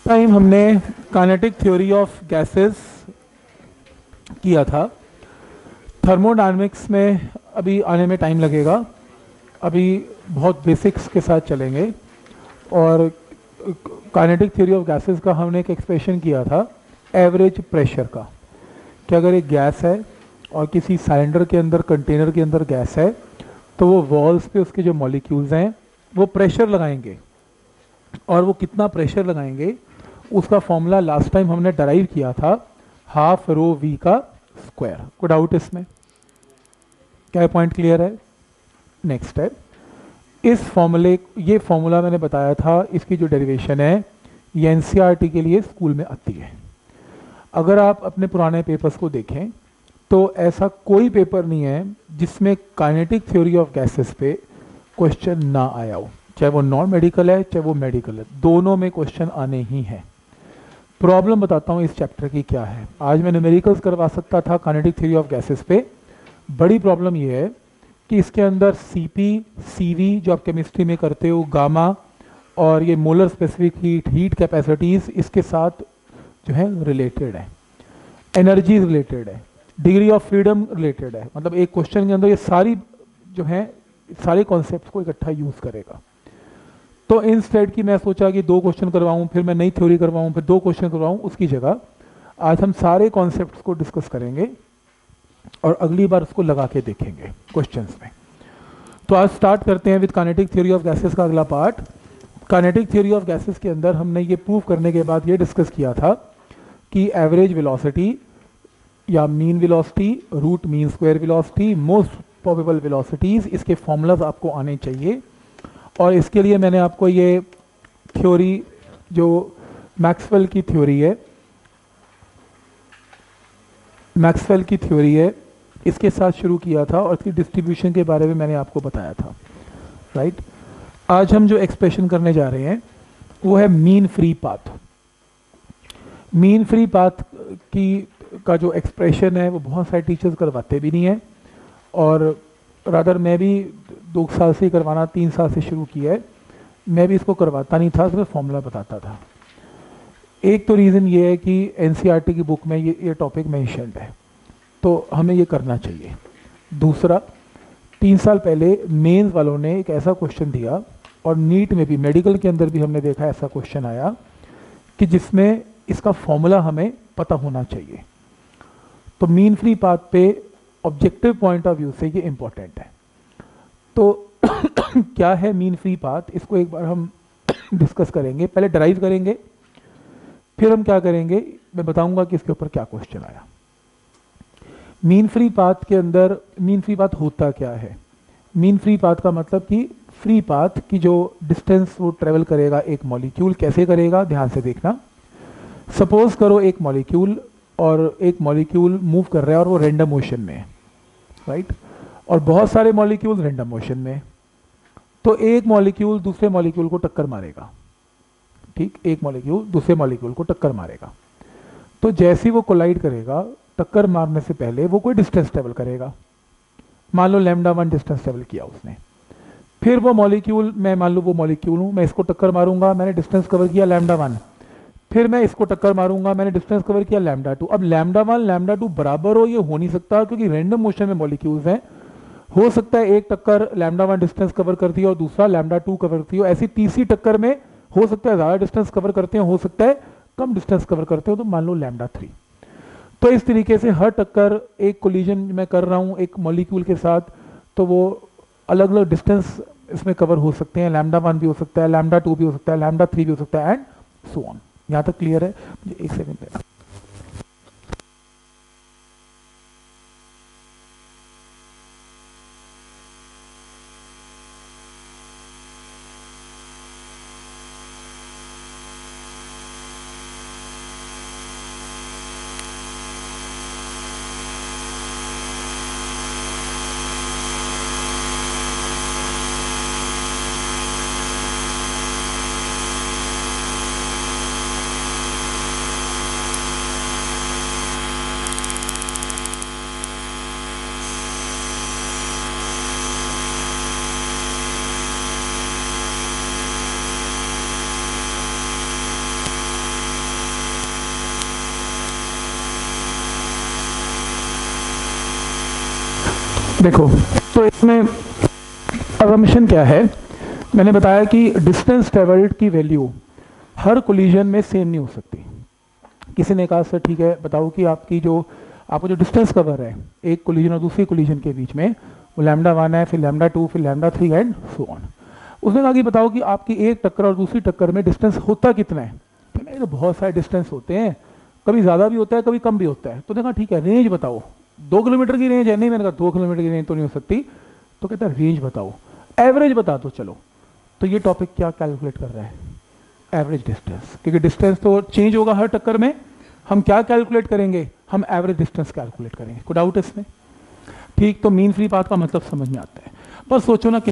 Time हमने kinetic theory of gases किया था। थर्मोडायनेमिक्स में अभी आने में टाइम लगेगा, अभी बहुत बेसिक्स के साथ चलेंगे। और काइनेटिक थ्योरी ऑफ गैसेस का हमने एक एक्सप्रेशन किया था एवरेज प्रेशर का, कि अगर एक गैस है और किसी सिलेंडर के अंदर, कंटेनर के अंदर गैस है, तो वो वॉल्स पे उसके जो मॉलिक्यूल्स हैं वो प्रेशर लगाएंगे, और वो कितना प्रेशर लगाएंगे उसका फॉर्मूला लास्ट टाइम हमने डराइव किया था, हाफ रो वी का स्क्वायर। कोई डाउट इसमें? क्या पॉइंट क्लियर है? नेक्स्ट है, इस फॉर्मूले, ये फॉर्मूला मैंने बताया था, इसकी जो डेरिवेशन है ये एनसीईआरटी के लिए स्कूल में आती है। अगर आप अपने पुराने पेपर्स को देखें तो ऐसा कोई पेपर नहीं है जिसमें काइनेटिक थ्योरी ऑफ गैसेस पे क्वेश्चन ना आया हो, चाहे वो नॉन मेडिकल है चाहे वो मेडिकल है, दोनों में क्वेश्चन आने ही हैं। प्रॉब्लम बताता हूँ इस चैप्टर की क्या है। आज मैं न्यूमेरिकल्स करवा सकता था काइनेटिक थ्योरी ऑफ गैसेस पे। बड़ी प्रॉब्लम ये है कि इसके अंदर सीपी, सीवी जो आप केमिस्ट्री में करते हो, गामा, और ये molar specific heat, heat capacities इसके साथ जो है रिलेटेड है, एनर्जी रिलेटेड है, डिग्री ऑफ फ्रीडम रिलेटेड है। मतलब एक क्वेश्चन के अंदर ये सारी जो है सारे कॉन्सेप्ट्स को इकट्ठा यूज करेगा। तो इंस्टेड की मैं सोचा कि 2 क्वेश्चन करवाऊं, फिर मैं नई थ्योरी करवाऊं, फिर 2 क्वेश्चन करवाऊं, उसकी जगह आज हम सारे कॉन्सेप्ट्स को डिस्कस करेंगे और अगली बार उसको लगा के देखेंगे क्वेश्चंस में। तो आज स्टार्ट करते हैं with kinetic theory of gases का अगला part. Kinetic theory of gases के अंदर हमने ये प्रूव करने के बाद ये डिस्कस किया था कि एवरेज वेलोसिटी या mean velocity, root mean square velocity, most probable velocities, इसके फॉर्मूलाज आपको आने चाहिए। और इसके लिए मैंने आपको ये थ्योरी जो मैक्सवेल की थ्योरी है, मैक्सवेल की थ्योरी है, इसके साथ शुरू किया था और इसकी डिस्ट्रीब्यूशन के बारे में मैंने आपको बताया था, राइट। आज हम जो एक्सप्रेशन करने जा रहे हैं वो है mean free path. Mean free path की का जो एक्सप्रेशन है वो बहुत सारे टीचर्स करवाते भी नहीं है, और रादर मैं भी 2 साल से करवाना, 3 साल से शुरू किया है, मैं भी इसको करवाता नहीं था, सिर्फ फॉर्मूला बताता था। एक तो रीज़न ये है कि एनसीईआरटी की बुक में ये टॉपिक मेंशन्ड है, तो हमें ये करना चाहिए। दूसरा, 3 साल पहले मेंस वालों ने एक ऐसा क्वेश्चन दिया, और नीट में भी, मेडिकल के अंदर भी हमने देखा ऐसा क्वेश्चन आया कि जिसमें इसका फॉर्मूला हमें पता होना चाहिए। तो मीन फ्री पाथ पे ऑब्जेक्टिव पॉइंट ऑफ व्यू से ये इंपॉर्टेंट है। तो क्या है मीन फ्री पाथ, इसको एक बार हम डिस्कस करेंगे। पहले डराइव करेंगे, फिर हम क्या करेंगे मैं बताऊंगा कि इसके ऊपर क्या क्वेश्चन आया। मीन फ्री पाथ के अंदर मीन फ्री पाथ होता क्या है? मीन फ्री पाथ का मतलब कि फ्री पाथ की जो डिस्टेंस वो ट्रेवल करेगा एक मॉलिक्यूल, कैसे करेगा ध्यान से देखना। सपोज करो एक मॉलिक्यूल, और एक मॉलिक्यूल मूव कर रहा है और वो रैंडम मोशन में है, राइट, और बहुत सारे मॉलिक्यूल रैंडम मोशन में। तो एक मॉलिक्यूल दूसरे मॉलिक्यूल को टक्कर मारेगा, ठीक, एक मॉलिक्यूल दूसरे मॉलिक्यूल को टक्कर मारेगा। तो जैसे ही वो कोलाइड करेगा, टक्कर मारने से पहले वो कोई डिस्टेंस ट्रेवल करेगा, मान लो λ1 डिस्टेंस ट्रेवल किया उसने। फिर वो मॉलिक्यूल, मैं मान लो वो मॉलिक्यूल हूँ, मैं इसको टक्कर मारूंगा, मैंने डिस्टेंस कवर किया λ1, फिर मैं इसको टक्कर मारूंगा, मैंने डिस्टेंस कवर किया λ2। अब λ1 λ2 बराबर हो, ये हो नहीं सकता, क्योंकि रैंडम मोशन में मॉलिक्यूल्स हैं। हो सकता है एक टक्कर λ1 डिस्टेंस कवर करती है और दूसरा λ2 कवर करती हो, ऐसी तीसरी टक्कर में हो सकता है ज़्यादा डिस्टेंस कवर करते हो सकता है कम डिस्टेंस कवर करते हो, तो मान लो λ3। तो इस तरीके से हर टक्कर, एक कोलिजन मैं कर रहा हूँ एक मॉलिक्यूल के साथ, तो वो अलग अलग डिस्टेंस इसमें कवर हो सकते हैं। λ1 भी हो सकता है, λ2 भी हो सकता है, λ3 भी हो सकता है, एंड सो ऑन। यहाँ तक क्लियर है? एक सेकंड। देखो, तो इसमें असम्पशन क्या है, मैंने बताया कि डिस्टेंस ट्रेवल्ड की वैल्यू हर कोलिजन में सेम नहीं हो सकती। किसी ने कहा सर ठीक है बताओ कि आपको जो डिस्टेंस कवर है एक कोलिजन और दूसरी कोलिजन के बीच में, वो λ1 है, फिर λ2, फिर λ3 एंड सो ऑन। उसने कहा कि बताओ कि आपकी एक टक्कर और दूसरी टक्कर में डिस्टेंस होता कितना है। तो मैंने तो बहुत सारे डिस्टेंस होते हैं, कभी ज़्यादा भी होता है कभी कम भी होता है। तो देखा ठीक है रेंज बताओ, 2 किलोमीटर की रेंज है। नहीं, मैंने कहा 2 किलोमीटर की रेंज तो नहीं हो सकती। तो कहता है रेंज बताओ, एवरेज बता दो। चलो, तो ये टॉपिक क्या कैलकुलेट कर रहा है, एवरेज डिस्टेंस, क्योंकि डिस्टेंस तो चेंज होगा हर टक्कर में। हम क्या कैलकुलेट करेंगे, हम एवरेज डिस्टेंस कैलकुलेट करेंगे। कोई डाउट इसमें? ठीक, तो मीन फ्री पाथ का मतलब समझ में आता है। पर सोचो ना कि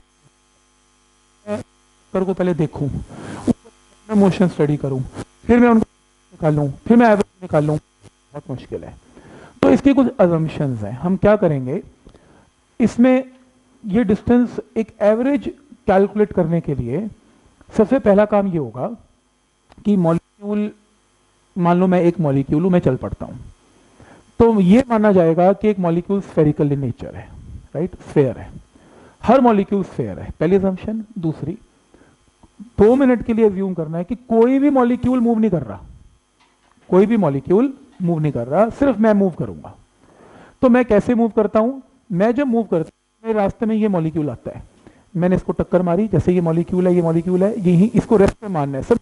टक्कर को पहले देखूं, मैं मोशन स्टडी करूं, फिर मैं उनको निकालूं, फिर मैं एवरेज निकालूं, बहुत मुश्किल है। तो इसके कुछ असम्पशंस हैं। हम क्या करेंगे इसमें, ये डिस्टेंस एक एवरेज कैलकुलेट करने के लिए सबसे पहला काम ये होगा कि मॉलिक्यूल, मान लो मैं एक मॉलिक्यूल हूं, मैं चल पड़ता हूं, तो ये माना जाएगा कि एक मॉलिक्यूल स्फेरिकल इन नेचर है, राइट, स्फेयर है, हर मॉलिक्यूल स्फेयर है, पहली असम्पशन। दूसरी, 2 मिनट के लिए अज्यूम करना है कि कोई भी मॉलिक्यूल मूव नहीं कर रहा, कोई भी मॉलिक्यूल मूव नहीं कर रहा, सिर्फ मैं मूव करूंगा। तो मैं कैसे मूव करता हूं, मैं जब मूव करता हूं मेरे रास्ते में ये मॉलिक्यूल आता है, मैंने इसको टक्कर मारी, जैसे ये मॉलिक्यूल है, ये मॉलिक्यूल है, यही इसको रेस्ट पे मानना है, सब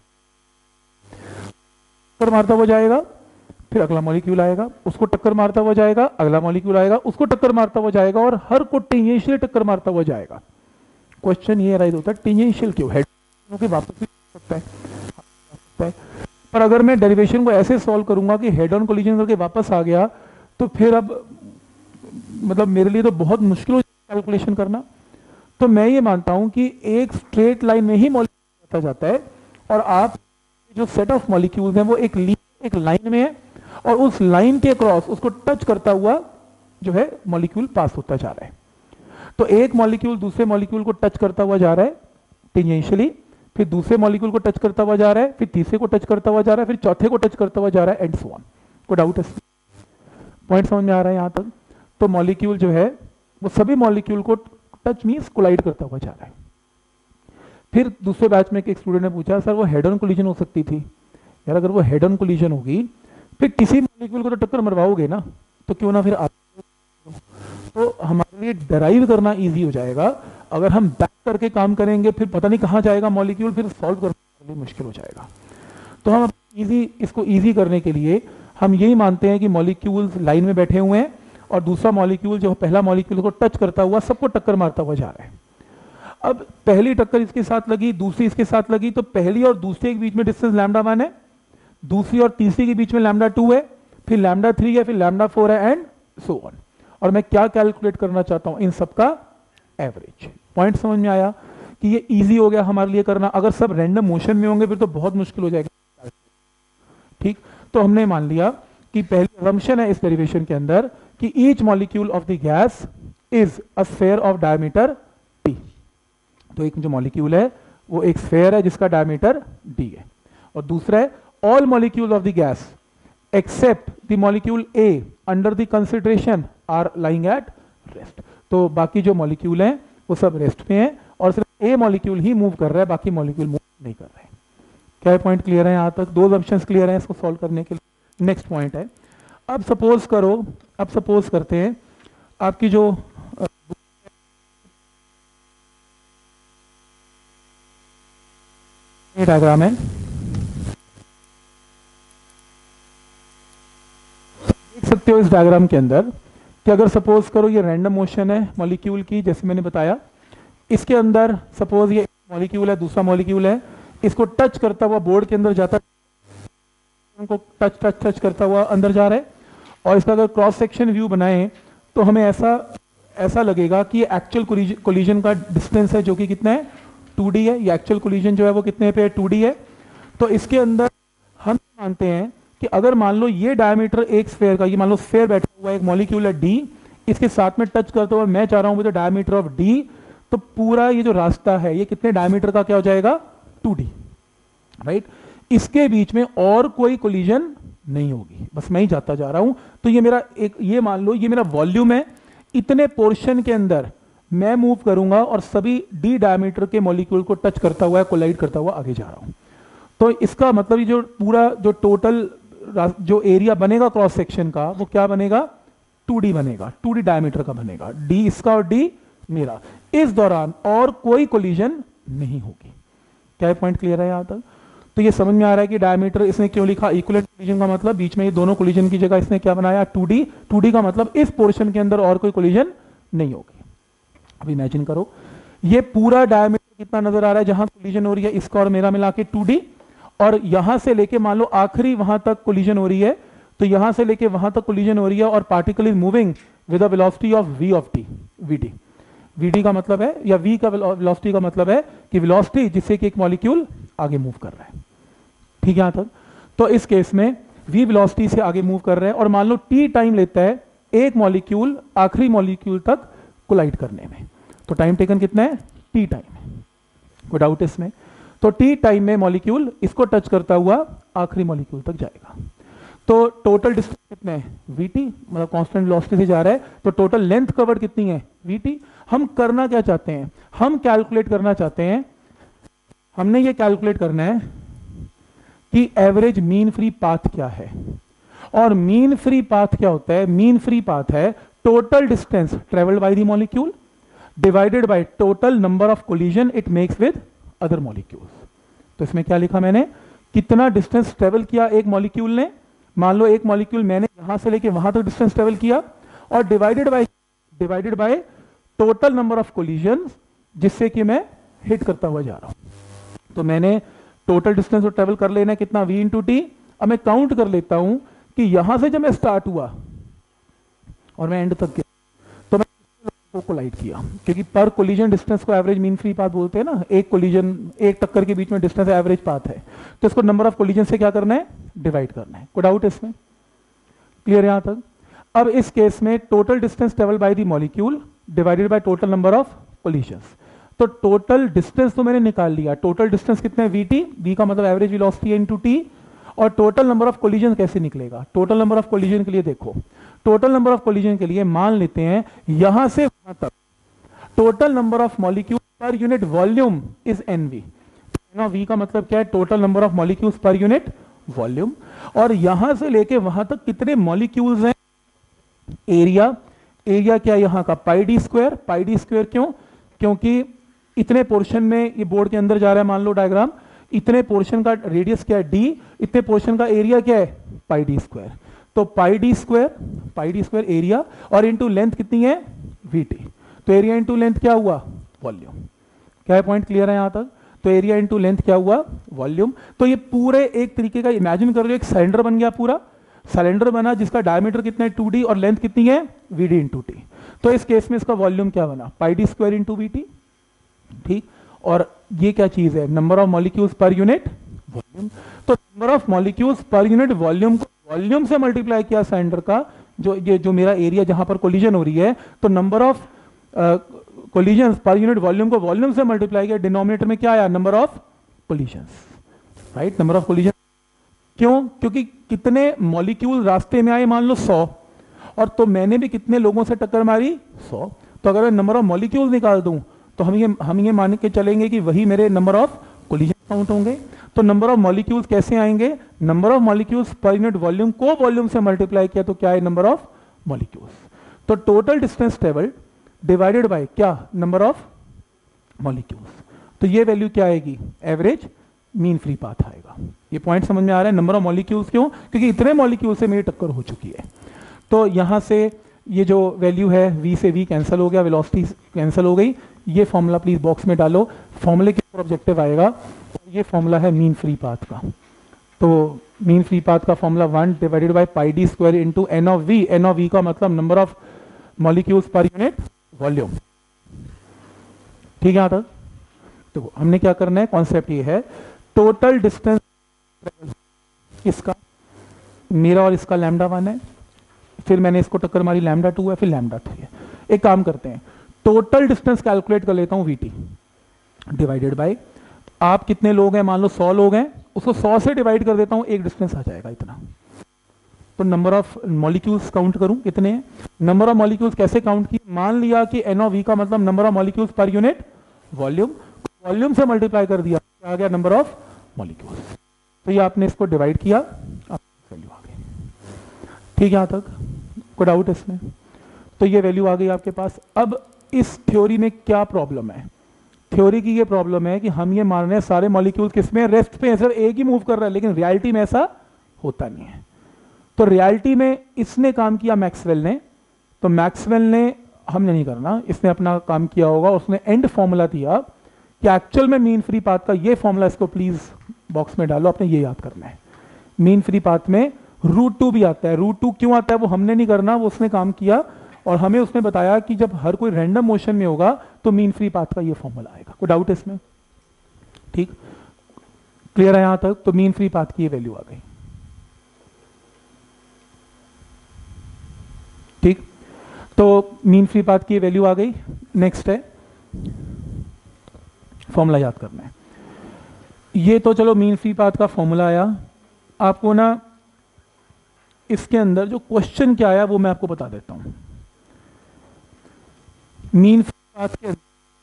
टक्कर मारता हुआ जाएगा, फिर अगला मॉलिक्यूल आएगा, उसको टक्कर मारता हुआ जाएगा, अगला मॉलिक्यूल आएगा, उसको टक्कर मारता हुआ जाएगा, और हर को टेंजेंशियल टक्कर मारता हुआ जाएगा। क्वेश्चन ये राइज होता है टेंजेंशियल क्यों, हेड के वापस भी सकता है। पर अगर मैं डेरिवेशन को ऐसे सॉल्व करूंगा कि हेड ऑन कोलिजन करके वापस आ गया, तो फिर अब मतलब मेरे लिए तो बहुत मुश्किल हो कैलकुलेशन करना। तो मैं ये मानता हूं कि एक स्ट्रेट लाइन में ही मॉलिक्यूल जाता है, और आप जो सेट ऑफ मॉलिक्यूल्स हैं वो एक लाइन में है, और उस लाइन के क्रॉस उसको टच करता हुआ जो है मॉलिक्यूल पास होता जा रहा है। तो एक मॉलिक्यूल दूसरे मॉलिक्यूल को टच करता हुआ जा रहा है टेंजेंशियली, फिर दूसरे मॉलिक्यूल को टच करता हुआ जा रहा है, फिर तीसरे को टच करता हुआ जा रहा है, फिर चौथे को टच करता हुआ जा रहा है, एंड सो ऑन। कोई डाउट है? पॉइंट समझ में आ रहा है यहां तक? तो मॉलिक्यूल जो है वो सभी मॉलिक्यूल को टच मींस कोलाइड करता हुआ जा रहा है। फिर दूसरे बैच में एक स्टूडेंट ने पूछा सर वो हेड ऑन कोलिजन हो सकती थी। यार अगर वो हेड ऑन कोलिजन होगी फिर किसी मॉलिक्यूल को तो टक्कर मरवाओगे ना, तो क्यों ना फिर आप, तो हमारे लिए डराइव करना इजी हो जाएगा। अगर हम बैक करके काम करेंगे फिर पता नहीं कहाँ जाएगा मॉलिक्यूल, फिर सॉल्व करना मुश्किल हो जाएगा। तो हम इसको इजी करने के लिए हम यही मानते हैं कि मॉलिक्यूल्स लाइन में बैठे हुए हैं, और दूसरा मॉलिक्यूल जो पहला मॉलिक्यूल को टच करता हुआ सबको टक्कर मारता हुआ जा रहा है। अब पहली टक्कर इसके साथ लगी, दूसरी इसके साथ लगी, तो पहली और दूसरे के बीच में डिस्टेंस λ1 है, दूसरी और तीसरी के बीच में λ2 है, फिर λ3 है, फिर λ4 है, एंड सो ऑन। और मैं क्या कैलकुलेट करना चाहता हूं, इन सबका एवरेज। पॉइंट समझ में आया कि ये इजी हो गया हमारे लिए करना। अगर सब रैंडम मोशन में होंगे फिर तो बहुत मुश्किल हो जाएगा। ठीक, तो हमने मान लिया कि पहली असम्पशन है इस डेरिवेशन के अंदर कि each molecule of the gas is a sphere of diameter d। तो एक जो मॉलिक्यूल है वो एक स्फीयर है जिसका डायमीटर d है, और दूसरा है all molecule of the gas except the molecule A under the consideration are lying at rest. तो बाकी जो मॉलिक्यूल हैं वो सब रेस्ट पे हैं, और सिर्फ A मॉलिक्यूल ही मूव कर रहा है, बाकी मॉलिक्यूल मूव नहीं कर रहे हैं। क्या पॉइंट क्लियर है? यहां तक 2 ऑप्शंस क्लियर हैं इसको सॉल्व करने के लिए। नेक्स्ट पॉइंट है, अब सपोज करते हैं आपकी जो डायग्राम है, देख सकते हो इस डायग्राम के अंदर कि अगर सपोज करो ये रैंडम मोशन है मॉलिक्यूल की, जैसे मैंने बताया, इसके अंदर सपोज ये मॉलिक्यूल है, दूसरा मॉलिक्यूल है, इसको टच करता हुआ बोर्ड के अंदर जाता, उनको टच करता हुआ अंदर जा रहा है, और इसका अगर क्रॉस सेक्शन व्यू बनाएं तो हमें ऐसा लगेगा कि ये एक्चुअल कोलिजन का डिस्टेंस है जो कि कितना है 2D है। ये एक्चुअल कोलिजन जो है वो कितने पे 2D है। तो इसके अंदर हम मानते हैं कि अगर मान लो ये डायमीटर एक स्फीयर का, ये मान लो स्फीयर बैठा हुआ एक मॉलिक्यूल है D, इसके साथ में टच करते हुए मैं चाह रहा हूं with the diameter of D, तो पूरा ये जो रास्ता है ये कितने डायमीटर का क्या हो जाएगा 2D, राइट। इसके बीच में और कोई कोलिजन नहीं होगी, बस मैं ही जाता जा रहा हूं। तो ये मेरा ये मान लो ये मेरा वॉल्यूम है, इतने पोर्शन के अंदर मैं मूव करूंगा और सभी डी डायमीटर के मॉलिक्यूल को टच करता हुआ, कोलाइड करता हुआ आगे जा रहा हूं। तो इसका मतलब ये जो पूरा जो टोटल जो एरिया बनेगा क्रॉस सेक्शन का, वो क्या बनेगा, 2D बनेगा, 2D डायमीटर का बनेगा, डी इसका और डी मेरा। इस दौरान और कोई कोलिजन नहीं होगी। क्या पॉइंट क्लियर है यहां तक? तो ये समझ में आ रहा है कि डायमीटर इसने क्यों लिखा, इक्विवेलेंट कोलिजन का मतलब बीच में ये दोनों कोलिजन की जगह इसने क्या बनाया, 2D। 2D का मतलब इस पोर्शन के अंदर और कोई कोलिजन नहीं होगी। अब इमेजिन करो ये पूरा डायमीटर कितना नजर आ रहा है, जहां कोलिजन हो रही है इसका और मेरा मिला के 2D, और यहां से लेके मान लो आखिरी वहां तक कोलिजन हो रही है, तो यहां से लेके वहां तक कोलिजन हो रही है और particle is moving with a velocity of v of t, vd। vd का मतलब है, या v का वेलोसिटी का मतलब है कि वेलोसिटी जिससे कि एक मॉलिक्यूल आगे मूव कर रहा है। ठीक है यहां तक? तो इस केस में v वेलोसिटी से आगे मूव कर रहा है और मान लो t टाइम लेता है एक मॉलिक्यूल आखिरी मॉलिक्यूल तक कोलाइड करने में। तो टाइम टेकन कितना है, t टाइम, कोई डाउट इसमें? तो t टाइम में मॉलिक्यूल इसको टच करता हुआ आखिरी मॉलिक्यूल तक जाएगा। तो टोटल डिस्टेंस कितना है, vt, मतलब कांस्टेंट वेलोसिटी से जा रहा है, तो टोटल लेंथ कवर्ड कितनी है, vt। हम करना क्या चाहते हैं, हम कैलकुलेट करना चाहते हैं, हमने ये कैलकुलेट करना है कि एवरेज मीन फ्री पाथ क्या है। और मीन फ्री पाथ क्या होता है, मीन फ्री पाथ है total distance travelled by the molecule divided by total number of collision it makes with other molecules. तो इसमें क्या लिखा मैंने, कितना डिस्टेंस ट्रेवल किया एक मॉलिक्यूल ने, मान लो एक मॉलिक्यूल मैंने यहां से लेके वहां तक डिस्टेंस ट्रेवल किया, और divided by total number of collision जिससे कि मैं हिट करता हुआ जा रहा हूं। तो मैंने टोटल डिस्टेंस ट्रेवल कर लेना है कितना, v इंटू टी। अब मैं काउंट कर लेता हूं कि यहां से जब मैं स्टार्ट हुआ और मैं एंड तक गया तो मैं कोलाइड किया, क्योंकि पर कोलिजन डिस्टेंस को एवरेज मीन फ्री पाथ बोलते हैं ना। एक कोलिजन, एक टक्कर के बीच में डिस्टेंस एवरेज पाथ है, तो इसको नंबर ऑफ कोलिजन से क्या करना है, डिवाइड करना है। कोई डाउट इसमें? क्लियर यहां तक? अब इस केस में total distance travel by the molecule divided by total number of collisions. तो टोटल डिस्टेंस तो मैंने निकाल लिया, टोटल डिस्टेंस कितना है, vt, v का मतलब एवरेज वेलोसिटी इनटू t। और टोटल नंबर ऑफ कोलिजन कैसे निकलेगा, टोटल नंबर ऑफ कोलिजन के लिए देखो, टोटल नंबर ऑफ कोलिजन के लिए मान लेते हैं यहां से वहां तक total number of molecule per unit volume is nv। v का मतलब क्या है, total number of molecules per unit volume. और यहां से लेके वहां तक कितने मॉलिक्यूल्स हैं, एरिया, एरिया क्या है यहां का, pi D square. Pi D square क्यों, क्योंकि इतने पोर्शन में ये बोर्ड के अंदर जा रहा है, मान लो डायग्राम, इतने पोर्शन का रेडियस क्या है d, इतने पोर्शन का एरिया क्या है, पाई डी स्क्वायर। तो पाई डी स्क्वायर एरिया, और इनटू लेंथ कितनी है, vt। तो एरिया इनटू लेंथ क्या हुआ, वॉल्यूम। क्या है पॉइंट क्लियर है यहां तक? तो एरिया इनटू लेंथ क्या हुआ, वॉल्यूम। तो ये पूरे एक तरीके का इमेजिन कर लो, एक सिलेंडर बन गया, पूरा सिलेंडर बना जिसका डायमीटर कितना है 2d और लेंथ कितनी है vd इंटू टी। तो इस केस में इसका वॉल्यूम क्या बना, pi D square into vt। ठीक, और ये क्या चीज है, number of molecules per unit volume. तो number of molecules per unit volume को वॉल्यूम से मल्टीप्लाई किया सिलेंडर का, जो मेरा एरिया जहां पर कोलिजन हो रही है, तो number of collisions per unit volume को वॉल्यूम से मल्टीप्लाई किया, डिनोमिनेटर में क्या आया, number of collisions, right, number of collision. क्यों, क्योंकि कितने मॉलिक्यूल रास्ते में आए, मान लो 100, और तो मैंने भी कितने लोगों से टक्कर मारी, 100। तो अगर मैं नंबर ऑफ मॉलिक्यूल निकाल दूं तो हम ये मान के चलेंगे कि वही मेरे नंबर ऑफ कोलिजन काउंट होंगे। तो नंबर ऑफ मॉलिक्यूल्स कैसे आएंगे, number of molecules per unit volume को वॉल्यूम से मल्टीप्लाई किया तो क्या है, नंबर ऑफ मॉलिक्यूल्स। तो total distance travel divided by क्या, नंबर ऑफ मॉलिक्यूल्स। तो ये वैल्यू क्या आएगी, एवरेज मीन फ्री पाथ आएगा। ये पॉइंट समझ में आ रहा है, नंबर ऑफ मॉलिक्यूल्स क्यों, क्योंकि इतने मॉलिक्यूल से मेरी टक्कर हो चुकी है। तो यहां से ये जो वैल्यू है v से v कैंसिल हो गया, वेलोसिटी कैंसिल हो गई। ये फॉर्मूला प्लीज बॉक्स में डालो, फॉर्मूले के ऊपर ऑब्जेक्टिव आएगा। ये फॉर्मूला है मीन फ्री पाथ का। तो मीन फ्री पाथ का formula 1 divided by pi D square into N of V. N of V का मतलब number of molecules per unit volume. ठीक है यहां तक? तो हमने क्या करना है, कॉन्सेप्ट ये है, टोटल डिस्टेंस इसका मेरा और इसका लैम्डा 1 है, फिर मैंने इसको टक्कर मारी लैम्डा 2 है, फिर लैम्डा 3 है। एक काम करते हैं, टोटल डिस्टेंस कैलकुलेट कर लेता हूं vt डिवाइडेड बाय, आप कितने लोग हैं, मान लो 100 लोग हैं, उसको 100 से डिवाइड कर देता हूं, एक डिस्टेंस आ जाएगा इतना। तो नंबर ऑफ मॉलिक्यूल्स काउंट करूं कितने हैं। नंबर ऑफ मॉलिक्यूल्स कैसे काउंट किए, मान लिया कि NOV का मतलब number of molecules per unit volume, volume से मल्टीप्लाई कर दिया, आ गया नंबर ऑफ मॉलिक्यूल्स। तो ये आपने इसको डिवाइड किया, वैल्यू आ गई। ठीक है, यहां तक कोई डाउट है इसमें? तो ये वैल्यू आ गई आपके पास। अब इस थ्योरी में क्या प्रॉब्लम है, थ्योरी की ये प्रॉब्लम है कि हम ये मान रहे हैं सारे मॉलिक्यूल किसमें, रेस्ट पे, सिर्फ एक ही मूव कर रहा है, लेकिन रियलिटी में ऐसा होता नहीं है। तो रियलिटी में इसने काम किया मैक्सवेल ने, तो मैक्सवेल ने, हमने नहीं करना, इसने अपना काम किया होगा, उसने एंड फॉर्मूला दिया कि एक्चुअल में मीन फ्री पाथ का ये फॉर्मूला, इसको प्लीज बॉक्स में डालो, आपने ये याद करना है। मीन फ्री पाथ में √2 भी आता है। √2 क्यों आता है वो हमने नहीं करना, वो उसने काम किया और हमें उसने बताया कि जब हर कोई रैंडम मोशन में होगा तो मीन फ्री पाथ का ये फॉर्मूला आएगा। कोई डाउट है इसमें? ठीक, क्लियर है यहां तक? तो मीन फ्री पाथ की ये वैल्यू आ गई। ठीक, तो मीन फ्री पाथ की वैल्यू आ गई। नेक्स्ट है फॉर्मूला याद करना है। ये तो चलो मीन फ्री पाथ का फॉर्मूला आया। आपको ना इसके अंदर जो क्वेश्चन क्या आया वो मैं आपको बता देता हूं। मीन फ्री पाथ के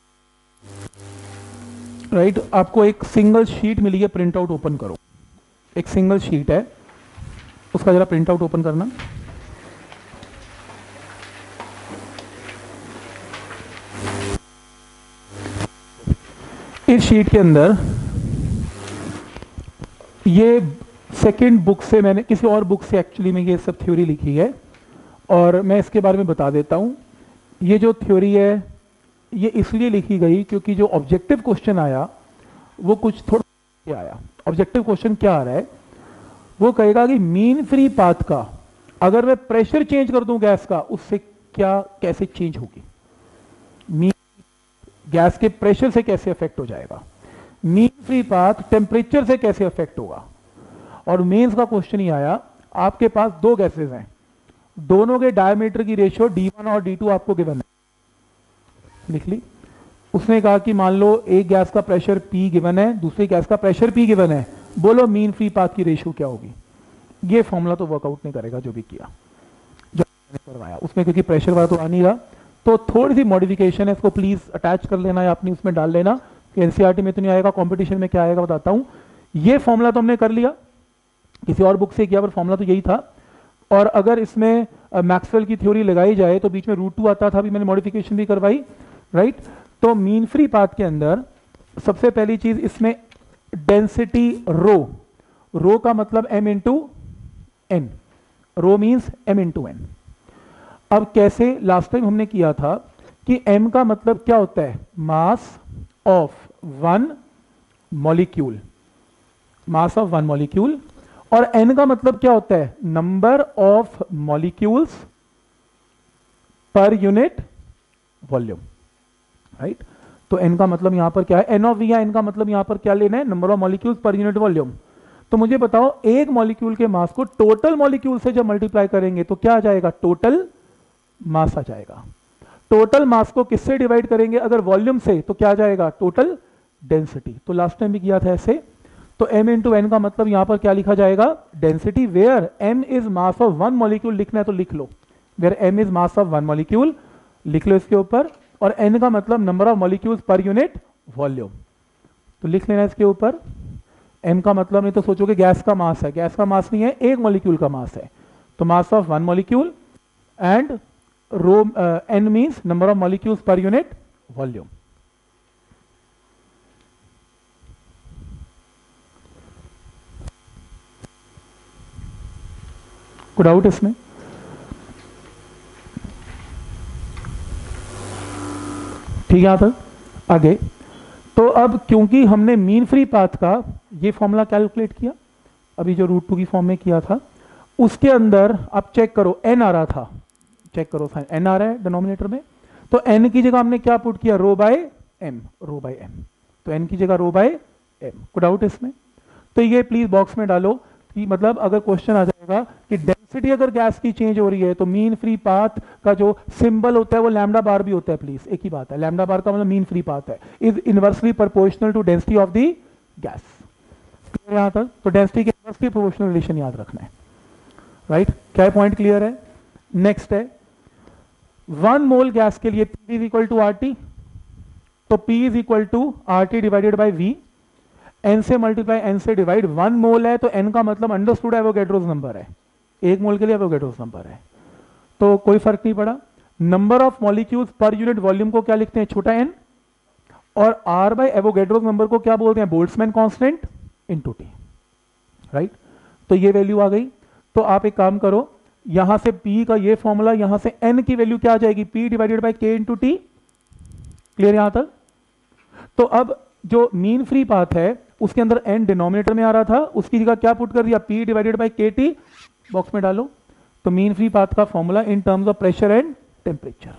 राइट, आपको एक सिंगल शीट मिली है, प्रिंट आउट ओपन करो। एक सिंगल शीट है, उसका जरा प्रिंट आउट ओपन करना। इस शीट के अंदर ये सेकंड बुक से, मैंने किसी और बुक से एक्चुअली में ये सब थ्योरी लिखी है और मैं इसके बारे में बता देता हूं। ये जो थ्योरी है ये इसलिए लिखी गई क्योंकि जो ऑब्जेक्टिव क्वेश्चन आया वो कुछ थोड़ा आया। ऑब्जेक्टिव क्वेश्चन क्या आ रहा है, वो कहेगा कि मीन फ्री पाथ का अगर मैं प्रेशर चेंज कर दूं गैस का, उससे क्या कैसे चेंज होगी, मीन गैस के प्रेशर से कैसे अफेक्ट हो जाएगा, मीन फ्री पाथ टेम्परेचर से कैसे अफेक्ट होगा। और मेंस का क्वेश्चन ही आया, आपके पास दो गैसेस हैं, दोनों के डायमीटर की रेशियो D1 और D2 आपको गिवन है, लिख ली। उसने कहा कि मान लो एक गैस का प्रेशर P गिवन है, दूसरी गैस का प्रेशर P गिवन है, बोलो मीन फ्री पाथ की रेशियो क्या होगी। ये फॉर्मूला तो वर्कआउट नहीं करेगा जो भी किया, जो मैंने करवाया उसमें, क्योंकि प्रेशर वाला तो आ नहीं रहा। तो थोड़ी सी मॉडिफिकेशन है, इसको प्लीज अटैच कर लेना या अपनी उसमें डाल लेना। एनसीईआरटी में तो नहीं आएगा, कंपटीशन में क्या आएगा बताता हूं। ये फॉर्मूला तो हमने कर लिया, किसी और बुक से किया पर फॉर्मूला तो यही था। और अगर इसमें मैक्सवेल की थ्योरी लगाई जाए तो बीच में √2 आता था, अभी मैंने मॉडिफिकेशन भी करवाई, राइट। तो मीन फ्री पाथ के अंदर सबसे पहली चीज इसमें डेंसिटी रो का मतलब m into n, rho means m into n. अब कैसे, लास्ट टाइम हमने किया था कि m का मतलब क्या होता है, mass of one molecule, mass of one molecule, और n का मतलब क्या होता है, number of molecules per unit volume, right. तो n का मतलब यहां पर क्या है, NOV या n का मतलब यहां पर क्या लेना है, number of molecules per unit volume. तो मुझे बताओ एक मॉलिक्यूल के मास को टोटल मॉलिक्यूल से जब मल्टीप्लाई करेंगे तो क्या आ जाएगा, टोटल मास आ जाएगा। टोटल मास को किससे डिवाइड करेंगे अगर वॉल्यूम से, तो क्या आ जाएगा, टोटल डेंसिटी। तो लास्ट टाइम भी किया था ऐसे। तो m इंटू एन का मतलब यहां पर क्या लिखा जाएगा, density, where m is mass of one molecule, लिखना है तो लिख लो, where m is mass of one molecule, लिख लो इसके ऊपर। और n का मतलब number of molecules per unit volume, तो लिख लेना इसके ऊपर। m का मतलब, नहीं तो सोचोगे गैस का मास है, गैस का मास नहीं है, एक मॉलिक्यूल का मास है, तो mass of one molecule, and rho n means number of molecules per unit volume. कोई डाउट इसमें? ठीक है, यहां तक आगे। तो अब क्योंकि हमने मीन फ्री पाथ का ये फॉर्मूला कैलकुलेट किया, अभी जो √2 की फॉर्म में किया था, उसके अंदर आप चेक करो n आ रहा था, चेक करो n आ रहा है डिनोमिनेटर में, तो n की जगह हमने क्या पुट किया, रो बाय m, तो n की जगह रो बाय m। कोई डाउट इसमें? तो ये प्लीज बॉक्स में डालो कि मतलब अगर क्वेश्चन आ जाएगा कि डेंसिटी अगर गैस की चेंज हो रही है तो मीन फ्री पाथ का जो सिंबल होता है वो लैम्डा बार भी होता है, प्लीज एक ही बात है, लैम्डा बार का मतलब मीन फ्री पाथ है, is inversely proportional to density of the gas. यहां तक तो डेंसिटी के इनवर्सली प्रोपोर्शनल रिलेशन याद रखना है, राइट, क्या पॉइंट क्लियर है? नेक्स्ट है 1 मोल गैस के लिए P is equal to RT, तो P is equal to RT divided by V, N से मल्टीप्लाई N से डिवाइड, 1 मोल है तो N का मतलब अंडरस्टूड एवोगैड्रोस नंबर है, 1 मोल के लिए एवोगैड्रोस नंबर है, तो कोई फर्क नहीं पड़ा। Number of molecules per unit volume को क्या लिखते हैं? छोटा n, और R बाय एवोगैड्रोस नंबर को क्या बोलते हैं? Boltzmann constant into T, right. तो ये वैल्यू आ गई। तो आप एक काम करो, यहां से P का ये फॉर्मूला, यहां से N की वैल्यू क्या आ जाएगी? P divided by K into T। Clear यहां तक? तो अब जो मीन फ्री पाथ है उसके अंदर N डिनोमिनेटर में आ रहा था, उसकी जगह क्या पुट कर दिया? P divided by KT, box में डालो। तो मीन फ्री पाथ का formula in terms of pressure and temperature.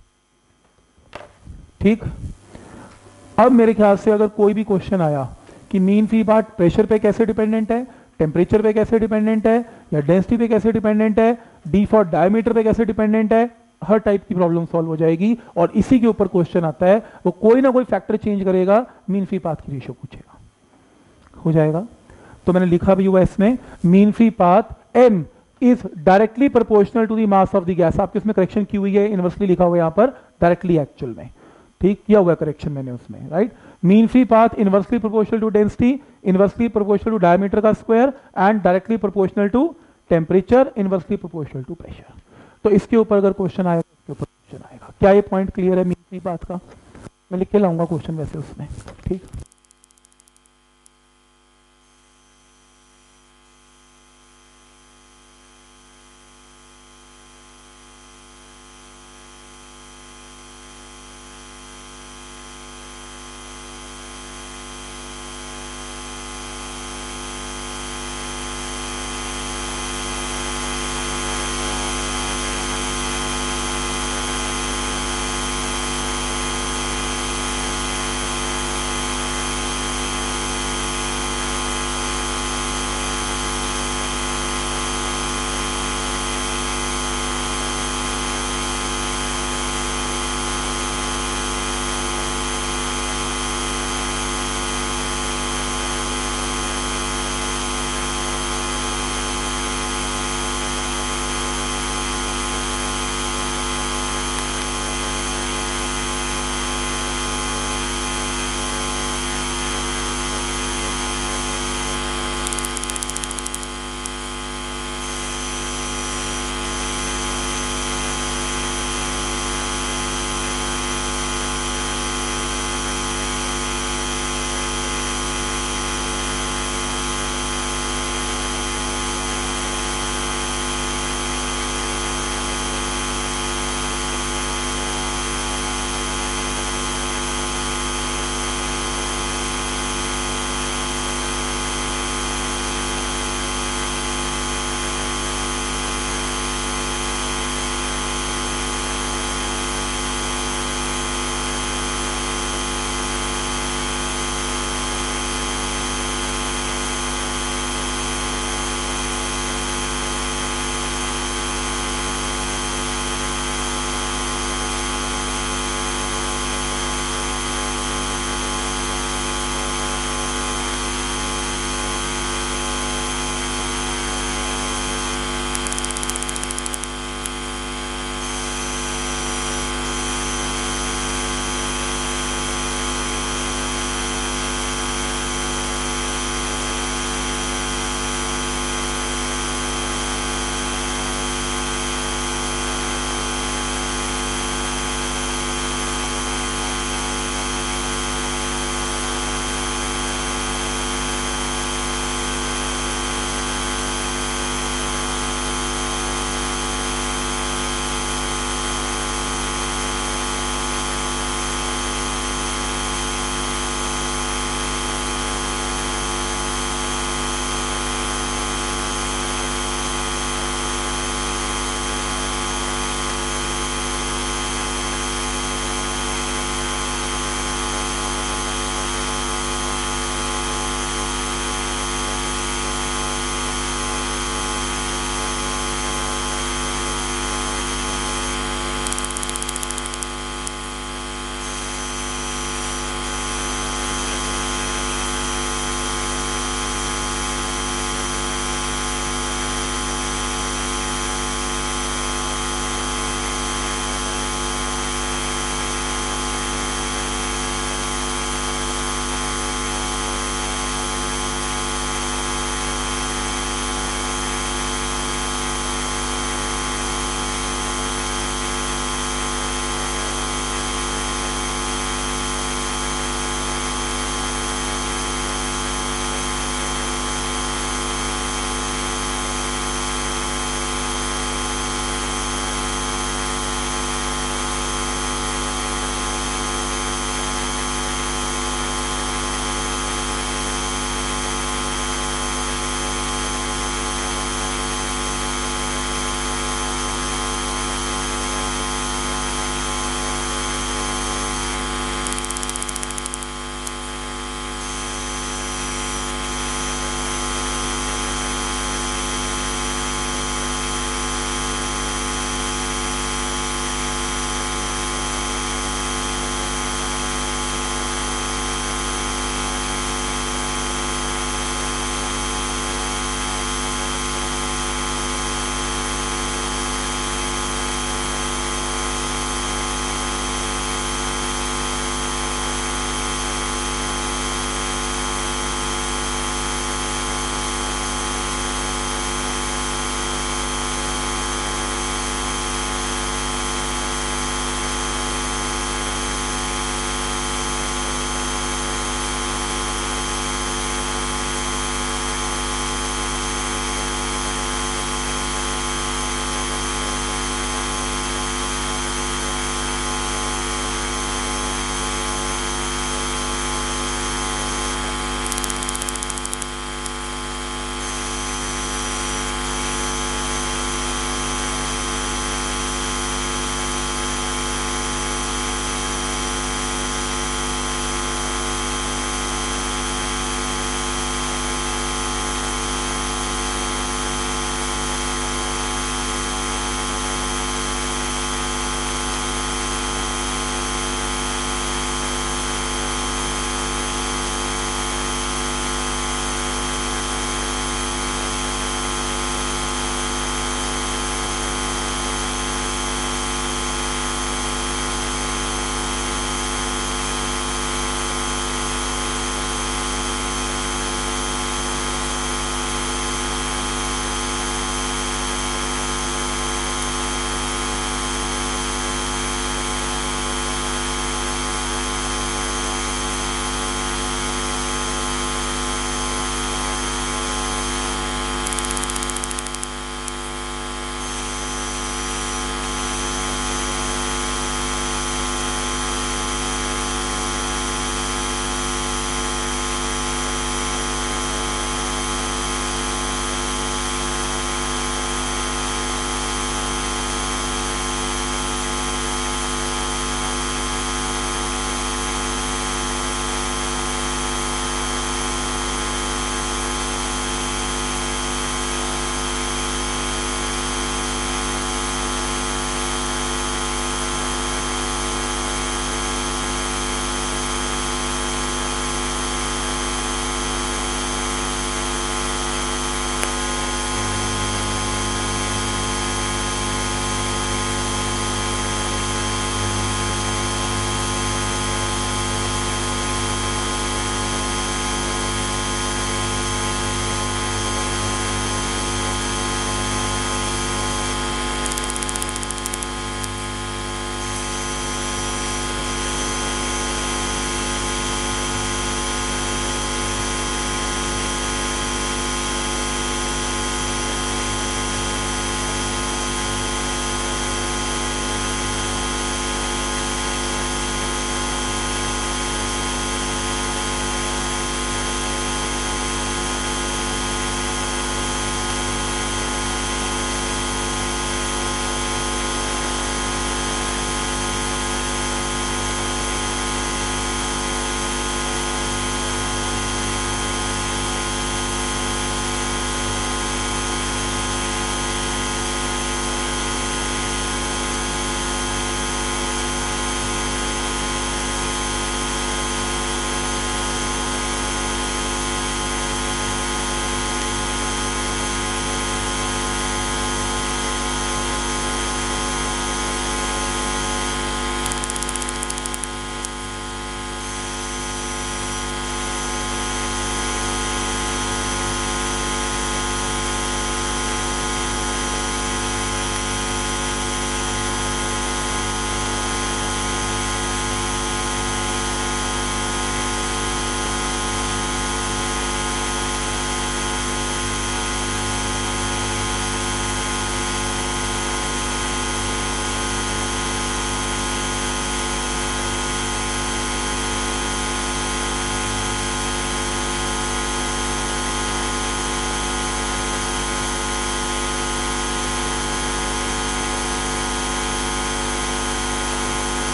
ठीक, अब मेरे ख्याल से अगर कोई भी क्वेश्चन आया कि मीन फ्री पाथ प्रेशर पे कैसे डिपेंडेंट है, टेम्परेचर पे कैसे डिपेंडेंट है, या डेंसिटी पे कैसे डिपेंडेंट है, डी फॉर डायमीटर पे कैसे डिपेंडेंट है, हर टाइप की प्रॉब्लम सॉल्व हो जाएगी। और इसी के ऊपर क्वेश्चन आता है, वो कोई ना कोई फैक्टर चेंज करेगा, मीन फ्री पाथ की रेशियो पूछेगा, हो जाएगा। तो मैंने लिखा भी हुआ इसमें, mean free path m is directly proportional to the mass of the gas. आपके इसमें करेक्शन की हुई है, इनवर्सली लिखा हुआ है यहाँ पर, डायरेक्टली एक्चुअल में, ठीक किया हुआ करेक्शन मैंने उसमें, right. Mean free path inversely proportional to density, inversely proportional to diameter का square, and directly proportional to temperature, inversely proportional to pressure. तो इसके ऊपर अगर क्वेश्चन आएगा, इसके ऊपर क्वेश्चन आएगा। क्या ये पॉइंट क्लियर है मीन फ्री पाथ का? मैं लिख के लाऊंगा क्वेश्चन वैसे उसमें, ठीक।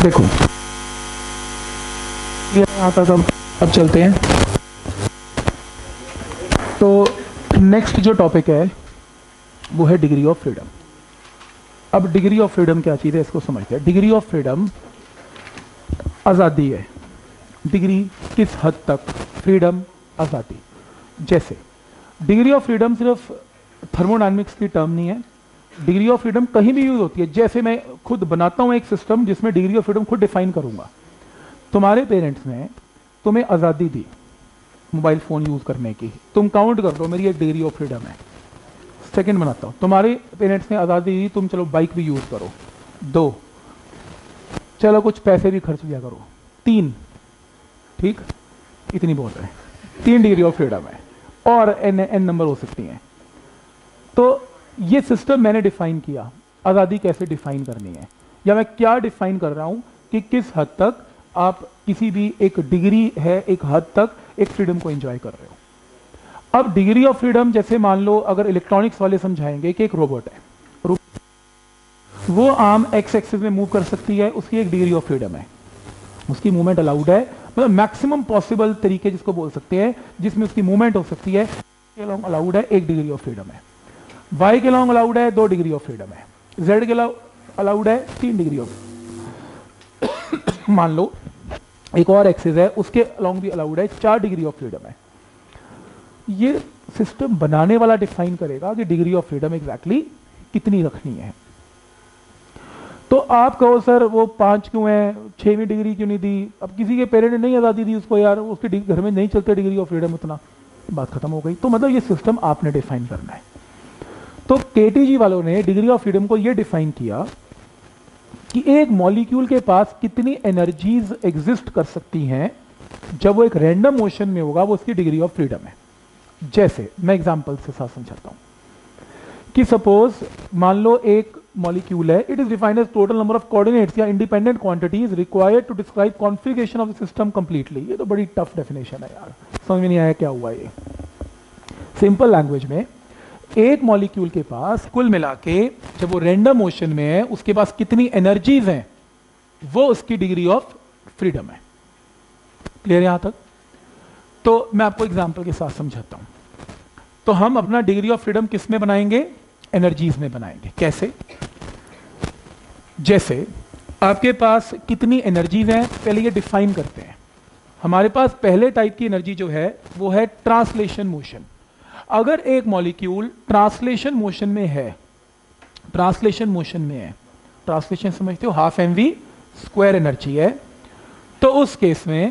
देखो यहाँ तक अब चलते हैं। तो नेक्स्ट जो टॉपिक है वो है डिग्री ऑफ फ्रीडम। अब डिग्री ऑफ फ्रीडम क्या चीज़ है इसको समझते हैं। डिग्री ऑफ फ्रीडम आज़ादी है। डिग्री किस हद तक, फ्रीडम आज़ादी। जैसे डिग्री ऑफ फ्रीडम सिर्फ थर्मोडायनेमिक्स की टर्म नहीं है, डिग्री ऑफ फ्रीडम कहीं भी यूज होती है। जैसे मैं खुद बनाता हूं एक सिस्टम जिसमें डिग्री ऑफ फ्रीडम खुद डिफाइन करूंगा। तुम्हारे पेरेंट्स ने तुम्हें आज़ादी दी मोबाइल फ़ोन यूज़ करने की, तुम काउंट कर दो मेरी एक डिग्री ऑफ फ्रीडम है। सेकंड बनाता हूँ, तुम्हारे पेरेंट्स ने आज़ादी दी, तुम चलो बाइक भी यूज़ करो। 2, चलो कुछ पैसे भी खर्च लिया करो। 3, ठीक, इतनी बहुत है, 3 डिग्री ऑफ फ्रीडम है और एन नंबर हो सकती हैं। तो ये सिस्टम मैंने डिफाइन किया, आज़ादी कैसे डिफाइन करनी है, या मैं क्या डिफाइन कर रहा हूँ कि किस हद तक आप किसी भी एक डिग्री है, एक हद तक एक फ्रीडम को एंजॉय कर रहे हो। अब डिग्री ऑफ फ्रीडम जैसे मान लो अगर इलेक्ट्रॉनिक्स वाले समझाएंगे कि एक रोबोट है, वो आर्म एक्स एक्सिस में मूव कर सकती है, उसकी एक डिग्री ऑफ फ्रीडम है, उसकी मूवमेंट अलाउड है, मतलब मैक्सिमम पॉसिबल तरीके जिसको बोल सकते हैं जिसमें उसकी मूवमेंट हो सकती है, के अलॉन्ग अलाउड है, 1 डिग्री ऑफ फ्रीडम है। वाई के अलॉन्ग अलाउड है, 2 डिग्री ऑफ फ्रीडम है। जेड के अलाउड है, 3 डिग्री ऑफ मान लो एक और एक्सिस है उसके अलॉन्ग भी अलाउड है, 4 डिग्री ऑफ फ्रीडम है। ये सिस्टम बनाने वाला डिफाइन करेगा कि डिग्री ऑफ फ्रीडम एग्जैक्टली कितनी रखनी है। तो आप कहो सर वो 5 क्यों है, 6वीं डिग्री क्यों नहीं दी? अब किसी के पेरेंट ने नहीं आज़ादी दी उसको, यार उसके घर में नहीं चलते डिग्री ऑफ फ्रीडम उतना, बात खत्म हो गई। तो मतलब ये सिस्टम आपने डिफाइन करना है। तो केटीजी वालों ने डिग्री ऑफ फ्रीडम को ये डिफाइन किया कि एक मॉलिक्यूल के पास कितनी एनर्जीज एग्जिस्ट कर सकती हैं जब वो एक रैंडम मोशन में होगा, वो उसकी डिग्री ऑफ फ्रीडम है। जैसे मैं एग्जांपल से साथ समझाता हूं कि सपोज मान लो एक मॉलिक्यूल है, it is defined as total number of coordinates या independent quantities required to describe configuration of the system completely. ये तो बड़ी टफ डेफिनेशन है यार, समझ में नहीं आया क्या हुआ ये। सिंपल लैंग्वेज में एक मॉलिक्यूल के पास कुल मिला के जब वो रैंडम मोशन में है उसके पास कितनी एनर्जीज हैं, वो उसकी डिग्री ऑफ फ्रीडम है। क्लियर यहां तक? तो मैं आपको एग्जांपल के साथ समझाता हूं। तो हम अपना डिग्री ऑफ फ्रीडम किस में बनाएंगे? एनर्जीज में बनाएंगे। कैसे? जैसे आपके पास कितनी एनर्जीज हैं, पहले ये डिफाइन करते हैं। हमारे पास पहले टाइप की एनर्जी जो है वो है ट्रांसलेशन मोशन। अगर एक मॉलिक्यूल ट्रांसलेशन मोशन में है, ट्रांसलेशन समझते हो, हाफ mv स्क्वायर एनर्जी है, तो उस केस में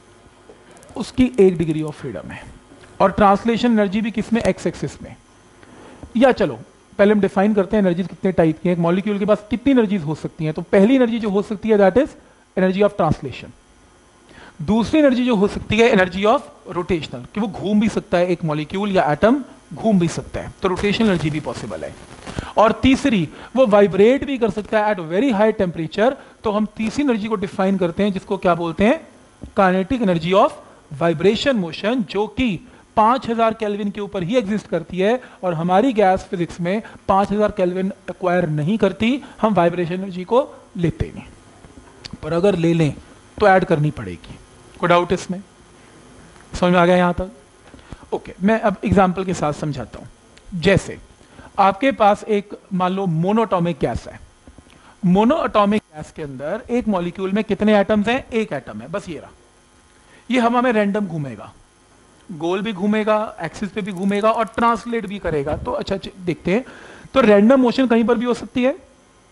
उसकी 1 डिग्री ऑफ फ्रीडम है। और ट्रांसलेशन एनर्जी भी किस में? एक्स एक्सिस में। या चलो पहले हम डिफाइन करते हैं एनर्जीज कितने टाइप की हैं, एक मॉलिक्यूल के पास कितनी एनर्जीज हो सकती हैं। तो पहली एनर्जी जो हो सकती है that is energy of translation. दूसरी एनर्जी जो हो सकती है एनर्जी ऑफ रोटेशनल, कि वो घूम भी सकता है, एक मॉलिक्यूल या एटम घूम भी सकता है, तो रोटेशनल एनर्जी भी पॉसिबल है। और तीसरी, वो वाइब्रेट भी कर सकता है एट वेरी हाई टेम्परेचर, तो हम तीसरी एनर्जी को डिफाइन करते हैं जिसको क्या बोलते हैं? Kinetic energy of vibration motion, जो कि 5000 केल्विन के ऊपर ही एग्जिस्ट करती है। और हमारी गैस फिजिक्स में 5000 केल्विन एक्वायर नहीं करती, हम वाइब्रेशन एनर्जी को लेते नहीं, पर अगर ले लें तो ऐड करनी पड़ेगी। कोई डाउट इसमें? समझ में आ गया यहां तक? ओके, मैं अब एग्जांपल के साथ समझाता हूं। जैसे आपके पास एक मान लो मोनोटॉमिक गैस है। मोनोएटॉमिक गैस के अंदर एक मॉलिक्यूल में कितने एटम्स हैं? 1 एटम है, बस ये रहा। ये हवा में रैंडम घूमेगा, गोल भी घूमेगा, एक्सिस पे भी घूमेगा और ट्रांसलेट भी करेगा। तो अच्छा देखते हैं, तो रैंडम मोशन कहीं पर भी हो सकती है।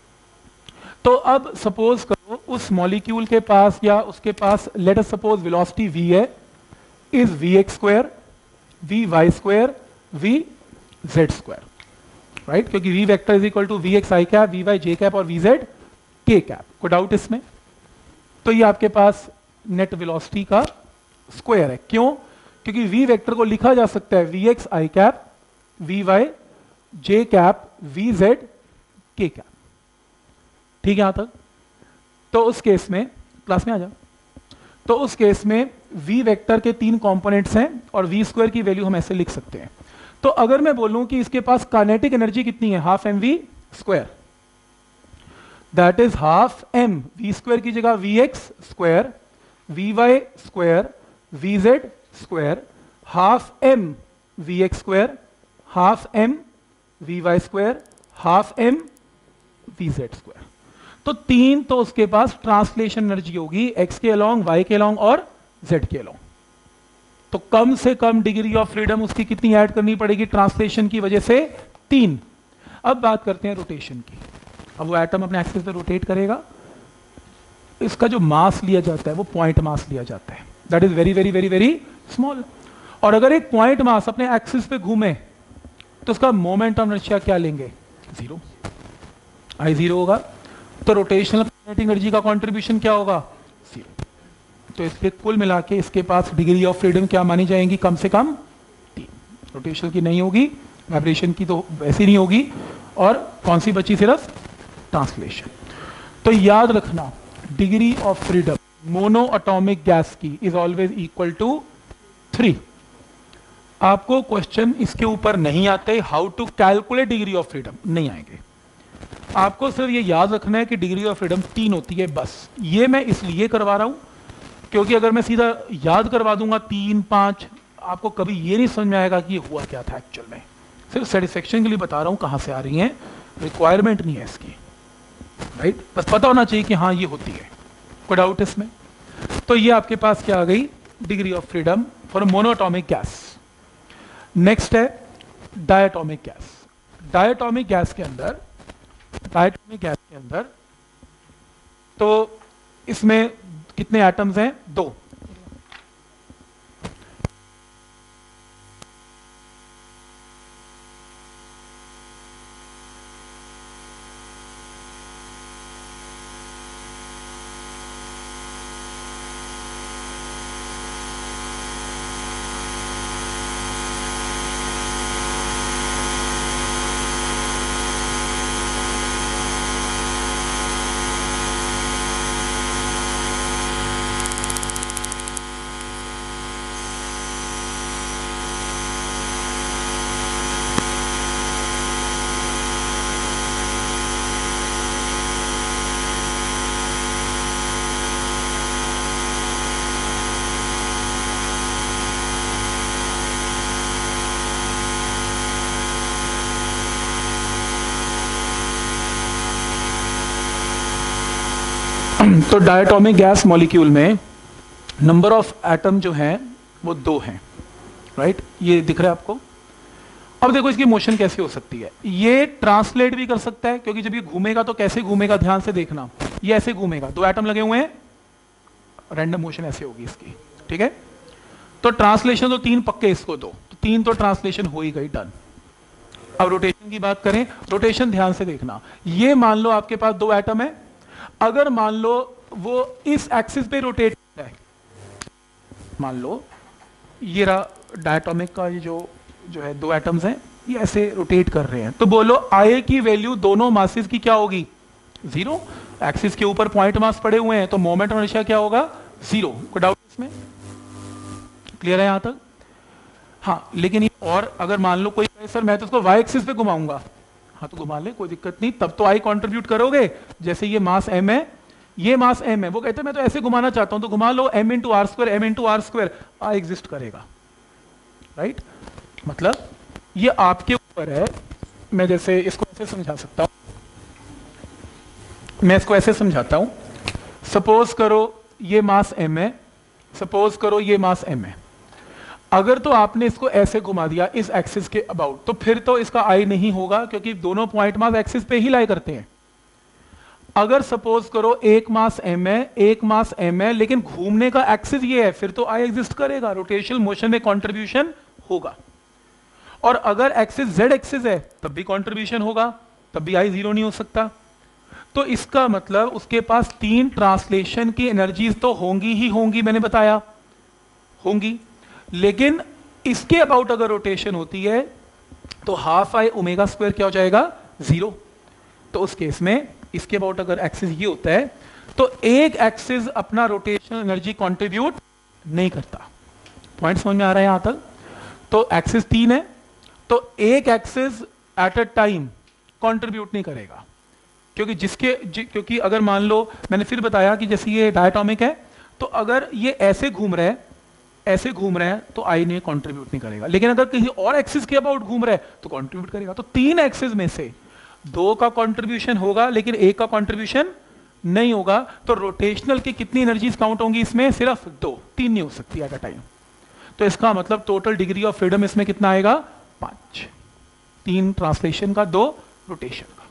तो अब सपोज करो उस मॉलिक्यूल के पास या उसके पास let us suppose velocity v है, is vx square, vy square, vz square, right? क्योंकि v vector is equal to vx i cap, vy j cap और vz k कैप। कोई डाउट इसमें? तो ये आपके पास नेट वेलोसिटी का स्क्वायर है। क्यों? क्योंकि v वेक्टर को लिखा जा सकता है vx i cap, vy j cap, vz k cap. ठीक है यहां तक? तो उस केस में क्लास में आ जाओ। तो उस केस में v वेक्टर के 3 कंपोनेंट्स हैं और v स्क्वायर की वैल्यू हम ऐसे लिख सकते हैं। तो अगर मैं बोलूं कि इसके पास काइनेटिक एनर्जी कितनी है, half mv square, that is half M V square की जगह V X square V Y square V Z square half M V X square half M V Y square half M V Z square. तो तीन तो उसके पास translation energy होगी, X के along, Y के अलोंग और जेड के अलोंग। तो कम से कम डिग्री ऑफ फ्रीडम उसकी कितनी ऐड करनी पड़ेगी ट्रांसलेशन की वजह से? 3। अब बात करते हैं रोटेशन की। अब वो एटम अपने एक्सिस पे रोटेट करेगा, इसका जो मास लिया जाता है वो पॉइंट मास लिया जाता है, that is very very very very small. और अगर एक पॉइंट मास अपने एक्सिस पे घूमे तो उसका मोमेंट ऑफ इनर्शिया क्या लेंगे? 0, आई 0 होगा। तो रोटेशनल काइनेटिक एनर्जी का कंट्रीब्यूशन क्या होगा? 0। तो इसलिए कुल मिला के इसके पास डिग्री ऑफ फ्रीडम क्या मानी जाएंगी? कम से कम 3। रोटेशन की नहीं होगी, वाइब्रेशन की तो वैसी नहीं होगी, और कौन सी बची? सिर्फ ट्रांसलेशन। तो याद रखना degree of freedom mono atomic gas की इज ऑलवेज इक्वल टू 3। आपको क्वेश्चन इसके ऊपर नहीं आते, how to calculate degree of freedom नहीं आएंगे। आपको सिर्फ ये याद रखना है कि डिग्री ऑफ फ्रीडम 3 होती है बस। ये मैं इसलिए करवा रहा हूं क्योंकि अगर मैं सीधा याद करवा दूंगा 3, 5, आपको कभी ये नहीं समझ में आएगा कि ये हुआ क्या था एक्चुअल में। सिर्फ सेटिस्फेक्शन के लिए बता रहा हूं कहां से आ रही हैं, रिक्वायरमेंट नहीं है इसकी, राइट? बस पता होना चाहिए कि हाँ ये होती है, कोई डाउट इसमें? तो ये आपके पास क्या आ गई? Degree of freedom for monoatomic gas. Next है डायटोमिक गैस। डायटोमिक गैस के अंदर तो इसमें कितने एटम्स हैं? 2। तो डायटोमिक गैस मॉलिक्यूल में नंबर ऑफ एटम जो हैं वो 2 हैं, राइट? ये दिख रहा है आपको। अब देखो इसकी मोशन कैसे हो सकती है। ये ट्रांसलेट भी कर सकता है क्योंकि जब ये घूमेगा तो कैसे घूमेगा, ध्यान से देखना। ये ऐसे घूमेगा, 2 एटम लगे हुए हैं, रैंडम मोशन ऐसे होगी इसकी, ठीक है? तो ट्रांसलेशन तो 3 पक्के इसको दो, तो 3 तो ट्रांसलेशन हो ही गई, डन। अब रोटेशन की बात करें, रोटेशन ध्यान से देखना। ये मान लो आपके पास 2 एटम है, अगर मान लो वो इस एक्सिस पे रोटेट करता है, मान लो ये रहा डायटोमिक का ये जो है 2 एटम्स हैं, ये ऐसे रोटेट कर रहे हैं, तो बोलो आई की वैल्यू दोनों मासेस की क्या होगी? 0। एक्सिस के ऊपर पॉइंट मास पड़े हुए हैं तो मोमेंट ऑफ इनर्शिया क्या होगा? 0। कोई डाउट इसमें? क्लियर है यहां तक? हाँ, लेकिन और अगर मान लो कोई कहे सर मैं तो उसको वाई एक्सिस पे घुमाऊंगा, हाँ तो घुमा ले, कोई दिक्कत नहीं, तब तो आई कंट्रीब्यूट करोगे। जैसे ये मास m है, ये मास m है, वो कहते हैं मैं तो ऐसे घुमाना चाहता हूं, तो घुमा लो, m into R square, m into R square, I exist करेगा, राइट? मतलब ये आपके ऊपर है। मैं जैसे इसको ऐसे समझा सकता हूं, मैं इसको ऐसे समझाता हूं। सपोज करो ये मास m है, सपोज करो ये मास m है। अगर तो आपने इसको ऐसे घुमा दिया इस एक्सिस के अबाउट, तो फिर तो इसका आई नहीं होगा क्योंकि दोनों पॉइंट मास एक्सिस पे ही लाई करते हैं। अगर सपोज करो एक मास m है, एक मास m है, लेकिन घूमने का एक्सिस ये है, फिर तो आई एग्जिस्ट करेगा, रोटेशनल मोशन में कंट्रीब्यूशन होगा। और अगर एक्सिस z एक्सिस है तब भी कंट्रीब्यूशन होगा, तब भी आई 0 नहीं हो सकता। तो इसका मतलब उसके पास 3 ट्रांसलेशन की एनर्जीज तो होंगी ही होंगी, मैंने बताया होंगी, लेकिन इसके अबाउट अगर रोटेशन होती है तो हाफ आई ओमेगा स्क्वायर क्या हो जाएगा? 0। तो उस केस में इसके अबाउट अगर एक्सिस ये होता है तो एक एक्सिस अपना रोटेशनल एनर्जी कंट्रीब्यूट नहीं करता। पॉइंट समझ में आ रहा है यहां तक? तो एक्सिस 3 है, तो एक axis at a time contribute नहीं करेगा, क्योंकि अगर मान लो मैंने फिर बताया कि जैसे ये डायटोमिक है, तो अगर ये ऐसे घूम रहा है, ऐसे घूम रहा है, तो आई ने कंट्रीब्यूट नहीं करेगा, लेकिन अगर किसी और एक्सिस के अबाउट घूम रहा है तो कंट्रीब्यूट करेगा। तो 3 एक्सिस में से 2 का कंट्रीब्यूशन होगा लेकिन 1 का कंट्रीब्यूशन नहीं होगा। तो रोटेशनल की कितनी एनर्जीज काउंट होंगी इसमें? सिर्फ 2, 3 नहीं हो सकती एट अ टाइम। तो इसका मतलब टोटल डिग्री ऑफ फ्रीडम इसमें कितना आएगा? 5। 3 ट्रांसलेशन का, 2 रोटेशन का।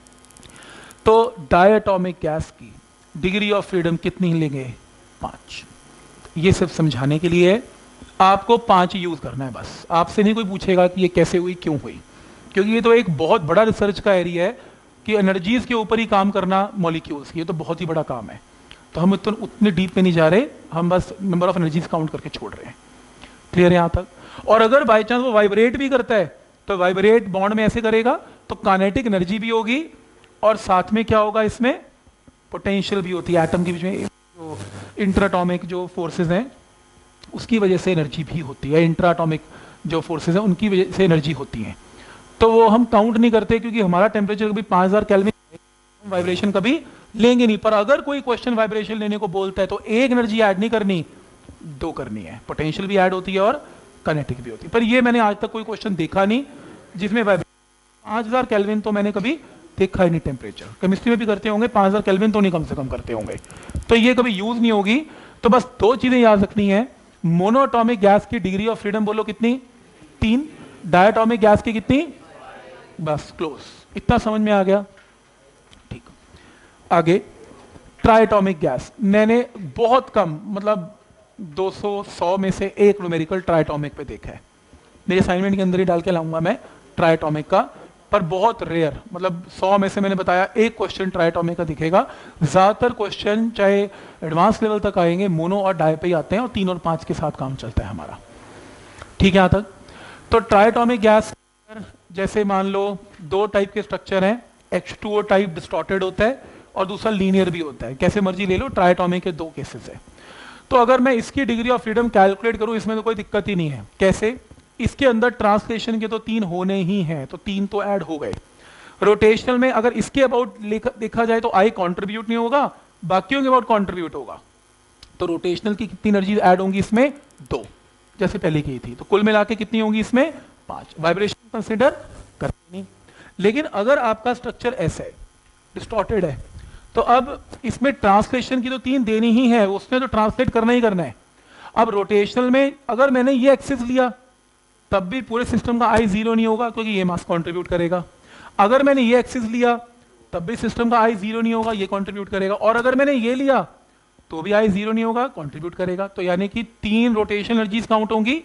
तो डायटोमिक गैस की डिग्री ऑफ फ्रीडम कितनी लेंगे? 5। ये सिर्फ समझाने के लिए है, आपको 5 यूज करना है बस। आपसे नहीं कोई पूछेगा कि ये कैसे हुई, क्यों हुई, क्योंकि ये तो एक बहुत बड़ा रिसर्च का एरिया है कि एनर्जीज के ऊपर ही काम करना मॉलिक्यूल्स, ये तो बहुत ही बड़ा काम है। तो हम उतने डीप में नहीं जा रहे, हम बस नंबर ऑफ एनर्जीज काउंट करके छोड़ रहे हैं। क्लियर है यहां तक? और अगर बाई चांस वो वाइब्रेट भी करता है तो वाइब्रेट बॉन्ड में ऐसे करेगा तो काइनेटिक एनर्जी भी होगी और साथ में क्या होगा? इसमें पोटेंशियल भी होती है। एटम के बीच में जो इंट्राटॉमिक जो फोर्सेस हैं उसकी वजह से एनर्जी भी होती है, इंट्राटॉमिक जो फोर्सेस हैं उनकी वजह से एनर्जी होती है। तो वो हम काउंट नहीं करते क्योंकि हमारा टेम्परेचर कभी 5000 केल्विन, वाइब्रेशन कभी लेंगे नहीं। पर अगर कोई क्वेश्चन वाइब्रेशन लेने को बोलता है तो 1 एनर्जी ऐड नहीं करनी, 2 करनी है। पोटेंशियल भी ऐड होती है और काइनेटिक भी होती है। पर ये मैंने आज तक कोई क्वेश्चन देखा नहीं जिसमें वाइब्रेशन 5000 केल्विन तो मैंने कभी देखा ही नहीं। टेम्परेचर केमिस्ट्री में भी करते होंगे, 5000 केल्विन तो नहीं कम से कम करते होंगे, तो ये कभी यूज नहीं होगी। तो बस 2 चीजें याद रखनी है। मोनोटॉमिक गैस की डिग्री ऑफ फ्रीडम बोलो कितनी? 3। डायटोमिक गैस की कितनी? बस क्लोज, इतना समझ में आ गया? ठीक। आगे ट्राइटोमिक गैस, मैंने बहुत कम मतलब 200-100 में से 1 न्यूमेरिकल ट्राइटोमिक पे देखा है। मेरे असाइनमेंट के अंदर ही डाल के लाऊंगा मैं ट्राइटोमिक का, पर बहुत रेयर, मतलब 100 में से मैंने बताया 1 क्वेश्चन ट्राइटोमिक का दिखेगा। ज्यादातर क्वेश्चन चाहे एडवांस लेवल तक आएंगे मोनो और डाई पे ही आते हैं और 3 और 5 के साथ काम चलता है हमारा। ठीक है यहां तक? तो ट्राइटोमिक गैस जैसे मान लो 2 टाइप के स्ट्रक्चर हैं, H2O टाइप डिस्टॉर्टेड होता है और दूसरा लीनियर भी होता है। कैसे मर्जी ले लो, ट्राइटोमिक के 2 केसेस है। तो अगर मैं इसकी डिग्री ऑफ फ्रीडम कैलकुलेट करूं इसमें तो कोई दिक्कत ही नहीं है। कैसे? इसके अंदर ट्रांसलेशन के तो 3 होने ही हैं, तो 3 तो ऐड हो गए। रोटेशनल में अगर इसके अबाउट देखा जाए तो आई कंट्रीब्यूट नहीं होगा, बाकियों के अबाउट कंट्रीब्यूट होगा। तो रोटेशनल की कितनी एनर्जी ऐड होंगी इसमें? 2, जैसे पहले की थी। तो कुल मिला के कितनी होंगी इसमें? 5। वाइब्रेशन कंसिडर करते नहीं। लेकिन अगर आपका स्ट्रक्चर ऐसा है, डिस्टॉर्टेड है, तो अब इसमें ट्रांसलेशन की तो 3 देनी ही है, उसने तो ट्रांसलेट करना ही करना है। अब रोटेशनल में अगर मैंने ये एक्सिस लिया तब भी पूरे सिस्टम का आई 0 नहीं होगा क्योंकि ये मास कंट्रीब्यूट करेगा। अगर मैंने ये एक्सिस लिया तब भी सिस्टम का आई 0 नहीं होगा, ये कंट्रीब्यूट करेगा। और अगर मैंने ये लिया तो भी आई 0 नहीं होगा, कंट्रीब्यूट करेगा। तो यानी कि 3 रोटेशन एनर्जीज काउंट होंगी।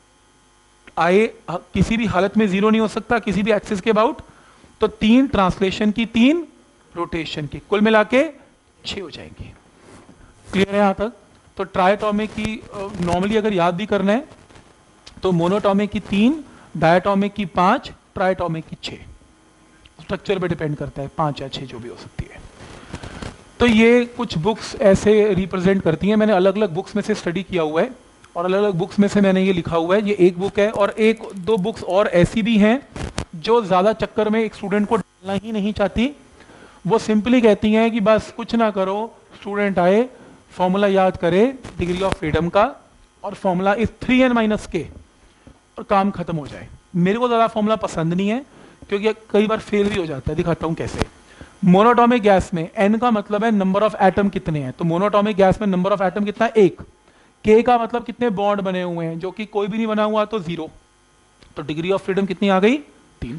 आई किसी भी हालत में 0 नहीं हो सकता किसी भी एक्सिस के अबाउट। तो 3 ट्रांसलेशन की, 3 रोटेशन की, कुल मिला के 6 हो जाएंगी। क्लियर है यहां तक? तो ट्राइटोमिक की नॉर्मली अगर याद भी करना है तो मोनोटॉमिक की 3, डायटोमिक की 5, ट्राइटोमिक की 6। स्ट्रक्चर पे डिपेंड करता है, 5 या 6 जो भी हो सकती है। तो ये कुछ बुक्स ऐसे रिप्रेजेंट करती हैं। मैंने अलग अलग बुक्स में से स्टडी किया हुआ है और अलग अलग बुक्स में से मैंने ये लिखा हुआ है। ये एक बुक है और 1-2 बुक्स और ऐसी भी हैं जो ज़्यादा चक्कर में एक स्टूडेंट को डालना ही नहीं चाहती। वो सिंपली कहती हैं कि बस कुछ ना करो, स्टूडेंट आए, फॉर्मूला याद करे डिग्री ऑफ फ्रीडम का और फॉर्मूला इज 3n-k और काम खत्म हो जाए। मेरे को ज़्यादा फॉर्मूला पसंद नहीं है क्योंकि कई बार फेल भी हो जाता है। दिखाता हूँ कैसे। मोनोटॉमिक गैस में n का मतलब है नंबर ऑफ एटम कितने हैं, तो मोनोटॉमिक गैस में नंबर ऑफ एटम कितना है? 1। k का मतलब कितने बॉन्ड बने हुए हैं, जो कि कोई भी नहीं बना हुआ तो 0। तो डिग्री ऑफ फ्रीडम कितनी आ गई?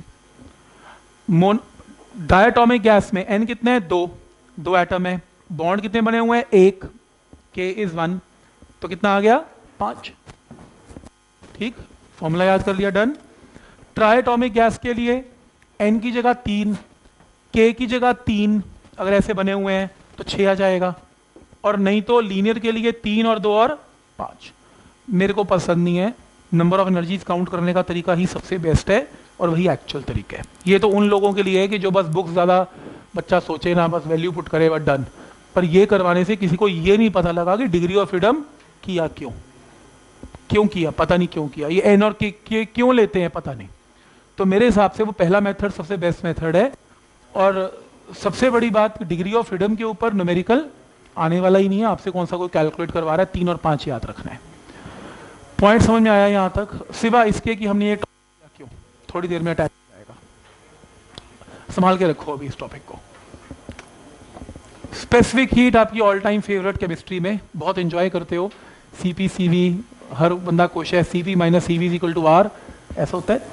3। डायटोमिक गैस में n कितने हैं? 2 एटम है। बॉन्ड कितने बने हुए हैं? 1। k इज 1, तो कितना आ गया? 5। ठीक, फॉर्मूला याद कर लिया, डन। ट्राइटोमिक गैस के लिए n की जगह 3, k की जगह 3, अगर ऐसे बने हुए हैं तो 6 आ जाएगा। और नहीं तो लीनियर के लिए 3 और 2 और 5। मेरे को पसंद नहीं है। नंबर ऑफ एनर्जीज काउंट करने का तरीका ही सबसे बेस्ट है और वही एक्चुअल तरीका है। ये तो उन लोगों के लिए है कि जो बस बुक्स ज़्यादा बच्चा सोचे ना, बस वैल्यू पुट करे बस डन। पर ये करवाने से किसी को ये नहीं पता लगा कि डिग्री ऑफ फ्रीडम किया क्यों किया, पता नहीं क्यों किया। ये एन और के क्यों लेते हैं पता नहीं। तो मेरे हिसाब से वो पहला मेथड सबसे बेस्ट मेथड है और सबसे बड़ी बात, डिग्री ऑफ फ्रीडम के ऊपर न्यूमेरिकल आने वाला ही नहीं है, आपसे कौन सा कोई कैलकुलेट करवा रहा है, 3 और 5 याद रखना है। पॉइंट समझ में आया यहाँ तक, सिवाय इसके कि हमने ये टॉपिक क्यों थोड़ी देर में अटैच हो जाएगा, संभाल के रखो अभी इस टॉपिक को। स्पेसिफिक हीट आपकी ऑल टाइम फेवरेट केमिस्ट्री में, बहुत एंजॉय करते हो, सीपी सीवी, हर बंदा खुश है, CP minus CV is equal to R, ऐसा होता है।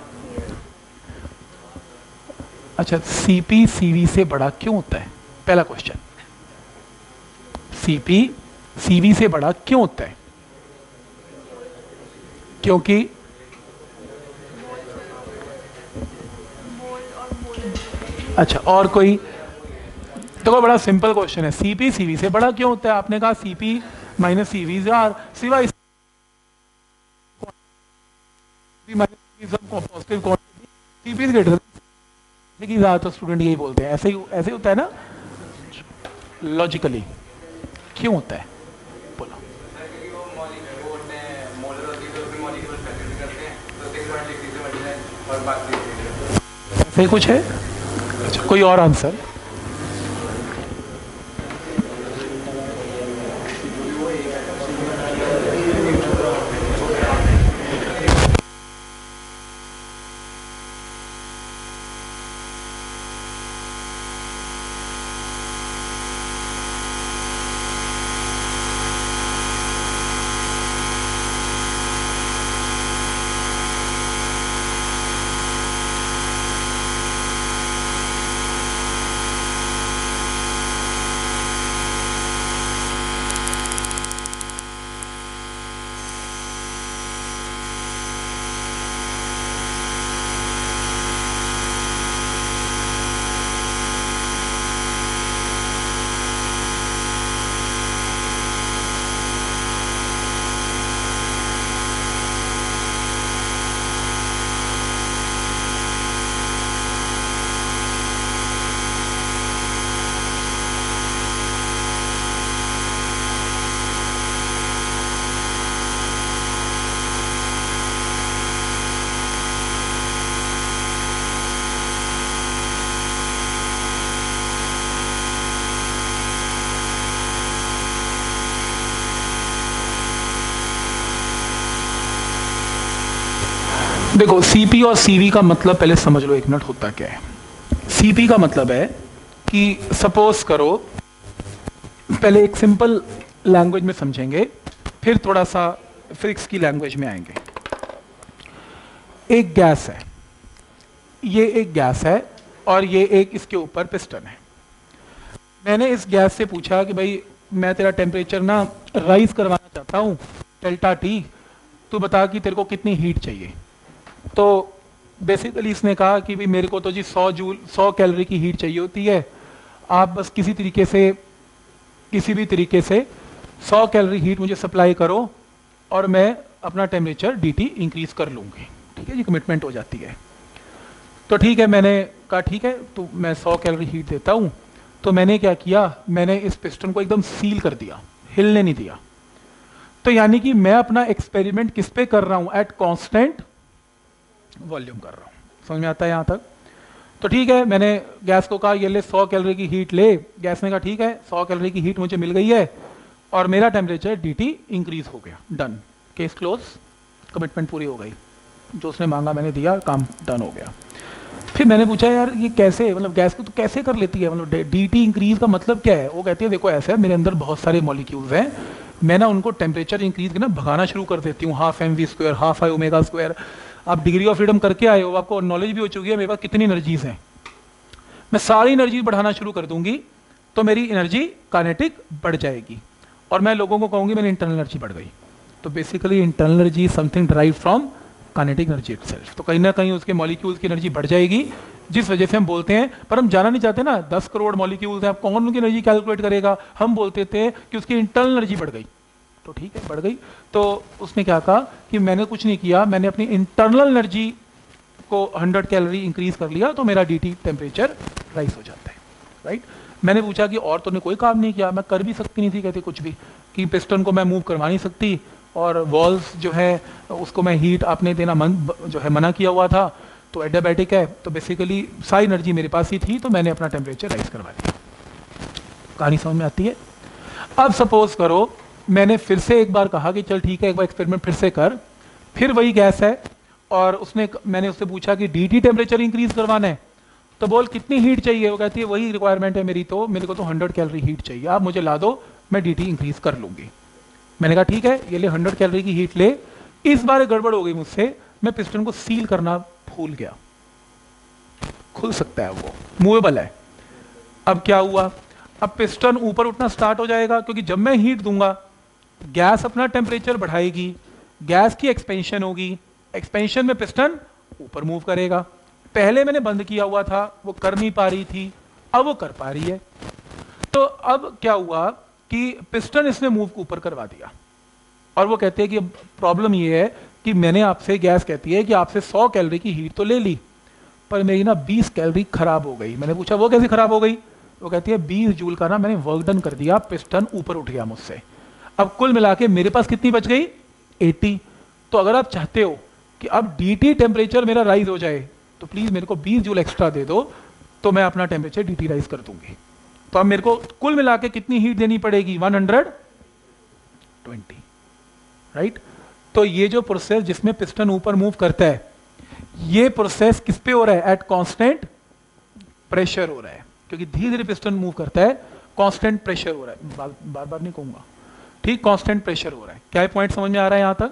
अच्छा, सीपी सीवी से बड़ा क्यों होता है, पहला क्वेश्चन। सीपी सीवी से बड़ा क्यों होता है? क्योंकि अच्छा, और कोई? तो बड़ा सिंपल क्वेश्चन है, सीपी सीवी से बड़ा क्यों होता है? आपने कहा सीपी माइनस सीवी आर, सिवाय पॉजिटिव क्वांटिटी, सीपी ग्रेटर की ज्यादातर स्टूडेंट यही बोलते हैं, ऐसे ही होता है ना लॉजिकली। क्यों होता है बोलो? ऐसे कुछ है? अच्छा, कोई और आंसर? देखो, सीपी और सीवी का मतलब पहले समझ लो, एक मिनट, होता क्या है। सीपी का मतलब है कि सपोज करो, पहले एक सिंपल लैंग्वेज में समझेंगे, फिर थोड़ा सा फिजिक्स की लैंग्वेज में आएंगे। एक गैस है, ये एक गैस है और ये एक इसके ऊपर पिस्टन है। मैंने इस गैस से पूछा कि भाई मैं तेरा टेम्परेचर ना राइज करवाना चाहता हूँ, डेल्टा टी, तू बता कि तेरे को कितनी हीट चाहिए। तो बेसिकली इसने कहा कि भाई मेरे को तो जी 100 कैलोरी की हीट चाहिए होती है, आप बस किसी भी तरीके से 100 कैलोरी हीट मुझे सप्लाई करो और मैं अपना टेम्परेचर dt इंक्रीज कर लूँगी। ठीक है जी, कमिटमेंट हो जाती है। तो ठीक है, मैंने कहा ठीक है, तो मैं 100 कैलोरी हीट देता हूँ। तो मैंने क्या किया, मैंने इस पिस्टन को एकदम सील कर दिया, हिलने नहीं दिया। तो यानी कि मैं अपना एक्सपेरिमेंट किस पे कर रहा हूँ, एट कांस्टेंट वॉल्यूम कर रहा हूँ। समझ में आता है यहाँ तक? तो ठीक है, मैंने गैस को कहा ये ले 100 कैलोरी की हीट ले। गैस ने कहा ठीक है, 100 कैलोरी की हीट मुझे मिल गई है और मेरा टेम्परेचर dt इंक्रीज हो गया। डन, केस क्लोज, कमिटमेंट पूरी हो गई, जो उसने मांगा मैंने दिया, काम डन हो गया। फिर मैंने पूछा यार ये कैसे, मतलब गैस को तो कैसे कर लेती है, मतलब dt इंक्रीज का मतलब क्या है? वो कहती है देखो ऐसा है, मेरे अंदर बहुत सारे मॉलिक्यूल्स हैं, मैं ना उनको टेम्परेचर इंक्रीज करना भगाना शुरू कर देती हूँ, half mv², half i omega square. आप डिग्री ऑफ फ्रीडम करके आए हो, आपको नॉलेज भी हो चुकी है मेरे पास कितनी एनर्जीज हैं, मैं सारी एनर्जी बढ़ाना शुरू कर दूंगी तो मेरी एनर्जी काइनेटिक बढ़ जाएगी और मैं लोगों को कहूंगी मेरी इंटरनल एनर्जी बढ़ गई। तो basically internal energy something drive from kinetic energy itself. तो कहीं ना कहीं उसके मॉलिक्यूल्स की एनर्जी बढ़ जाएगी, जिस वजह से हम बोलते हैं, पर हम जाना नहीं चाहते ना, 10 करोड़ मॉलिक्यूल्स हैं, आप कौन उनकी एनर्जी कैलकुलेट करेगा, हम बोलते थे कि उसकी इंटरनल एनर्जी बढ़ गई। तो ठीक है, बढ़ गई। तो उसने क्या कहा कि मैंने कुछ नहीं किया, मैंने अपनी इंटरनल एनर्जी को 100 कैलोरी इंक्रीज कर लिया तो मेरा dt टेम्परेचर राइज हो जाता है। राइट? मैंने पूछा कि और तूने कोई काम नहीं किया? मैं कर भी सकती नहीं थी, कहते कुछ भी, कि पिस्टन को मैं मूव करवा नहीं सकती और वॉल्स जो है उसको मैं हीट आपने देना जो है मना किया हुआ था। तो एडियाबैटिक है, तो बेसिकली सारी एनर्जी मेरे पास ही थी, तो मैंने अपना टेम्परेचर राइज करवा दिया। कहानी समझ में आती है? अब सपोज करो मैंने फिर से एक बार कहा कि चल ठीक है, एक बार एक्सपेरिमेंट फिर से कर, फिर वही गैस है और मैंने उससे पूछा कि डीटी टेम्परेचर इंक्रीज करवाना है, तो बोल कितनी हीट चाहिए? वो कहती है वही रिक्वायरमेंट है मेरी, तो मेरे को तो 100 कैलोरी हीट चाहिए, आप मुझे ला दो, मैं डीटी इंक्रीज कर लूंगी। मैंने कहा ठीक है, ये ले 100 कैलोरी की हीट ले। इस बार गड़बड़ हो गई मुझसे, मैं पिस्टन को सील करना भूल गया। खुल सकता है, वो मूवेबल है। अब क्या हुआ? अब पिस्टन ऊपर उठना स्टार्ट हो जाएगा, क्योंकि जब मैं हीट दूंगा गैस अपना टेम्परेचर बढ़ाएगी, गैस की एक्सपेंशन होगी, एक्सपेंशन में पिस्टन ऊपर मूव करेगा। पहले मैंने बंद किया हुआ था, वो कर नहीं पा रही थी, अब वो कर पा रही है। तो अब क्या हुआ कि पिस्टन इसने मूव ऊपर करवा दिया, और वो कहते हैं कि प्रॉब्लम ये है कि मैंने आपसे, गैस कहती है कि आपसे 100 कैलोरी की हीट तो ले ली, पर मेरी ना 20 कैलोरी खराब हो गई। मैंने पूछा वो कैसे खराब हो गई? वो कहती है 20 जूल का ना मैंने वर्क डन कर दिया, पिस्टन ऊपर उठ गया मुझसे। अब कुल मिला के मेरे पास कितनी बच गई? 80। तो अगर आप चाहते हो कि अब डीटी टेम्परेचर मेरा राइज हो जाए, तो प्लीज मेरे को 20 जूल एक्स्ट्रा दे दो, तो मैं अपना टेम्परेचर डीटी राइज कर दूंगी। तो अब मेरे को कुल मिला के कितनी हीट देनी पड़ेगी? 120, राइट। तो ये जो प्रोसेस जिसमें पिस्टन ऊपर मूव करता है, ये प्रोसेस किस पे हो रहा है? एट कांस्टेंट प्रेशर हो रहा है, क्योंकि धीरे धीरे पिस्टन मूव करता है, कांस्टेंट प्रेशर हो रहा है। बार बार नहीं कहूंगा, ठीक, कांस्टेंट प्रेशर हो रहा है। क्या पॉइंट समझ में आ रहा है यहां तक?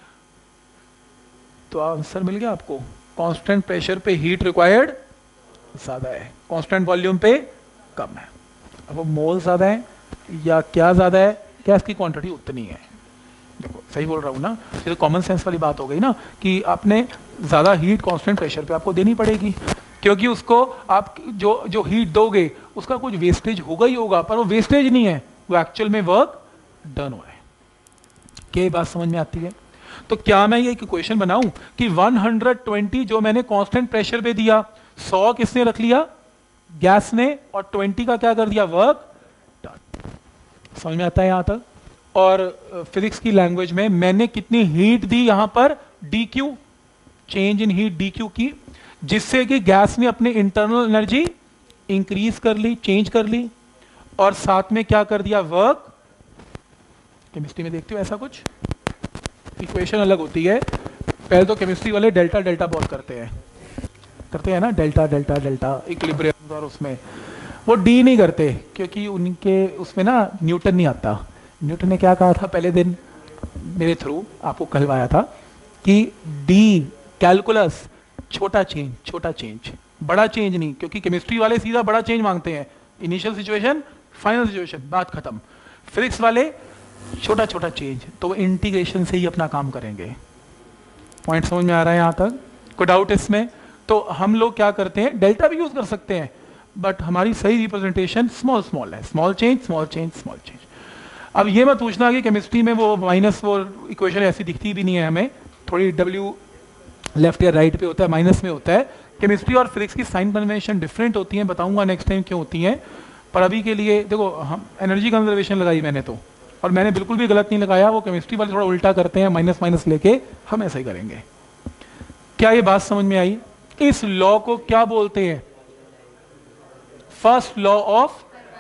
तो आंसर मिल गया आपको। कांस्टेंट प्रेशर पे हीट रिक्वायर्ड ज्यादा है, कांस्टेंट वॉल्यूम पे कम है। अब वो मोल ज्यादा है या क्या ज्यादा है? गैस की क्वांटिटी उतनी है। देखो सही बोल रहा हूं ना, ये तो कॉमन सेंस वाली बात हो गई ना, कि आपने ज्यादा हीट कांस्टेंट प्रेशर पे आपको देनी पड़ेगी, क्योंकि उसको आप जो हीट दोगे उसका कुछ वेस्टेज होगा ही होगा, पर वो वेस्टेज नहीं है, वो एक्चुअल में वर्क डन हो रहा है। क्या बात समझ में आती है? तो क्या मैं ये एक इक्वेशन बनाऊं कि 120 जो मैंने कांस्टेंट प्रेशर पे दिया, 100 किसने रख लिया? गैस ने, और 20 का क्या कर दिया? Work done. समझ में आता है यहां तक? और फिजिक्स की लैंग्वेज में मैंने कितनी हीट दी यहां पर? dq, change in heat dq की, जिससे कि गैस ने अपनी इंटरनल एनर्जी इंक्रीज कर ली, चेंज कर ली, और साथ में क्या कर दिया? वर्क। केमिस्ट्री में देखते हो ऐसा कुछ? इक्वेशन अलग होती है। पहले तो केमिस्ट्री वाले डेल्टा डेल्टा बहुत करते हैं ना, डेल्टा डेल्टा डेल्टा इक्विलिब्रियम, और उसमें वो डी नहीं करते, क्योंकि उनके उसमें ना न्यूटन नहीं आता। न्यूटन ने क्या कहा था पहले दिन मेरे थ्रू, आपको कहलवाया था कि डी कैलकुलस छोटा चेंज, बड़ा चेंज नहीं, क्योंकि केमिस्ट्री वाले सीधा बड़ा चेंज मांगते हैं, इनिशियल सिचुएशन फाइनल सिचुएशन, बात खत्म। फिजिक्स वाले छोटा चेंज, तो वो इंटीग्रेशन से ही अपना काम करेंगे। पॉइंट समझ में आ रहा है यहां तक? कोई डाउट इसमें? तो हम लोग क्या करते हैं, डेल्टा भी यूज कर सकते हैं, बट हमारी सही रिप्रेजेंटेशन स्मॉल है, स्मॉल चेंज। अब ये मत पूछना कि केमिस्ट्री में वो माइनस, वो इक्वेशन ऐसी दिखती भी नहीं है हमें, थोड़ी डब्ल्यू लेफ्ट या राइट पे होता है, माइनस में होता है। केमिस्ट्री और फिजिक्स की साइन कन्वेंशन डिफरेंट होती हैं, बताऊंगा नेक्स्ट टाइम क्यों होती हैं। पर अभी के लिए देखो, हम एनर्जी कंजर्वेशन लगाई मैंने तो, और मैंने बिल्कुल भी गलत नहीं लगाया, वो केमिस्ट्री वाले थोड़ा उल्टा करते हैं, माइनस लेके, हम ऐसा ही करेंगे। क्या ये बात समझ में आई? इस लॉ को क्या बोलते हैं? First law of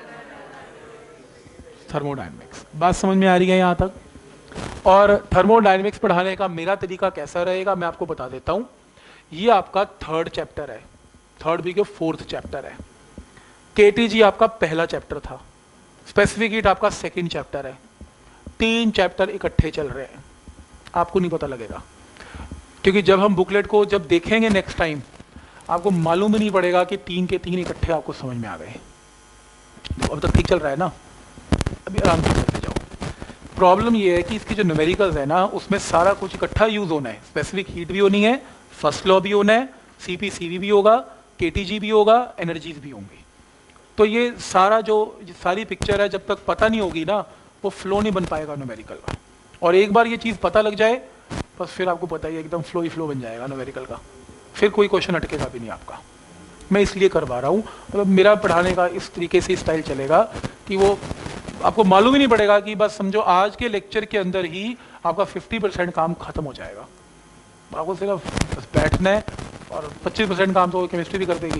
thermodynamics. बात समझ में आ रही है यहां तक? और थर्मोडायनेमिक्स पढ़ाने का मेरा तरीका कैसा रहेगा मैं आपको बता देता हूं। ये आपका 3rd चैप्टर है, 3rd भी 4th चैप्टर है। केटीजी आपका पहला चैप्टर था, स्पेसिफिक हीट आपका 2nd चैप्टर है। 3 चैप्टर इकट्ठे चल रहे हैं, आपको नहीं पता लगेगा, क्योंकि जब हम बुकलेट को जब देखेंगे नेक्स्ट टाइम, आपको मालूम ही नहीं पड़ेगा कि 3 के 3 इकट्ठे आपको समझ में आ गए। तो अब तक ठीक चल रहा है ना? अभी आराम से करते जाओ। प्रॉब्लम ये है कि इसकी जो न्यूमेरिकल्स है ना, उसमें सारा कुछ इकट्ठा यूज होना है। स्पेसिफिक हीट भी होनी है, फर्स्ट लॉ भी होना है, सीपी भी होगा, केटीजी भी होगा, एनर्जीज भी होंगी। तो ये सारा जो सारी पिक्चर है, जब तक पता नहीं होगी ना, वो फ्लो नहीं बन पाएगा न्यूमेरिकल का। और एक बार ये चीज़ पता लग जाए, बस फिर आपको पता ही एकदम फ्लो ही फ्लो बन जाएगा न्यूमेरिकल का, फिर कोई क्वेश्चन अटकेगा भी नहीं आपका। मैं इसलिए करवा रहा हूँ, मतलब मेरा पढ़ाने का इस तरीके से स्टाइल चलेगा कि वो आपको मालूम ही नहीं पड़ेगा, कि बस समझो आज के लेक्चर के अंदर ही आपका 50% काम खत्म हो जाएगा। आपको सिर्फ बस बैठना है और 25% काम तो केमिस्ट्री भी कर देगी,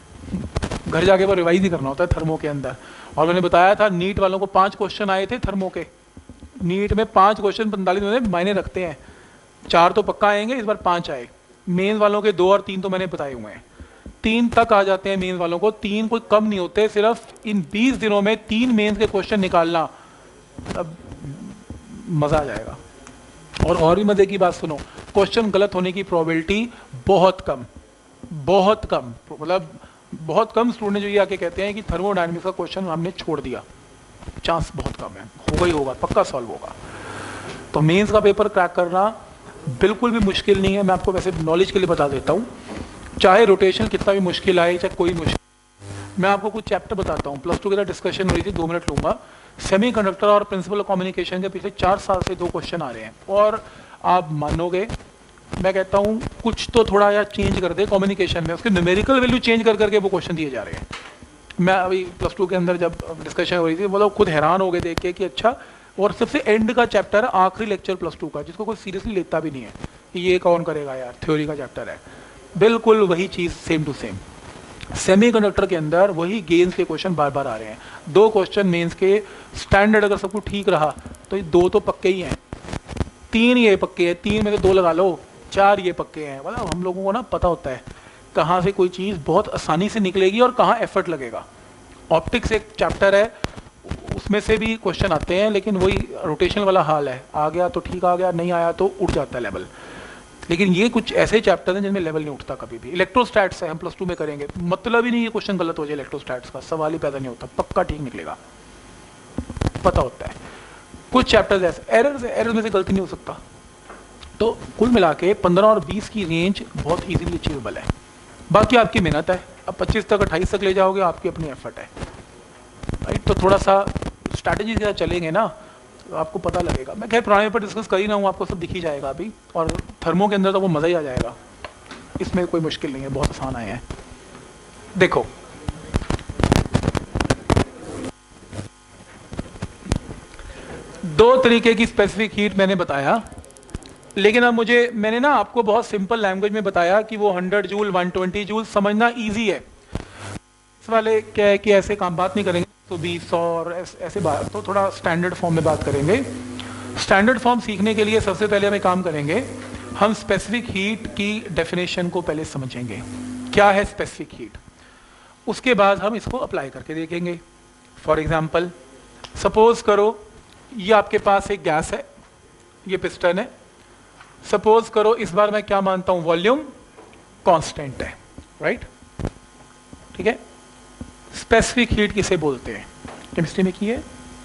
घर जाके वो रिवाइज ही करना होता है थर्मो के अंदर। और मैंने बताया था नीट वालों को 5 क्वेश्चन आए थे थर्मो के, नीट में 5 क्वेश्चन 45 मिनट मायने रखते हैं, 4 तो पक्का आएंगे, इस बार 5 आए। मेंस वालों के 2 और 3 तो मैंने बताए हुए हैं, 3 तक आ जाते हैं मेंस वालों को, 3 कोई कम नहीं होते। सिर्फ इन 20 दिनों में 3 मेंस के क्वेश्चन निकालना, अब मजा आ जाएगा। और भी मजे की बात सुनो, क्वेश्चन गलत होने की प्रोबेबिलिटी बहुत कम, बहुत कम, मतलब बहुत कम स्टूडेंट जो ये आके कहते हैं कि थर्मोडायनेमिक्स का क्वेश्चन हमने छोड़ दिया, चांस बहुत कम है, होगा ही होगा, पक्का सॉल्व होगा। तो मेंस का पेपर क्रैक करना बिल्कुल भी मुश्किल नहीं है, मैं आपको वैसे नॉलेज के लिए बता देता हूँ, चाहे रोटेशन कितना भी मुश्किल आए, चाहे कोई मुश्किल। मैं आपको कुछ चैप्टर बताता हूँ, प्लस 2 के साथ डिस्कशन हो रही थी, 2 मिनट लूंगा। सेमीकंडक्टर और प्रिंसिपल कम्युनिकेशन के पिछले 4 साल से 2 क्वेश्चन आ रहे हैं, और आप मानोगे, मैं कहता हूँ कुछ तो थोड़ा यार चेंज कर दे कम्युनिकेशन में, उसके न्यूमेरिकल वैल्यू चेंज कर करके वो क्वेश्चन दिए जा रहे हैं। मैं अभी प्लस 2 के अंदर जब डिस्कशन हो रही थी, वो लोग खुद हैरान हो गए देख के कि अच्छा। और सबसे एंड का चैप्टर है, आखिरी लेक्चर प्लस 2 का, जिसको कोई सीरियसली लेता भी नहीं है कि ये कौन करेगा यार, थ्योरी का चैप्टर है। बिल्कुल वही चीज़ सेम टू सेम, सेमीकंडक्टर के अंदर वही गेन्स के क्वेश्चन बार बार आ रहे हैं। 2 क्वेश्चन मेंस के स्टैंडर्ड अगर सब कुछ ठीक रहा तो ये 2 तो पक्के ही हैं, 3 ये पक्के हैं, 3 में से 2 लगा लो, 4 ये पक्के हैं। मतलब हम लोगों को ना पता होता है कहाँ से कोई चीज़ बहुत आसानी से निकलेगी और कहाँ एफर्ट लगेगा। ऑप्टिक्स एक चैप्टर है, उसमें से भी क्वेश्चन आते हैं, लेकिन वही रोटेशन वाला हाल है, आ गया तो ठीक आ गया, नहीं आया तो उठ जाता है लेवल। लेकिन ये कुछ ऐसे चैप्टर हैं जिनमें लेवल नहीं उठता कभी भी। इलेक्ट्रोस्टैट्स है, हम प्लस 2 में करेंगे, मतलब ही नहीं ये क्वेश्चन गलत हो जाए, इलेक्ट्रोस्टैट्स का सवाल ही पैदा नहीं होता, पक्का ठीक निकलेगा, पता होता है। कुछ चैप्टर्स ऐसे एरर में से गलती नहीं हो सकता। तो कुल मिला के 15 और 20 की रेंज बहुत इजीली अचीवेबल है, बाकी आपकी मेहनत है। अब 25 तक 28 तक ले जाओगे, आपकी अपनी एफर्ट है, राइट। तो थोड़ा सा स्ट्रैटेजी के साथ चलेंगे ना, तो आपको पता लगेगा। मैं खैर पुराने पेपर डिस्कस कर ही रहा हूँ, आपको सब दिख ही जाएगा अभी, और थर्मो के अंदर तो वो मज़ा ही आ जाएगा, इसमें कोई मुश्किल नहीं है, बहुत आसान आए हैं। देखो दो तरीके की स्पेसिफिक हीट मैंने बताया, लेकिन अब मैंने ना आपको बहुत सिंपल लैंग्वेज में बताया कि वो 100 जूल 120 जूल समझना इजी है। इस वाले क्या है कि ऐसे काम बात नहीं करेंगे, तो 20 और ऐसे बात, तो थोड़ा स्टैंडर्ड फॉर्म में बात करेंगे। स्टैंडर्ड फॉर्म सीखने के लिए सबसे पहले हम एक काम करेंगे, हम स्पेसिफिक हीट की डेफिनेशन को पहले समझेंगे, क्या है स्पेसिफिक हीट, उसके बाद हम इसको अप्लाई करके देखेंगे। फॉर एग्जाम्पल सपोज करो ये आपके पास एक गैस है, ये पिस्टन है, सपोज करो इस बार मैं क्या मानता हूं, वॉल्यूम कांस्टेंट है, राइट, ठीक है। स्पेसिफिक हीट किसे बोलते हैं, केमिस्ट्री में की है,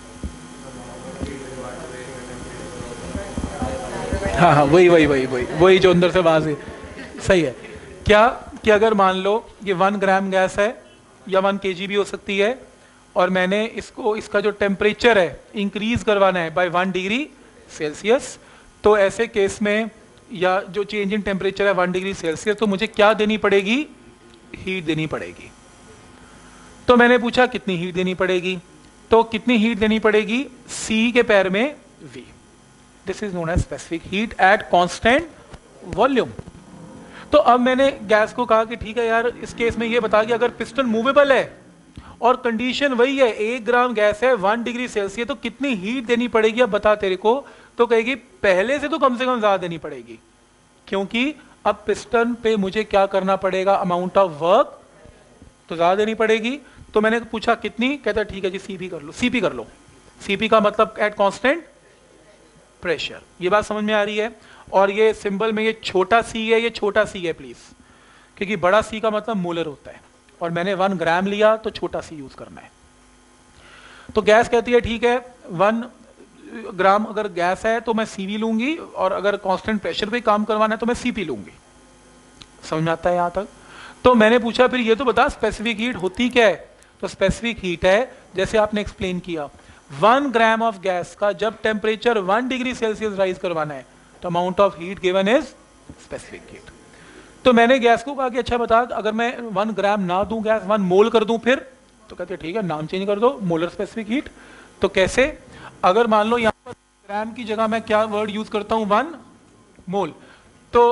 हाँ हाँ वही जो अंदर से आवाज है, सही है। क्या कि अगर मान लो ये 1 ग्राम गैस है या 1 kg भी हो सकती है, और मैंने इसका जो टेम्परेचर है इंक्रीज करवाना है बाय 1 डिग्री सेल्सियस, तो ऐसे केस में या जो चेंज इन टेम्परेचर है 1 डिग्री सेल्सियस, तो मुझे क्या देनी पड़ेगी, हीट देनी पड़ेगी। तो मैंने पूछा कितनी हीट देनी पड़ेगी, तो कितनी हीट देनी पड़ेगी, C के पैर में V, this is known as specific heat at constant volume. तो अब मैंने गैस को कहा कि ठीक है यार, इस केस में ये बता कि अगर पिस्टन मूवेबल है और कंडीशन वही है, 1 ग्राम गैस है 1 डिग्री सेल्सियस, तो कितनी हीट देनी पड़ेगी अब बता तेरे को। तो कहेगी पहले से तो कम से कम ज्यादा देनी पड़ेगी, क्योंकि अब पिस्टन पे मुझे क्या करना पड़ेगा, अमाउंट ऑफ वर्क तो ज्यादा देनी पड़ेगी। तो मैंने पूछा कितनी, कहता ठीक है जी सीपी कर लो, सीपी कर लो। सीपी का मतलब एट कांस्टेंट प्रेशर, ये बात समझ में आ रही है। और ये सिंबल में ये छोटा सी है, ये छोटा सी है प्लीज, क्योंकि बड़ा सी का मतलब मोलर होता है, और मैंने 1 ग्राम लिया तो छोटा सी यूज करना है। तो गैस कहती है ठीक है 1 ग्राम अगर गैस है तो मैं सीवी लूंगी, और अगर कांस्टेंट प्रेशर पे काम करवाना है तो मैं सीपी लूंगी। समझ में आता है यहां तक। तो मैंने पूछा फिर ये तो बता स्पेसिफिक हीट होती क्या है, तो स्पेसिफिक हीट है जैसे आपने एक्सप्लेन किया, 1 ग्राम ऑफ गैस का जब टेम्परेचर 1 डिग्री सेल्सियस राइज करवाना है तो amount of heat given is specific heat. तो मैंने गैस को कहा कि अच्छा बता, अगर मैं 1 ग्राम ना दूं गैस, 1 मोल कर दूं फिर, तो कहते ठीक है नाम चेंज कर दो, मोलर स्पेसिफिक हीट। तो कैसे, अगर मान लो यहां पर ग्राम की जगह मैं क्या वर्ड यूज करता हूं, 1 मोल, तो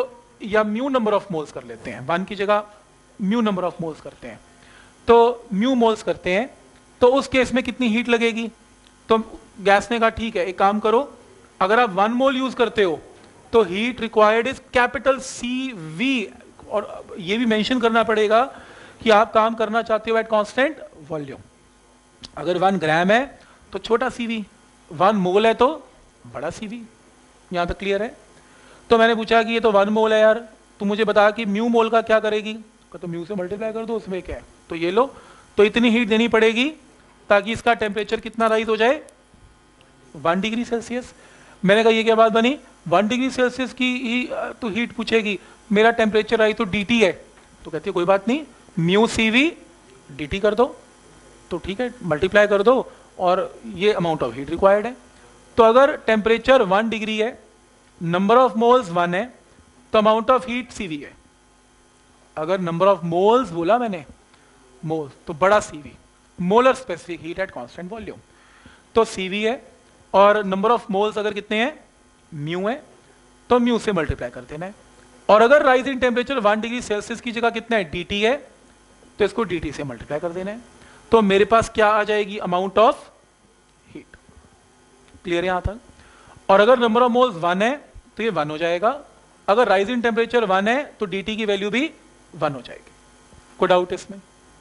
या म्यू नंबर ऑफ मोल्स कर लेते हैं, 1 की जगह म्यू नंबर ऑफ मोल्स करते हैं, तो म्यू मोल्स करते हैं, तो उस केस में कितनी हीट लगेगी? तो गैस ने कहा ठीक है, एक काम करो, अगर आप 1 मोल यूज करते हो तो heat required is capital CV, और ये भी मेंशन करना पड़ेगा कि आप काम करना चाहते हो एट कांस्टेंट वॉल्यूम। अगर 1 ग्राम है तो छोटा CV, 1 मोल है तो बड़ा CV। यहां तक क्लियर है? तो मैंने पूछा कि ये तो 1 मोल है यार, तू मुझे बता कि म्यू मोल का क्या करेगी? तो म्यू से मल्टीप्लाई कर दो, उसमें क्या है, तो ये लो, तो इतनी हीट देनी पड़ेगी ताकि इसका टेम्परेचर कितना राइज हो जाए, 1 डिग्री सेल्सियस। मैंने कहा ये क्या बात बनी, 1 डिग्री सेल्सियस की ही तो हीट पूछेगी, मेरा टेम्परेचर राइज तो DT है। तो कहती है कोई बात नहीं, म्यू CV DT कर दो, तो ठीक है, मल्टीप्लाई कर दो, और ये अमाउंट ऑफ हीट रिक्वायर्ड है। तो अगर टेम्परेचर 1 डिग्री है, नंबर ऑफ मोल्स 1 है, तो अमाउंट ऑफ हीट CV है। अगर नंबर ऑफ मोल्स बोला मैंने, मोल्स, तो बड़ा CV, molar specific heat at constant volume, तो CV है। और नंबर ऑफ मोल्स अगर कितने हैं, म्यू है, तो म्यू से मल्टीप्लाई कर देना है। और अगर rise in temperature 1 degree Celsius की जगह कितना है, DT है, तो इसको DT से मल्टीप्लाई कर देना है। तो मेरे पास क्या आ जाएगी, अमाउंट ऑफ हीट। क्लियर यहां तक? और अगर नंबर ऑफ मोल्स 1 है तो ये 1 हो जाएगा, अगर राइज इन टेम्परेचर 1 है तो DT की वैल्यू भी 1 हो जाएगी। कोई डाउट इसमें?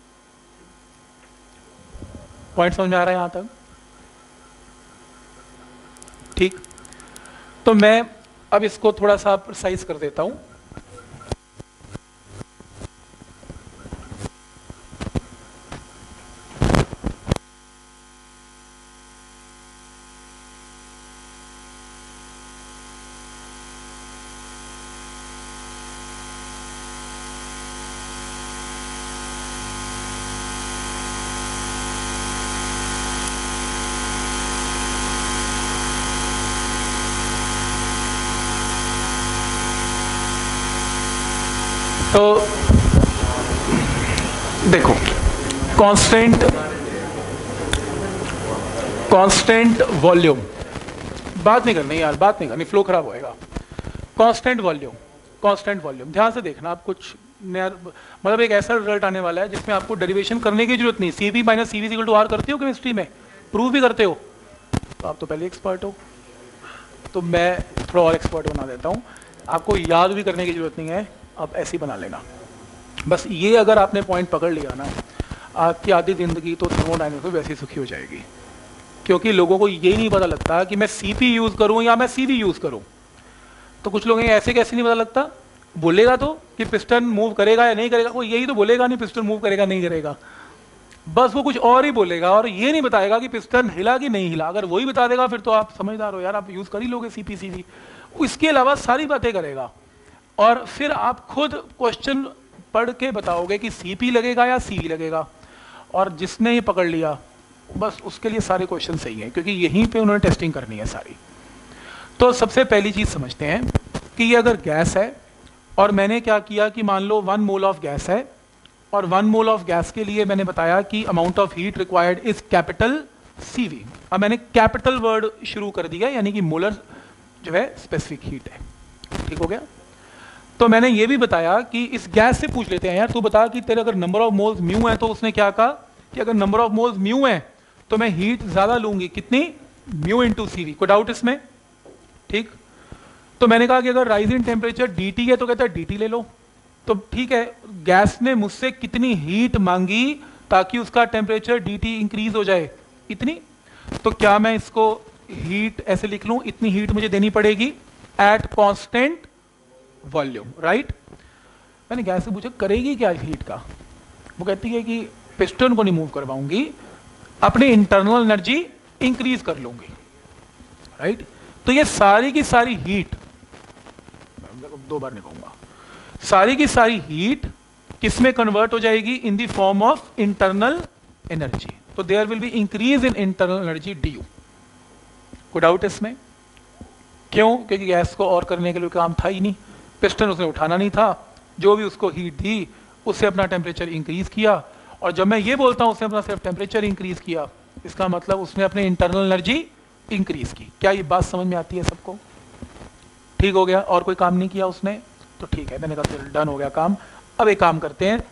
पॉइंट समझ में आ रहा है यहां तक? ठीक, तो मैं अब इसको थोड़ा सा प्रिसाइज कर देता हूं। तो देखो, कांस्टेंट वॉल्यूम, बात नहीं करनी यार, बात नहीं करनी, फ्लो खराब होएगा। कांस्टेंट वॉल्यूम, ध्यान से देखना, आप कुछ नया, मतलब एक ऐसा रिजल्ट आने वाला है जिसमें आपको डेरिवेशन करने की जरूरत नहीं। CV minus CV equal to R करते हो केमिस्ट्री में, प्रूव भी करते हो, तो आप तो पहले एक्सपर्ट हो, तो मैं थोड़ा और एक्सपर्ट बना देता हूँ। आपको याद भी करने की जरूरत नहीं है, आप ऐसे ही बना लेना। बस ये अगर आपने पॉइंट पकड़ लिया ना, आपकी आधी जिंदगी तो थर्मोडायनेमिक्स में वैसे ही सुखी हो जाएगी। क्योंकि लोगों को ये नहीं पता लगता कि मैं CP यूज करूं या मैं CV यूज करूं। तो कुछ लोग ऐसे कैसे नहीं पता लगता, बोलेगा तो कि पिस्टन मूव करेगा या नहीं करेगा, वो यही तो बोलेगा नहीं पिस्टन मूव करेगा नहीं करेगा, बस वो कुछ और ही बोलेगा और ये नहीं बताएगा कि पिस्टन हिला कि नहीं हिला। अगर वही बता देगा फिर तो आप समझदार हो यार, आप यूज कर ही लोगे CP CV। इसके अलावा सारी बातें करेगा और फिर आप खुद क्वेश्चन पढ़ के बताओगे कि CP लगेगा या CV लगेगा। और जिसने ये पकड़ लिया बस उसके लिए सारे क्वेश्चन सही हैं, क्योंकि यहीं पे उन्होंने टेस्टिंग करनी है सारी। तो सबसे पहली चीज समझते हैं कि ये अगर गैस है और मैंने क्या किया कि मान लो 1 मोल ऑफ गैस है, और 1 मोल ऑफ गैस के लिए मैंने बताया कि amount of heat required is capital CV। अब मैंने कैपिटल वर्ड शुरू कर दिया, यानी कि मोलर जो है स्पेसिफिक हीट है। ठीक हो गया? तो मैंने ये भी बताया कि इस गैस से पूछ लेते हैं, यार तू बता कि तेरे अगर नंबर ऑफ मोल्स म्यू है, तो उसने क्या कहा कि अगर नंबर ऑफ मोल्स म्यू है तो मैं हीट ज्यादा लूंगी, कितनी, म्यू इंटू CV। कोई डाउट इसमें? ठीक, तो मैंने कहा कि अगर राइजिंग टेम्परेचर DT है तो कहता है DT ले लो। तो ठीक है, गैस ने मुझसे कितनी हीट मांगी ताकि उसका टेम्परेचर DT इंक्रीज हो जाए, इतनी। तो क्या मैं इसको हीट ऐसे लिख लूं, इतनी हीट मुझे देनी पड़ेगी एट कांस्टेंट वॉल्यूम, राइट। मैंने गैस से पूछा करेगी क्या हीट का, वो कहती है कि पिस्टन को नहीं मूव करवाऊंगी, अपनी इंटरनल एनर्जी इंक्रीज कर लूंगी, राइट। तो ये सारी की सारी हीट, दो बार नहीं कहूंगा, सारी की सारी हीट किसमें कन्वर्ट हो जाएगी, in the form of internal energy. तो there will be increase in internal energy DU। कोई डाउट इसमें? क्यों? क्योंकि गैस को और करने के लिए काम था ही नहीं, पिस्टन उसने उठाना नहीं था, जो भी उसको हीट दी उससे अपना टेम्परेचर इंक्रीज किया। और जब मैं ये बोलता हूं उसने अपना सिर्फ टेम्परेचर इंक्रीज किया, इसका मतलब उसने अपने इंटरनल एनर्जी इंक्रीज की। क्या ये बात समझ में आती है सबको? ठीक हो गया? और कोई काम नहीं किया उसने, तो ठीक है, मैंने कहा डन हो गया काम। अब एक काम करते हैं,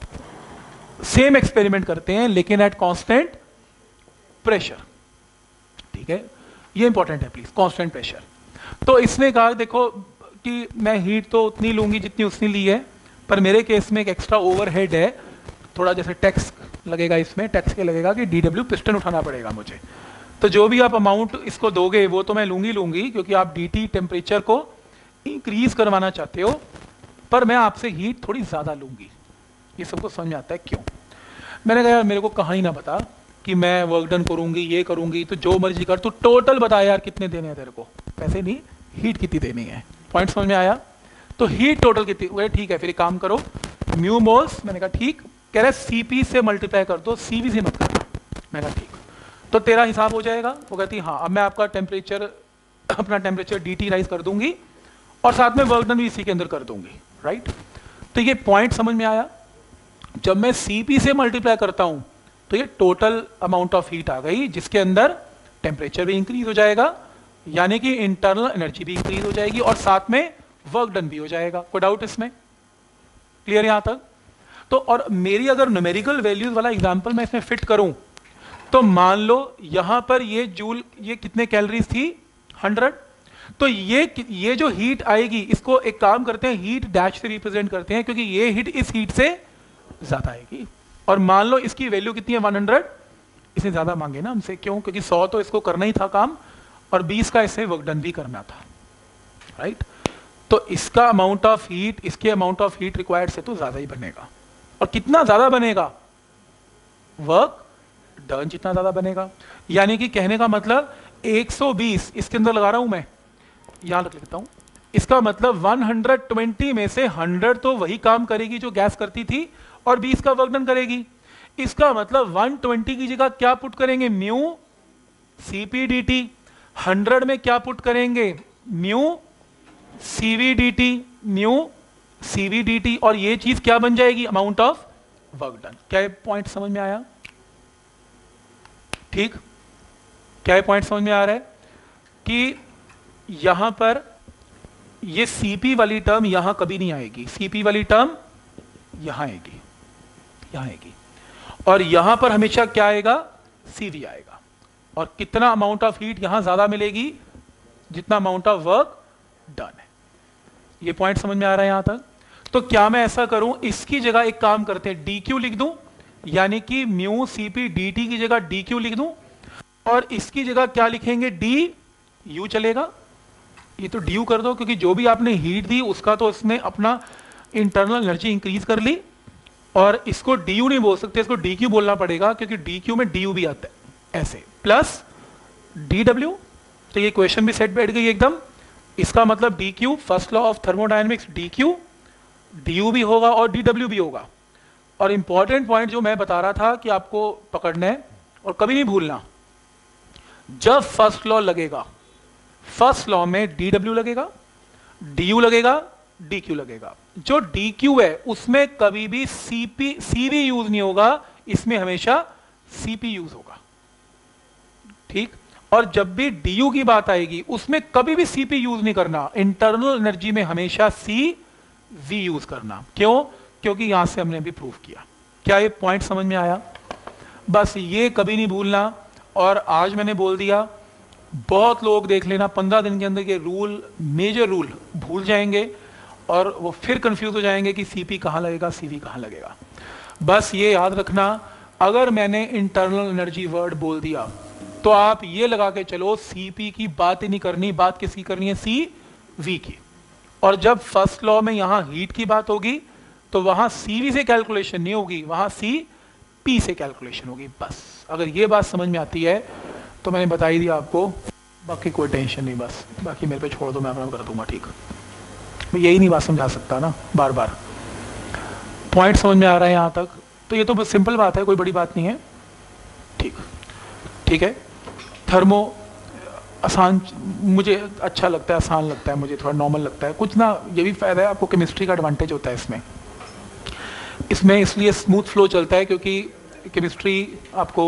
सेम एक्सपेरिमेंट करते हैं लेकिन एट कांस्टेंट प्रेशर। ठीक है, ये इंपॉर्टेंट है प्लीज, कांस्टेंट प्रेशर। तो इसने कहा देखो कि मैं हीट तो उतनी लूंगी जितनी उसने ली है, पर मेरे केस में एक एक्स्ट्रा ओवरहेड है, थोड़ा जैसे टैक्स लगेगा, इसमें टैक्स के लगेगा कि DW पिस्टन उठाना पड़ेगा मुझे। तो जो भी आप अमाउंट इसको दोगे वो तो मैं लूंगी क्योंकि आप DT टेम्परेचर को इंक्रीज करवाना चाहते हो, पर मैं आपसे हीट थोड़ी ज्यादा लूंगी। ये सबको समझ में आता है क्यों? मैंने कहा यार मेरे को कहानी ना बता कि मैं वर्क डन करूंगी, ये करूंगी, तो जो मर्जी कर, तू टोटल बता यार कितने देने हैं तेरे को, पैसे नहीं, हीट कितनी देनी है। पॉइंट समझ में आया? तो हीट टोटल कितनी, वो ठीक है फिर एक काम करो, म्यू मोल्स। मैंने कहा ठीक। कह रहे CP से मल्टीप्लाई कर दो, CV से मत करना। मैंने कहा ठीक, तो तेरा हिसाब हो जाएगा। वो कहती हाँ, अब मैं आपका टेम्परेचर, अपना टेम्परेचर DT राइज कर दूंगी और साथ में वर्क डन भी इसी के अंदर कर दूंगी, राइट। तो ये पॉइंट समझ में आया? जब मैं CP से मल्टीप्लाई करता हूं तो ये टोटल अमाउंट ऑफ हीट आ गई, जिसके अंदर टेम्परेचर भी इंक्रीज हो जाएगा, यानी कि इंटरनल एनर्जी भी इंक्रीज हो जाएगी और साथ में वर्क डन भी हो जाएगा। कोई डाउट इसमें? क्लियर यहां तक? तो और मेरी अगर न्यूमेरिकल वैल्यूज वाला एग्जांपल मैं इसमें फिट करूं तो मान लो यहां पर ये जूल, ये कितने कैलोरीज थी? 100। तो ये जो हीट आएगी, इसको एक काम करते हैं, हीट डैश से रिप्रेजेंट करते हैं क्योंकि ये हीट इस हीट से ज्यादा आएगी। और मान लो इसकी वैल्यू कितनी है? 100। इसे ज्यादा मांगे ना हमसे, क्यों? क्योंकि 100 तो इसको करना ही था काम और 20 का इसे वर्क डन भी करना था, राइट। तो इसका अमाउंट ऑफ हीट इसके अमाउंट ऑफ हीट रिक्वायर्ड से तो ज्यादा ही बनेगा। और कितना ज्यादा बनेगा? वर्क डन जितना ज्यादा बनेगा। यानी कि कहने का मतलब 120 इसके अंदर लगा रहा हूं मैं, यहां रख लेता हूं, इसका मतलब 120 में से 100 तो वही काम करेगी जो गैस करती थी और 20 का वर्क डन करेगी। इसका मतलब 120 की जगह क्या पुट करेंगे? Mu CP/DT। 100 में क्या पुट करेंगे? Mu CV/DT, mu CV/DT। और ये चीज क्या बन जाएगी? Amount of work done. क्या पॉइंट समझ में आया? ठीक, क्या ये पॉइंट समझ में आ रहा है कि यहां पर ये CP वाली टर्म यहां कभी नहीं आएगी, CP वाली टर्म यहां आएगी, यहां आएगी, और यहां पर हमेशा क्या आएगा? CV आएगा। और कितना अमाउंट ऑफ हीट यहां ज्यादा मिलेगी? जितना अमाउंट ऑफ वर्क डन है। ये पॉइंट समझ में आ रहा है यहां तक? तो क्या मैं ऐसा करूं, इसकी जगह एक काम करते हैं, DQ लिख दूं, यानी कि म्यू CP/DT की जगह DQ लिख दूं, और इसकी जगह क्या लिखेंगे? DU चलेगा। ये तो DU कर दो क्योंकि जो भी आपने हीट दी उसका तो इसने अपना इंटरनल एनर्जी इंक्रीज कर ली, और इसको DU नहीं बोल सकते, इसको DQ बोलना पड़ेगा क्योंकि DQ में DU भी आता है, ऐसे प्लस DW। तो ये क्वेश्चन भी सेट बैठ गई एकदम। इसका मतलब DQ, first law of thermodynamics, DQ DU भी होगा और DW भी होगा। और इंपॉर्टेंट पॉइंट जो मैं बता रहा था कि आपको पकड़ना है और कभी नहीं भूलना, जब फर्स्ट लॉ लगेगा, फर्स्ट लॉ में DW लगेगा, DU लगेगा, DQ लगेगा। जो DQ है उसमें कभी भी CV यूज नहीं होगा, इसमें हमेशा CP यूज होगा, ठीक। और जब भी DU की बात आएगी उसमें कभी भी CP यूज नहीं करना, इंटरनल एनर्जी में हमेशा CV यूज करना। क्यों? क्योंकि यहां से हमने भी प्रूव किया। क्या ये पॉइंट समझ में आया? बस ये कभी नहीं भूलना। और आज मैंने बोल दिया, बहुत लोग देख लेना 15 दिन के अंदर के रूल, मेजर रूल भूल जाएंगे और वो फिर कंफ्यूज हो जाएंगे कि CP कहां लगेगा, CV कहां लगेगा। बस ये याद रखना, अगर मैंने इंटरनल एनर्जी वर्ड बोल दिया तो आप ये लगा के चलो CP की बात ही नहीं करनी, बात किसकी करनी है? CV की। और जब फर्स्ट लॉ में यहां हीट की बात होगी तो वहां CV से कैलकुलेशन नहीं होगी, वहां CP से कैलकुलेशन होगी। बस अगर ये बात समझ में आती है तो मैंने बता ही दिया आपको, बाकी कोई टेंशन नहीं, बस बाकी मेरे पे छोड़ दो, मैं अपना कर दूंगा, ठीक। मैं यही नहीं बात समझा सकता ना बार बार। पॉइंट समझ में आ रहा है यहां तक? तो ये तो बस सिंपल बात है, कोई बड़ी बात नहीं है, ठीक। ठीक है, थर्मो आसान मुझे अच्छा लगता है, आसान लगता है मुझे, थोड़ा नॉर्मल लगता है कुछ ना। ये भी फायदा है आपको, केमिस्ट्री का एडवांटेज होता है इसमें इसलिए स्मूथ फ्लो चलता है क्योंकि केमिस्ट्री आपको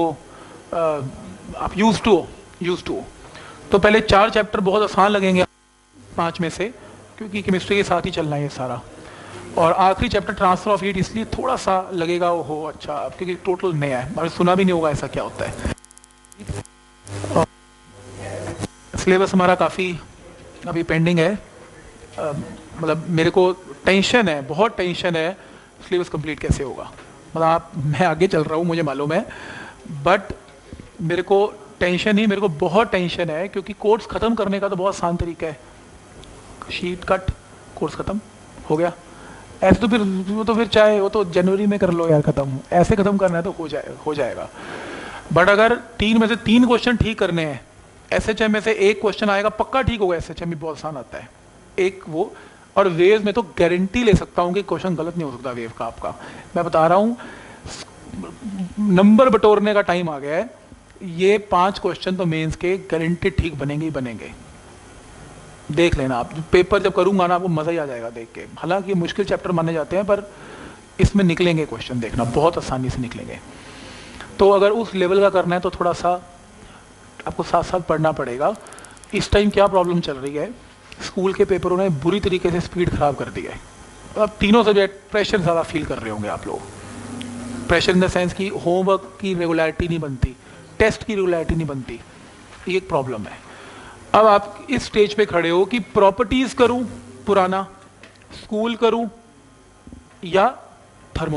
आप यूज टू हो। तो पहले 4 चैप्टर बहुत आसान लगेंगे 5 में से, क्योंकि केमिस्ट्री के साथ ही चलना है ये सारा। और आखिरी चैप्टर ट्रांसफर ऑफ हीट इसलिए थोड़ा सा लगेगा हो अच्छा, क्योंकि टोटल नया है, मैंने सुना भी नहीं होगा ऐसा क्या होता है। सिलेबस हमारा काफ़ी अभी पेंडिंग है, मतलब मेरे को टेंशन है, बहुत टेंशन है सिलेबस कंप्लीट कैसे होगा। मतलब मैं आगे चल रहा हूँ मुझे मालूम है, बट मेरे को टेंशन ही, मेरे को बहुत टेंशन है, क्योंकि कोर्स ख़त्म करने का तो बहुत आसान तरीका है, शीट कट कोर्स ख़त्म हो गया। ऐसे तो फिर वो तो फिर चाहे वो तो जनवरी में कर लो यार ख़त्म, ऐसे ख़त्म करना है तो हो जाएगा। बट अगर 3 में से 3 क्वेश्चन ठीक करने हैं, एसएचएम में से 1 क्वेश्चन आएगा पक्का ठीक होगा, एसएचएम भी बहुत आसान आता है एक वो। और वेव में तो गारंटी ले सकता हूँ कि क्वेश्चन गलत नहीं हो सकता वेव का आपका, मैं बता रहा हूँ। नंबर बटोरने का टाइम आ गया है, ये 5 क्वेश्चन तो मेंस के गारंटी ठीक बनेंगे ही बनेंगे। देख लेना आप, पेपर जब करूंगा ना आपको मजा ही आ जाएगा देख के। हालांकि मुश्किल चैप्टर माने जाते हैं, पर इसमें निकलेंगे क्वेश्चन, देखना बहुत आसानी से निकलेंगे। तो अगर उस लेवल का करना है तो थोड़ा सा आपको साथ साथ पढ़ना पड़ेगा। इस टाइम क्या प्रॉब्लम चल रही है, स्कूल के पेपरों ने बुरी तरीके से स्पीड खराब कर दी है। अब तीनों सब्जेक्ट प्रेशर ज़्यादा फील कर रहे होंगे आप लोग। प्रेशर इन द सेंस कि होमवर्क की रेगुलरिटी नहीं बनती, टेस्ट की रेगुलरिटी नहीं बनती, ये एक प्रॉब्लम है। अब आप इस स्टेज पे खड़े हो कि प्रॉपर्टीज करूं पुराना, स्कूल करूं या थर्मो,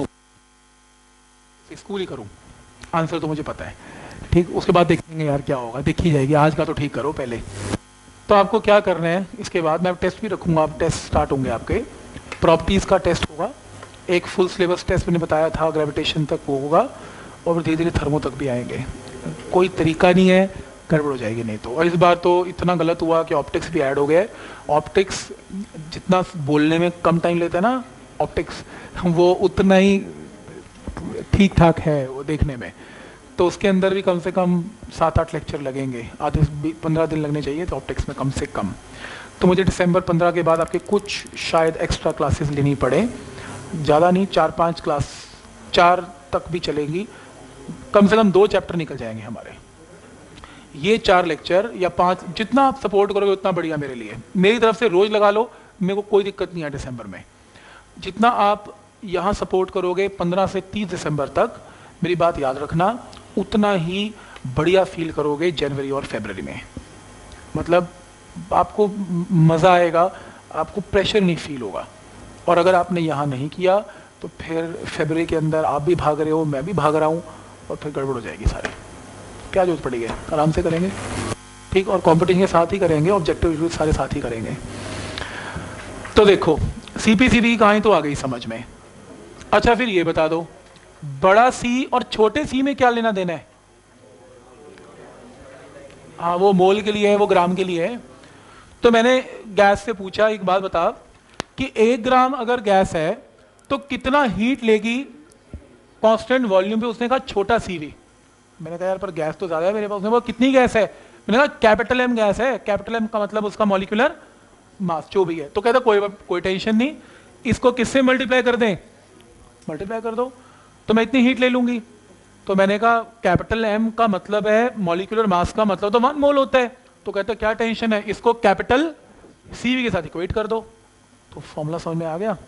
स्कूल ही करूं, आंसर तो मुझे पता है ठीक। उसके बाद देखेंगे यार क्या होगा, देखी जाएगी, आज का तो ठीक करो पहले। तो आपको क्या करना है, इसके बाद मैं टेस्ट भी रखूंगा, आप टेस्ट स्टार्ट होंगे आपके। प्रॉपर्टीज का टेस्ट होगा, एक फुल सिलेबस टेस्ट मैंने बताया था, ग्रेविटेशन तक वो होगा, और धीरे धीरे थर्मो तक भी आएंगे। कोई तरीका नहीं है, गड़बड़ हो जाएगी नहीं तो। और इस बार तो इतना गलत हुआ कि ऑप्टिक्स भी ऐड हो गया। ऑप्टिक्स जितना बोलने में कम टाइम लेता है ना ऑप्टिक्स, वो उतना ही ठीक ठाक है वो देखने में। तो उसके अंदर भी कम से कम 7-8 लेक्चर लगेंगे, आधे 15 दिन लगने चाहिए तो ऑप्टिक्स में कम से कम। तो मुझे दिसंबर 15 के बाद आपके कुछ शायद एक्स्ट्रा क्लासेस लेनी पड़े, ज़्यादा नहीं, 4-5 क्लास, 4 तक भी चलेंगी, कम से कम 2 चैप्टर निकल जाएंगे हमारे। ये 4 लेक्चर या 5, जितना आप सपोर्ट करोगे उतना बढ़िया मेरे लिए। मेरी तरफ से रोज लगा लो, मेरे को कोई दिक्कत नहीं है दिसंबर में। जितना आप यहाँ सपोर्ट करोगे 15 से 30 दिसंबर तक, मेरी बात याद रखना, उतना ही बढ़िया फील करोगे जनवरी और फरवरी में। मतलब आपको मज़ा आएगा, आपको प्रेशर नहीं फील होगा। और अगर आपने यहाँ नहीं किया तो फिर फरवरी के अंदर आप भी भाग रहे हो, मैं भी भाग रहा हूँ, और फिर गड़बड़ हो जाएगी सारी। क्या जरूरत पड़ेगी, आराम से करेंगे ठीक, और कंपटीशन के साथ ही करेंगे, ऑब्जेक्टिव सारे साथ ही करेंगे। तो देखो सीपीसीबी की कहानी तो आ गई समझ में। अच्छा फिर ये बता दो, बड़ा सी और छोटे सी में क्या लेना देना है? हाँ वो मोल के लिए है, वो ग्राम के लिए है। तो मैंने गैस से पूछा, एक बात बता कि 1 ग्राम अगर गैस है तो कितना हीट लेगी कांस्टेंट वॉल्यूम पे? उसने कहा छोटा सीवी। मैंने कहा यार पर गैस तो ज्यादा है मेरे पास। उसने बोला कितनी गैस है? मैंने कहा कैपिटल एम गैस है। कैपिटल एम का मतलब उसका मॉलिक्यूलर मास जो भी है। तो कहता कोई टेंशन नहीं, इसको किससे मल्टीप्लाई कर दें? मल्टीप्लाई कर दो तो मैं इतनी हीट ले लूंगी। तो मैंने कहा कैपिटल एम का मतलब है मॉलिक्यूलर मास का मतलब तो 1 मोल होता है। तो कहते क्या टेंशन है, इसको कैपिटल सीवी के साथ इक्वेट कर दो। तो फॉर्मूला समझ में आ गया।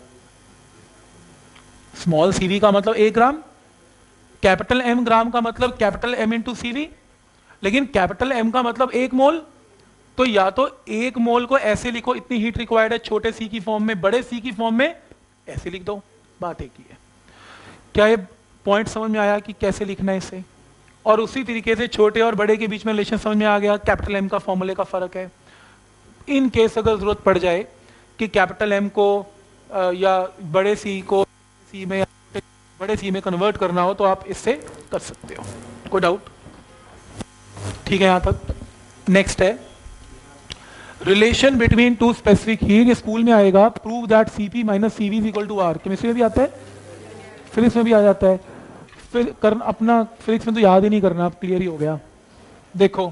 स्मॉल सीवी का मतलब 1 ग्राम, कैपिटल एम ग्राम का मतलब कैपिटल एम इंटू सीवी, लेकिन कैपिटल एम का मतलब 1 मोल। तो या तो 1 मोल को ऐसे लिखो, इतनी हीट रिक्वायर्ड है छोटे सी की फॉर्म में, बड़े सी की फॉर्म में ऐसे लिख दो, बात एक ही है। क्या ये पॉइंट समझ में आया कि कैसे लिखना है इसे? और उसी तरीके से छोटे और बड़े के बीच में रिलेशन समझ में आ गया, कैपिटल एम का फॉर्मूले का फर्क है। इन केस अगर जरूरत पड़ जाए कि कैपिटल एम को या बड़े सी को सी में, बड़े सी में कन्वर्ट करना हो तो आप इससे कर सकते हो, कोई डाउट? ठीक है यहां तक। नेक्स्ट है रिलेशन बिटवीन 2 स्पेसिफिक हीट। ये स्कूल में आएगा, prove that CP minus CV is equal to R. Chemistry में भी आता है, फिजिक्स में भी आ जाता है। फिर करना अपना, फिजिक्स में तो याद ही नहीं करना, अब क्लियर ही हो गया। देखो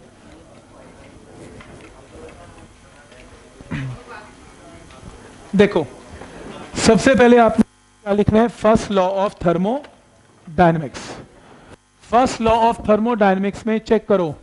देखो सबसे पहले आपने क्या लिखना है, first law of thermodynamics. First law of thermodynamics में चेक करो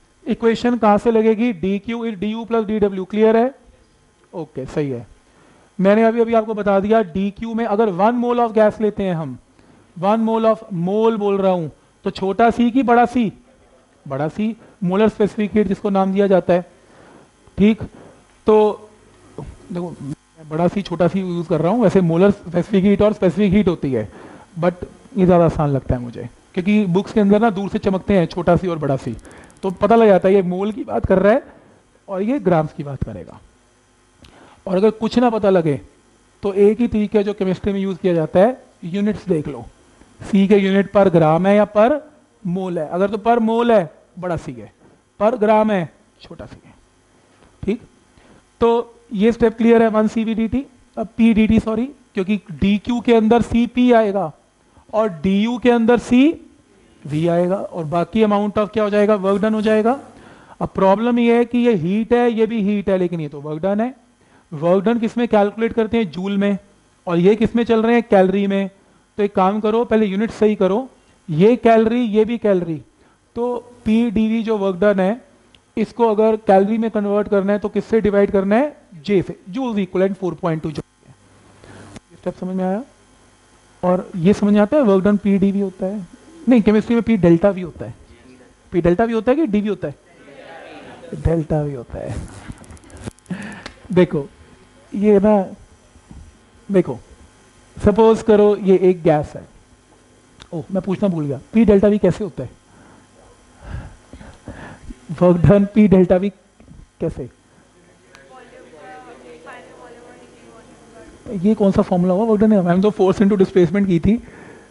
इक्वेशन कहां से लगेगी, D Q D U plus D W. Clear है? ओके सही है। मैंने अभी अभी आपको बता दिया DQ में अगर 1 मोल ऑफ गैस लेते हैं हम, 1 मोल ऑफ, मोल बोल रहा हूं, तो छोटा सी की बड़ा सी, बड़ा सी, मोलर स्पेसिफिक हीट जिसको नाम दिया जाता है। ठीक, तो देखो मैं बड़ा सी छोटा सी यूज कर रहा हूं, वैसे मोलर स्पेसिफिक हीट और स्पेसिफिक हीट होती है, बट ये ज़्यादा आसान लगता है मुझे, क्योंकि बुक्स के अंदर ना दूर से चमकते हैं छोटा सी और बड़ा सी, तो पता लग जाता है ये मोल की बात कर रहा है और ये ग्राम्स की बात करेगा। और अगर कुछ ना पता लगे तो एक ही तरीका जो केमिस्ट्री में यूज किया जाता है, यूनिट्स देख लो, सी के यूनिट पर ग्राम है या पर मोल है। अगर तो पर मोल है बड़ा सी है, पर ग्राम है छोटा सी है। ठीक, तो ये स्टेप क्लियर है 1 CVdt। अब PDT सॉरी, क्योंकि DQ के अंदर CP आएगा और DU के अंदर CV आएगा और बाकी अमाउंट ऑफ क्या हो जाएगा, वर्क डन हो जाएगा। अब प्रॉब्लम ये है कि ये हीट है, ये भी हीट है, लेकिन ये तो वर्क डन है। वर्क डन किस में कैलकुलेट करते हैं, जूल में, और ये किस में चल रहे हैं, कैलोरी में। तो एक काम करो, पहले यूनिट सही करो, ये कैलोरी ये भी कैलोरी, तो PdV जो वर्क डन है इसको अगर कैलोरी में कन्वर्ट करना है तो किससे डिवाइड करना है, J से, जूल्स इक्विवेलेंट 4.2 जो है। स्टेप समझ में आया? और ये समझ में आता है वर्क डन PdV होता है, नहीं केमिस्ट्री में P डेल्टा V होता है, P डेल्टा V होता है कि DV होता है, डेल्टा V होता है। देखो ये ना, देखो सपोज करो ये एक गैस है, ओह मैं पूछना भूल गया, P डेल्टा V कैसे होता है, work done P delta V कैसे, ये कौन सा फॉर्मूला हुआ वर्क डन है, हमने तो फोर्स इनटू डिस्प्लेसमेंट की थी।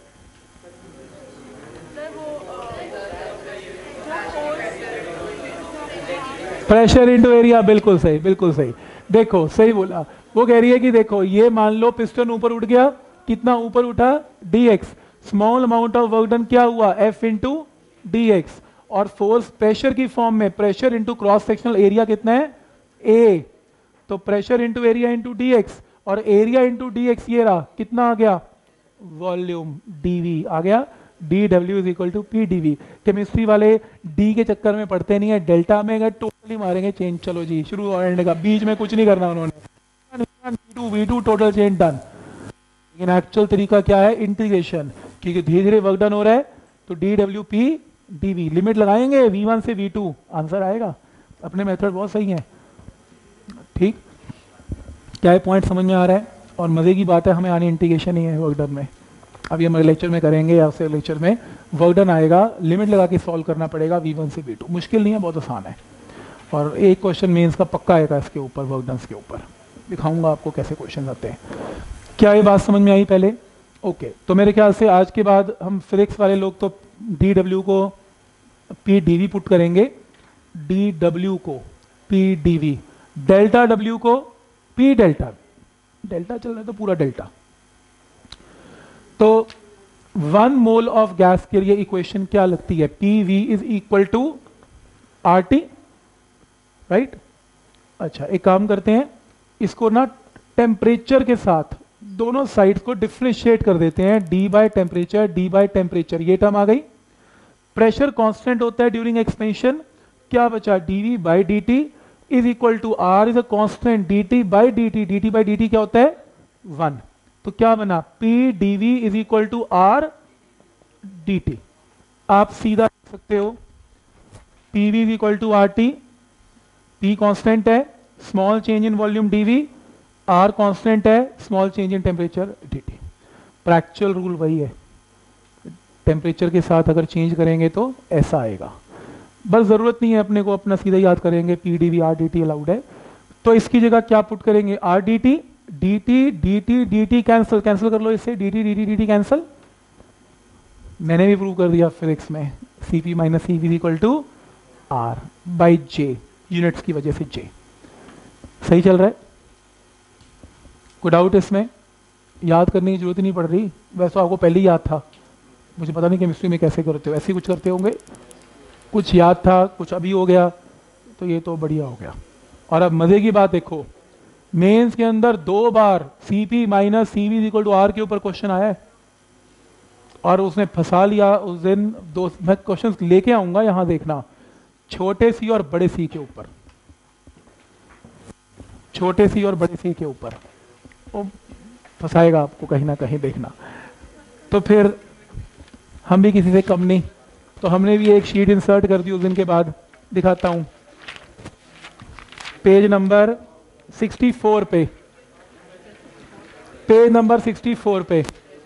प्रेशर इनटू एरिया, बिल्कुल सही, बिल्कुल सही। देखो सही बोला, वो कह रही है कि देखो ये मान लो पिस्टन ऊपर उठ गया, कितना ऊपर उठा, dx, small amount of work done क्या हुआ, F इंटू dx, और फोर्स प्रेशर की फॉर्म में, pressure into cross sectional area कितना है, A, तो pressure into area into dx, और एरिया इंटू dx ये रहा, कितना आ गया, वॉल्यूम dV आ गया, dW is equal to PdV। Chemistry वाले D के चक्कर में पढ़ते नहीं है, डेल्टा में गए टोटली मारेंगे चेंज, चलो जी शुरू और एंड का, बीच में कुछ नहीं करना उन्होंने, V2 टोटल चेंज डन। लेकिन एक्चुअल तरीका क्या है, इंटीग्रेशन, क्योंकि धीरे धीरे वर्क डन हो रहा है, तो dW PdV, लिमिट लगाएंगे V1 से V2, आंसर आएगा। अपने मेथड बहुत सही है। ठीक, क्या ये पॉइंट समझ में आ रहा है? और मजे की बात है हमें आनी इंटीग्रेशन ही है वर्क डन में, अभी हमारे लेक्चर में करेंगे, या फिर लेक्चर में वर्क डन आएगा, लिमिट लगा के सॉल्व करना पड़ेगा V1 से V2, मुश्किल नहीं है, बहुत आसान है। और एक क्वेश्चन मेंस का पक्का आएगा इसके ऊपर, वर्क डन के ऊपर दिखाऊंगा आपको कैसे क्वेश्चन आते हैं। क्या ये बात समझ में आई पहले? ओके, तो मेरे ख्याल से आज के बाद हम फिजिक्स वाले लोग तो dW को PdV पुट करेंगे, dW को PdV, डेल्टा W को P डेल्टा, डेल्टा चल रहा है तो पूरा डेल्टा। तो 1 मोल ऑफ गैस के लिए इक्वेशन क्या लगती है, PV is equal to RT, right. अच्छा एक काम करते हैं, इसको ना टेम्परेचर के साथ दोनों साइड्स को डिफरेंशिएट कर देते हैं, D by temperature, D by temperature, ये टर्म आ गई। प्रेशर कांस्टेंट होता है ड्यूरिंग एक्सपेंशन, क्या बचा, dV by dt is equal to R is a constant, dt by dt, dt by dt क्या होता है 1, तो क्या बना, P dV is equal to R dt। आप सीधा लिख सकते हो PV is equal to RT, P constant है, small change in volume dV, R constant है, small change in temperature dt। Practical rule वही है, टेम्परेचर के साथ अगर चेंज करेंगे तो ऐसा आएगा, बस जरूरत नहीं है अपने को, अपना सीधा याद करेंगे PdV RDT अलाउड है। तो इसकी जगह क्या पुट करेंगे, RDT, dt dt dt cancel, cancel कर लो इससे, dt dt dt कैंसिल, मैंने भी प्रूव कर दिया फिजिक्स में, Cp minus Cv is equal to R by J, units की वजह से J। सही चल रहा है? कोई डाउट इसमें? याद करने की जरूरत ही नहीं पड़ रही, वैसे तो आपको पहले ही याद था, मुझे पता नहीं केमिस्ट्री में कैसे करते हो, ऐसे ही कुछ करते होंगे, कुछ याद था कुछ अभी हो गया, तो ये तो बढ़िया हो गया। और अब मजे की बात देखो, मेंस के अंदर 2 बार Cp minus Cv equal to R के ऊपर क्वेश्चन आया है, और उसने फंसा लिया उस दिन। मैं क्वेश्चन लेके आऊंगा, यहां देखना, छोटे सी और बड़े सी के ऊपर, छोटे सी और बड़े सी के ऊपर। वो फंसाएगा आपको कहीं ना कहीं, देखना। तो फिर हम भी किसी से कम नहीं, तो हमने भी एक शीट इंसर्ट कर दी उस दिन के बाद, दिखाता हूं। पेज नंबर 64 पे, पेज नंबर 64 पे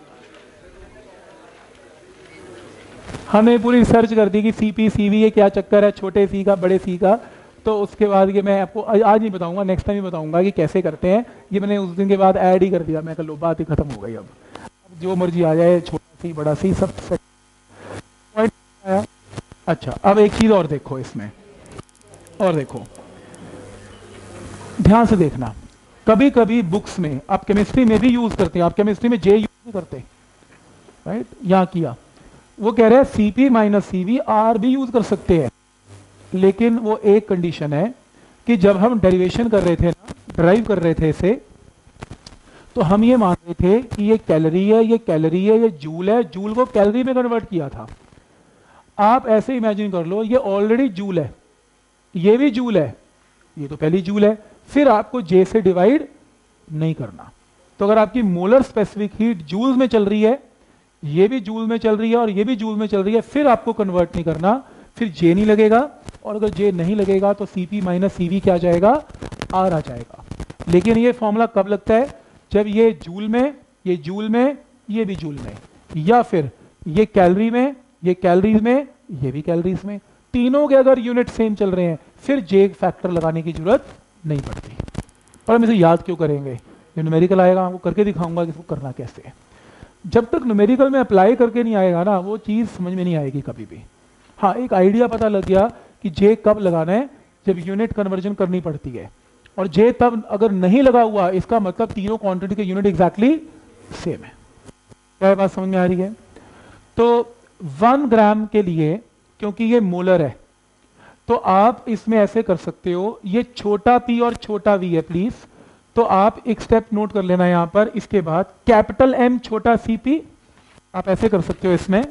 हमने पूरी रिसर्च कर दी कि सीपी सीवी ये क्या चक्कर है, छोटे सी का बड़े सी का। तो उसके बाद ये मैं आपको आज नहीं बताऊंगा, नेक्स्ट टाइम ही बताऊंगा कि कैसे करते हैं। ये मैंने उस दिन के बाद ऐड ही कर दिया, मैं कल बात ही खत्म हो गई। अब जो मर्जी आ जाए, छोटा सी बड़ा सी सब पॉइंट आया। अच्छा, अब एक चीज और देखो इसमें, और देखो ध्यान से देखना। कभी कभी बुक्स में आप केमिस्ट्री में भी यूज करते हैं, आप केमिस्ट्री में जे यूज नहीं करते, राइट? यहां किया, वो कह रहे हैं सीपी माइनस सीवी आर भी यूज कर सकते हैं, लेकिन वो एक कंडीशन है कि जब हम डेरिवेशन कर रहे थे ना, ड्राइव कर रहे थे इसे, तो हम ये मान रहे थे कि ये कैलोरी है, ये कैलोरी है, ये जूल है, जूल को कैलोरी में कन्वर्ट किया था। आप ऐसे इमेजिन कर लो, ये ऑलरेडी जूल है, ये भी जूल है, ये तो पहली जूल है, फिर आपको जे से डिवाइड नहीं करना। तो अगर आपकी मोलर स्पेसिफिक हीट जूल्स में चल रही है, ये भी जूल में चल रही है और ये भी जूल में चल रही है, फिर आपको कन्वर्ट नहीं करना, फिर जे नहीं लगेगा। और अगर जे नहीं लगेगा तो सीपी माइनस सीवी क्या आ जाएगा, आर आ जाएगा। लेकिन ये फॉर्मूला कब लगता है, जब ये जूल में, ये जूल में, ये भी जूल में, या फिर ये कैलोरी में, ये कैलोरीज में, ये भी कैलोरीज में, तीनों के अगर यूनिट सेम चल रहे हैं, फिर जे फैक्टर लगाने की जरूरत नहीं पड़ती। पर हम इसे याद क्यों करेंगे, जो न्यूमेरिकल आएगा आपको करके दिखाऊंगा कि इसको करना कैसे है। जब तक न्यूमेरिकल में अप्लाई करके नहीं आएगा ना, वो चीज़ समझ में नहीं आएगी कभी भी। हाँ, एक आइडिया पता लग गया कि जे कब लगाना है, जब यूनिट कन्वर्जन करनी पड़ती है। और जे तब अगर नहीं लगा हुआ, इसका मतलब तीनों क्वांटिटी के यूनिट एग्जैक्टली सेम है। क्या बात समझ में आ रही है? तो 1 ग्राम के लिए, क्योंकि ये मोलर है, तो आप इसमें ऐसे कर सकते हो, ये छोटा p और छोटा v है प्लीज, तो आप एक स्टेप नोट कर लेना यहां पर। इसके बाद कैपिटल M छोटा cp, आप ऐसे कर सकते हो। इसमें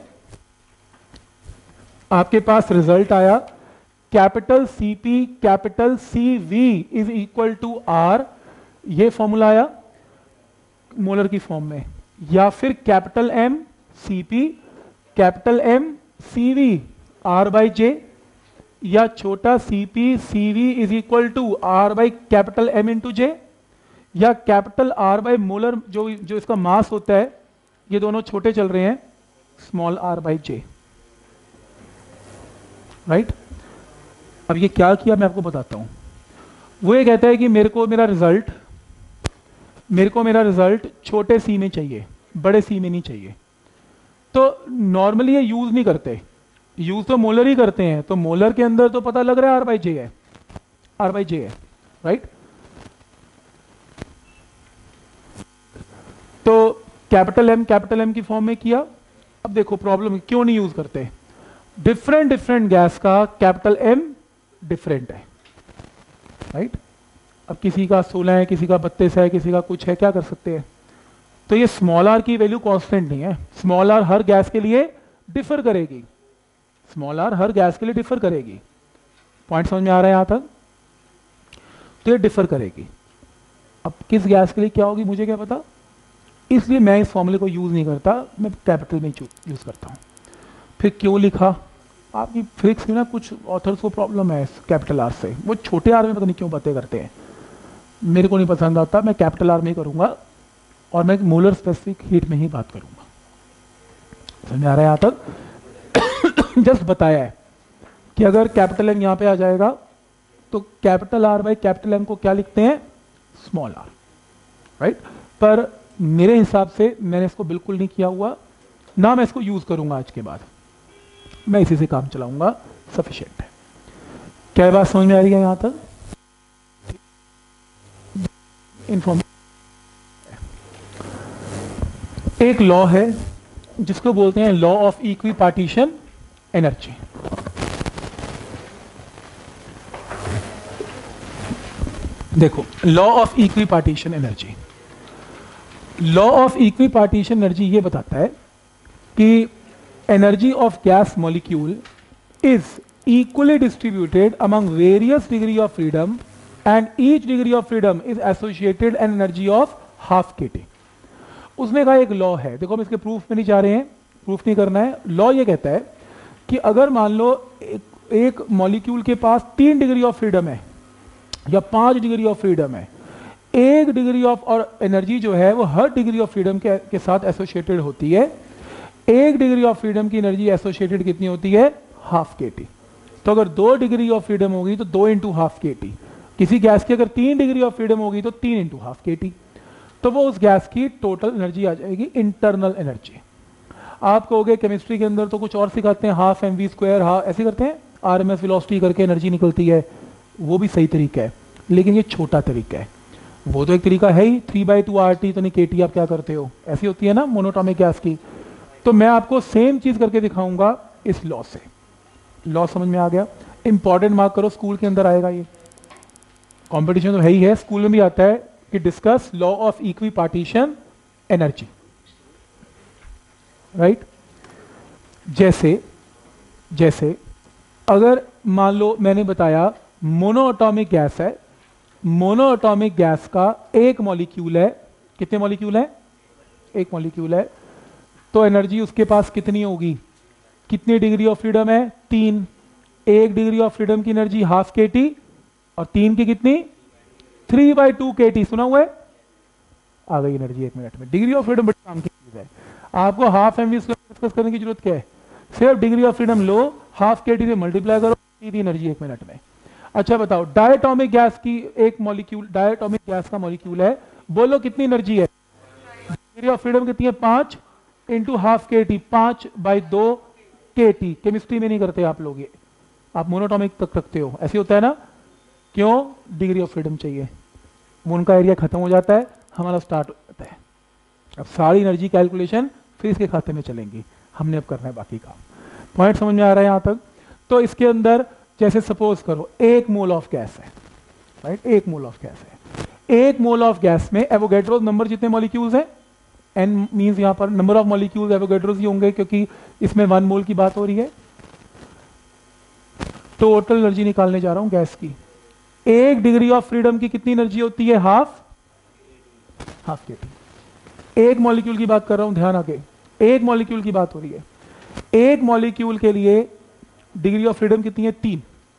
आपके पास रिजल्ट आया capital CP capital CV is equal to R, ये फॉर्मूला आया मोलर की फॉर्म में, या फिर capital M CP capital M CV R by J, या छोटा CP CV is equal to R by capital M into J, या capital R by molar जो इसका मास होता है, ये दोनों छोटे चल रहे हैं, small r by J, right? अब ये क्या किया मैं आपको बताता हूं। वो ये कहता है कि मेरे को मेरा रिजल्ट छोटे सी में चाहिए, बड़े सी में नहीं चाहिए। तो नॉर्मली ये यूज नहीं करते, यूज तो मोलर ही करते हैं। तो मोलर के अंदर तो पता लग रहा है R बाई J है, R बाई J है, राइट? तो कैपिटल M की फॉर्म में किया। अब देखो प्रॉब्लम क्यों नहीं यूज करते, डिफरेंट गैस का कैपिटल M डिफरेंट है, राइट? अब किसी का 16 है, किसी का 32 है, किसी का कुछ है, क्या कर सकते हैं? तो ये स्मॉल r की वैल्यू कांस्टेंट नहीं है, स्मॉल r हर गैस के लिए डिफर करेगी, स्मॉल r हर गैस के लिए डिफर करेगी। पॉइंट समझ में आ रहा है यहां तक? तो ये डिफर करेगी। अब किस गैस के लिए क्या होगी मुझे क्या पता, इसलिए मैं इस फॉर्मूले को यूज नहीं करता, मैं कैपिटल में यूज करता हूं। फिर क्यों लिखा, आपकी फिजिक्स में ना कुछ ऑथर्स को प्रॉब्लम है कैपिटल आर से, वो छोटे आर में पता नहीं क्यों बातें करते हैं, मेरे को नहीं पसंद आता। मैं कैपिटल आर में ही करूंगा और मैं मोलर स्पेसिफिक हीट में ही बात करूंगा। समझ में आ रहा है यहां तक? जस्ट बताया है कि अगर कैपिटल एम यहां पे आ जाएगा तो capital R by capital M को क्या लिखते हैं, स्मॉल आर, राइट? पर मेरे हिसाब से मैंने इसको बिल्कुल नहीं किया हुआ, ना मैं इसको यूज करूंगा आज के बाद, मैं इसी से काम चलाऊंगा, सफिशिएंट है। क्या बात समझ में आ रही है यहां तक? एक लॉ है जिसको बोलते हैं लॉ ऑफ इक्विपार्टीशन एनर्जी। देखो, law of equipartition energy, law of equipartition energy ये बताता है कि energy of gas molecule is equally distributed among various degree of freedom and each degree of freedom is associated an energy of half K T. उसने कहा एक law है, देखो हम इसके प्रूफ में नहीं जा रहे हैं, प्रूफ नहीं करना है। लॉ ये कहता है कि अगर मान लो एक मॉलिक्यूल के पास 3 डिग्री ऑफ फ्रीडम है या 5 डिग्री ऑफ फ्रीडम है, 1 डिग्री ऑफ और एनर्जी जो है वो हर डिग्री ऑफ फ्रीडम के साथ एसोसिएटेड होती है। 1 डिग्री ऑफ फ्रीडम की एनर्जी एसोसिएटेड कितनी होती है? Half K T. तो अगर 2 डिग्री ऑफ फ्रीडम होगी तो 2 इंटू हाफ के टी। किसी गैस की अगर 3 डिग्री ऑफ फ्रीडम होगी तो 3 इंटू हाफ के टी। तो वो उस गैस की टोटल एनर्जी आ जाएगी, इंटरनल एनर्जी। आप कहोगे केमिस्ट्री के अंदर तो कुछ और सिखाते हैं, half M V square, half ऐसे करते हैं, आरएमएस वेलोसिटी करके एनर्जी निकलती है। वो भी सही तरीका है, लेकिन ये छोटा तरीका है। वो तो एक तरीका है ही, 3/2 RT तो नहीं KT आप क्या करते हो, ऐसी होती है ना मोनोटॉमिक गैस की। तो मैं आपको सेम चीज करके दिखाऊंगा इस लॉ से। लॉ समझ में आ गया? इंपॉर्टेंट मार्क करो, स्कूल के अंदर आएगा ये, कंपटीशन तो है ही है, स्कूल में भी आता है कि discuss law of equipartition energy, right. जैसे अगर मान लो मैंने बताया मोनोएटॉमिक गैस है, मोनोएटॉमिक गैस का एक मॉलिक्यूल है, कितने मॉलिक्यूल है? एक मॉलिक्यूल है, तो एनर्जी उसके पास कितनी होगी? कितनी डिग्री ऑफ फ्रीडम है? 3। 1 डिग्री ऑफ फ्रीडम की एनर्जी हाफ के टी, और 3 की कितनी? 3/2 KT। सुना हुआ है? आ गई एनर्जी 1 मिनट में। डिग्री ऑफ फ्रीडम बड़ी काम की चीज है, आपको हाफ एम वी डिस्कस करने की जरूरत क्या है? सिर्फ डिग्री ऑफ फ्रीडम लो, हाफ के टी से मल्टीप्लाई करो, सीधी एनर्जी 1 मिनट में। अच्छा बताओ, डायटोमिक गैस की एक मॉलिक्यूल, डायटोमिक गैस का मॉलिक्यूल है, बोलो कितनी एनर्जी है? डिग्री ऑफ फ्रीडम कितनी है? 5 into half K T, 5/2 KT। Chemistry में नहीं करते आप लोग ये, आप मोनोटॉमिक तक रखते हो, ऐसे होता है ना। क्यों? डिग्री ऑफ फ्रीडम चाहिए, उनका एरिया खत्म हो जाता है, हमारा स्टार्ट हो जाता है। अब सारी एनर्जी कैलकुलेशन फिर इसके खाते में चलेंगी, हमने अब करना है बाकी काम। पॉइंट समझ में आ रहा है यहां तक? तो इसके अंदर जैसे सपोज करो 1 मोल ऑफ गैस है, राइट, 1 मोल ऑफ गैस है। 1 मोल ऑफ गैस में एवोगैड्रोस नंबर जितने मॉलिक्यूल्स हैं, एन मींस यहां पर नंबर ऑफ मॉलिक्यूल्स एवोगैड्रोस ही होंगे, क्योंकि इसमें 1 मोल की बात हो रही है। टोटल एनर्जी निकालने जा रहा हूं गैस की। 1 डिग्री ऑफ फ्रीडम की कितनी एनर्जी होती है? Half K T. एक मॉलिक्यूल की बात कर रहा हूं, ध्यान आके, एक मॉलिक्यूल की बात हो रही है। एक मॉलिक्यूल के लिए डिग्री ऑफ फ्रीडम कितनी है? 3।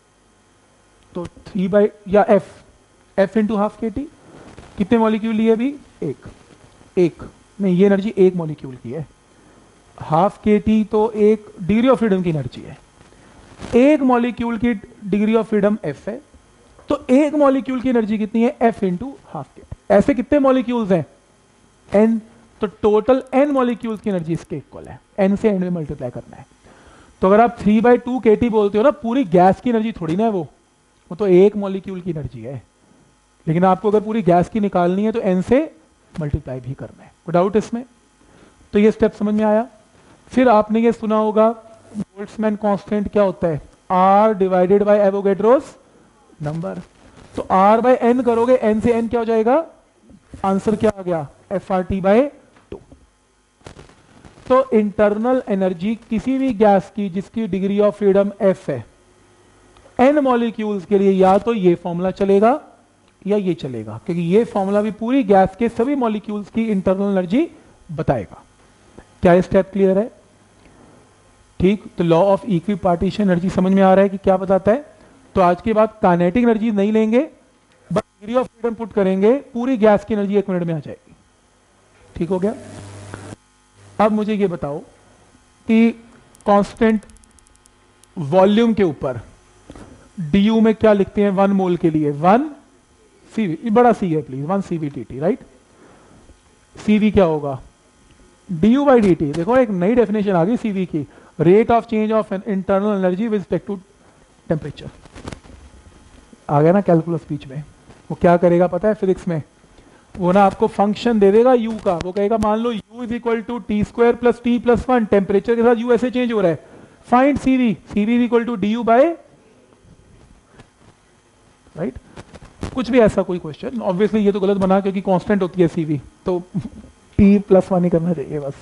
तो 3 या F into half K T. कितने मॉलिक्यूल लिए अभी? एक नहीं, ये एनर्जी एक मॉलिक्यूल की है। हाफ के टी तो एक डिग्री ऑफ फ्रीडम की एनर्जी है। एक मॉलिक्यूल की डिग्री ऑफ फ्रीडम एफ है, तो एक मॉलिक्यूल की एनर्जी कितनी है? F into half K T. ऐसे कितने मॉलिक्यूल्स हैं? एन। तो टोटल एन मॉलिक्यूल्स की एनर्जी इसके इक्वल है, एन से एन में मल्टीप्लाई करना है। तो अगर आप 3/2 KT बोलते हो ना, पूरी गैस की एनर्जी थोड़ी ना है वो तो एक मॉलिक्यूल की एनर्जी है। लेकिन आपको अगर पूरी गैस की निकालनी है तो एन से मल्टीप्लाई भी करना है। कोई डाउट इसमें? तो ये स्टेप समझ में आया। फिर आपने ये सुना होगा बोल्ट्जमैन कांस्टेंट क्या होता है? R divided by Avogadro's number. तो R बाय एन करोगे, एन से एन क्या हो जाएगा? आंसर क्या आ गया? FRT/2। तो इंटरनल एनर्जी किसी भी गैस की जिसकी डिग्री ऑफ फ्रीडम F है, एन मॉलिक्यूल्स के लिए या तो ये फॉर्मूला चलेगा या ये चलेगा, क्योंकि ये फॉर्मूला भी पूरी गैस के सभी मॉलिक्यूल्स की इंटरनल एनर्जी बताएगा। क्या ये स्टेप क्लियर है? ठीक। तो law of equipartition energy समझ में आ रहा है कि क्या बताता है। तो आज के बाद काइनेटिक एनर्जी नहीं लेंगे, बस डिग्री ऑफ फ्रीडम पुट करेंगे, पूरी गैस की एनर्जी 1 मिनट में आ जाएगी। ठीक हो गया? अब मुझे ये बताओ कि कांस्टेंट वॉल्यूम के ऊपर du में क्या लिखते हैं 1 मोल के लिए? 1 CV, बड़ा सी है प्लीज, 1 CVTT, राइट। CV क्या होगा? du/dt। देखो एक नई डेफिनेशन आ गई CV की, rate of change of internal energy with respect to temperature. आ गया ना कैलकुलस बीच में। वो क्या करेगा पता है फिजिक्स में? वो ना आपको फंक्शन दे देगा u का, वो कहेगा मान लो u = t² + t+1, टेम्परेचर के साथ u ऐसे चेंज हो रहा है, फाइंड CV = du/, राइट। कुछ भी ऐसा कोई क्वेश्चन, ऑब्वियसली ये तो गलत बना क्योंकि कांस्टेंट होती है CV, तो t+1 ही करना चाहिए बस।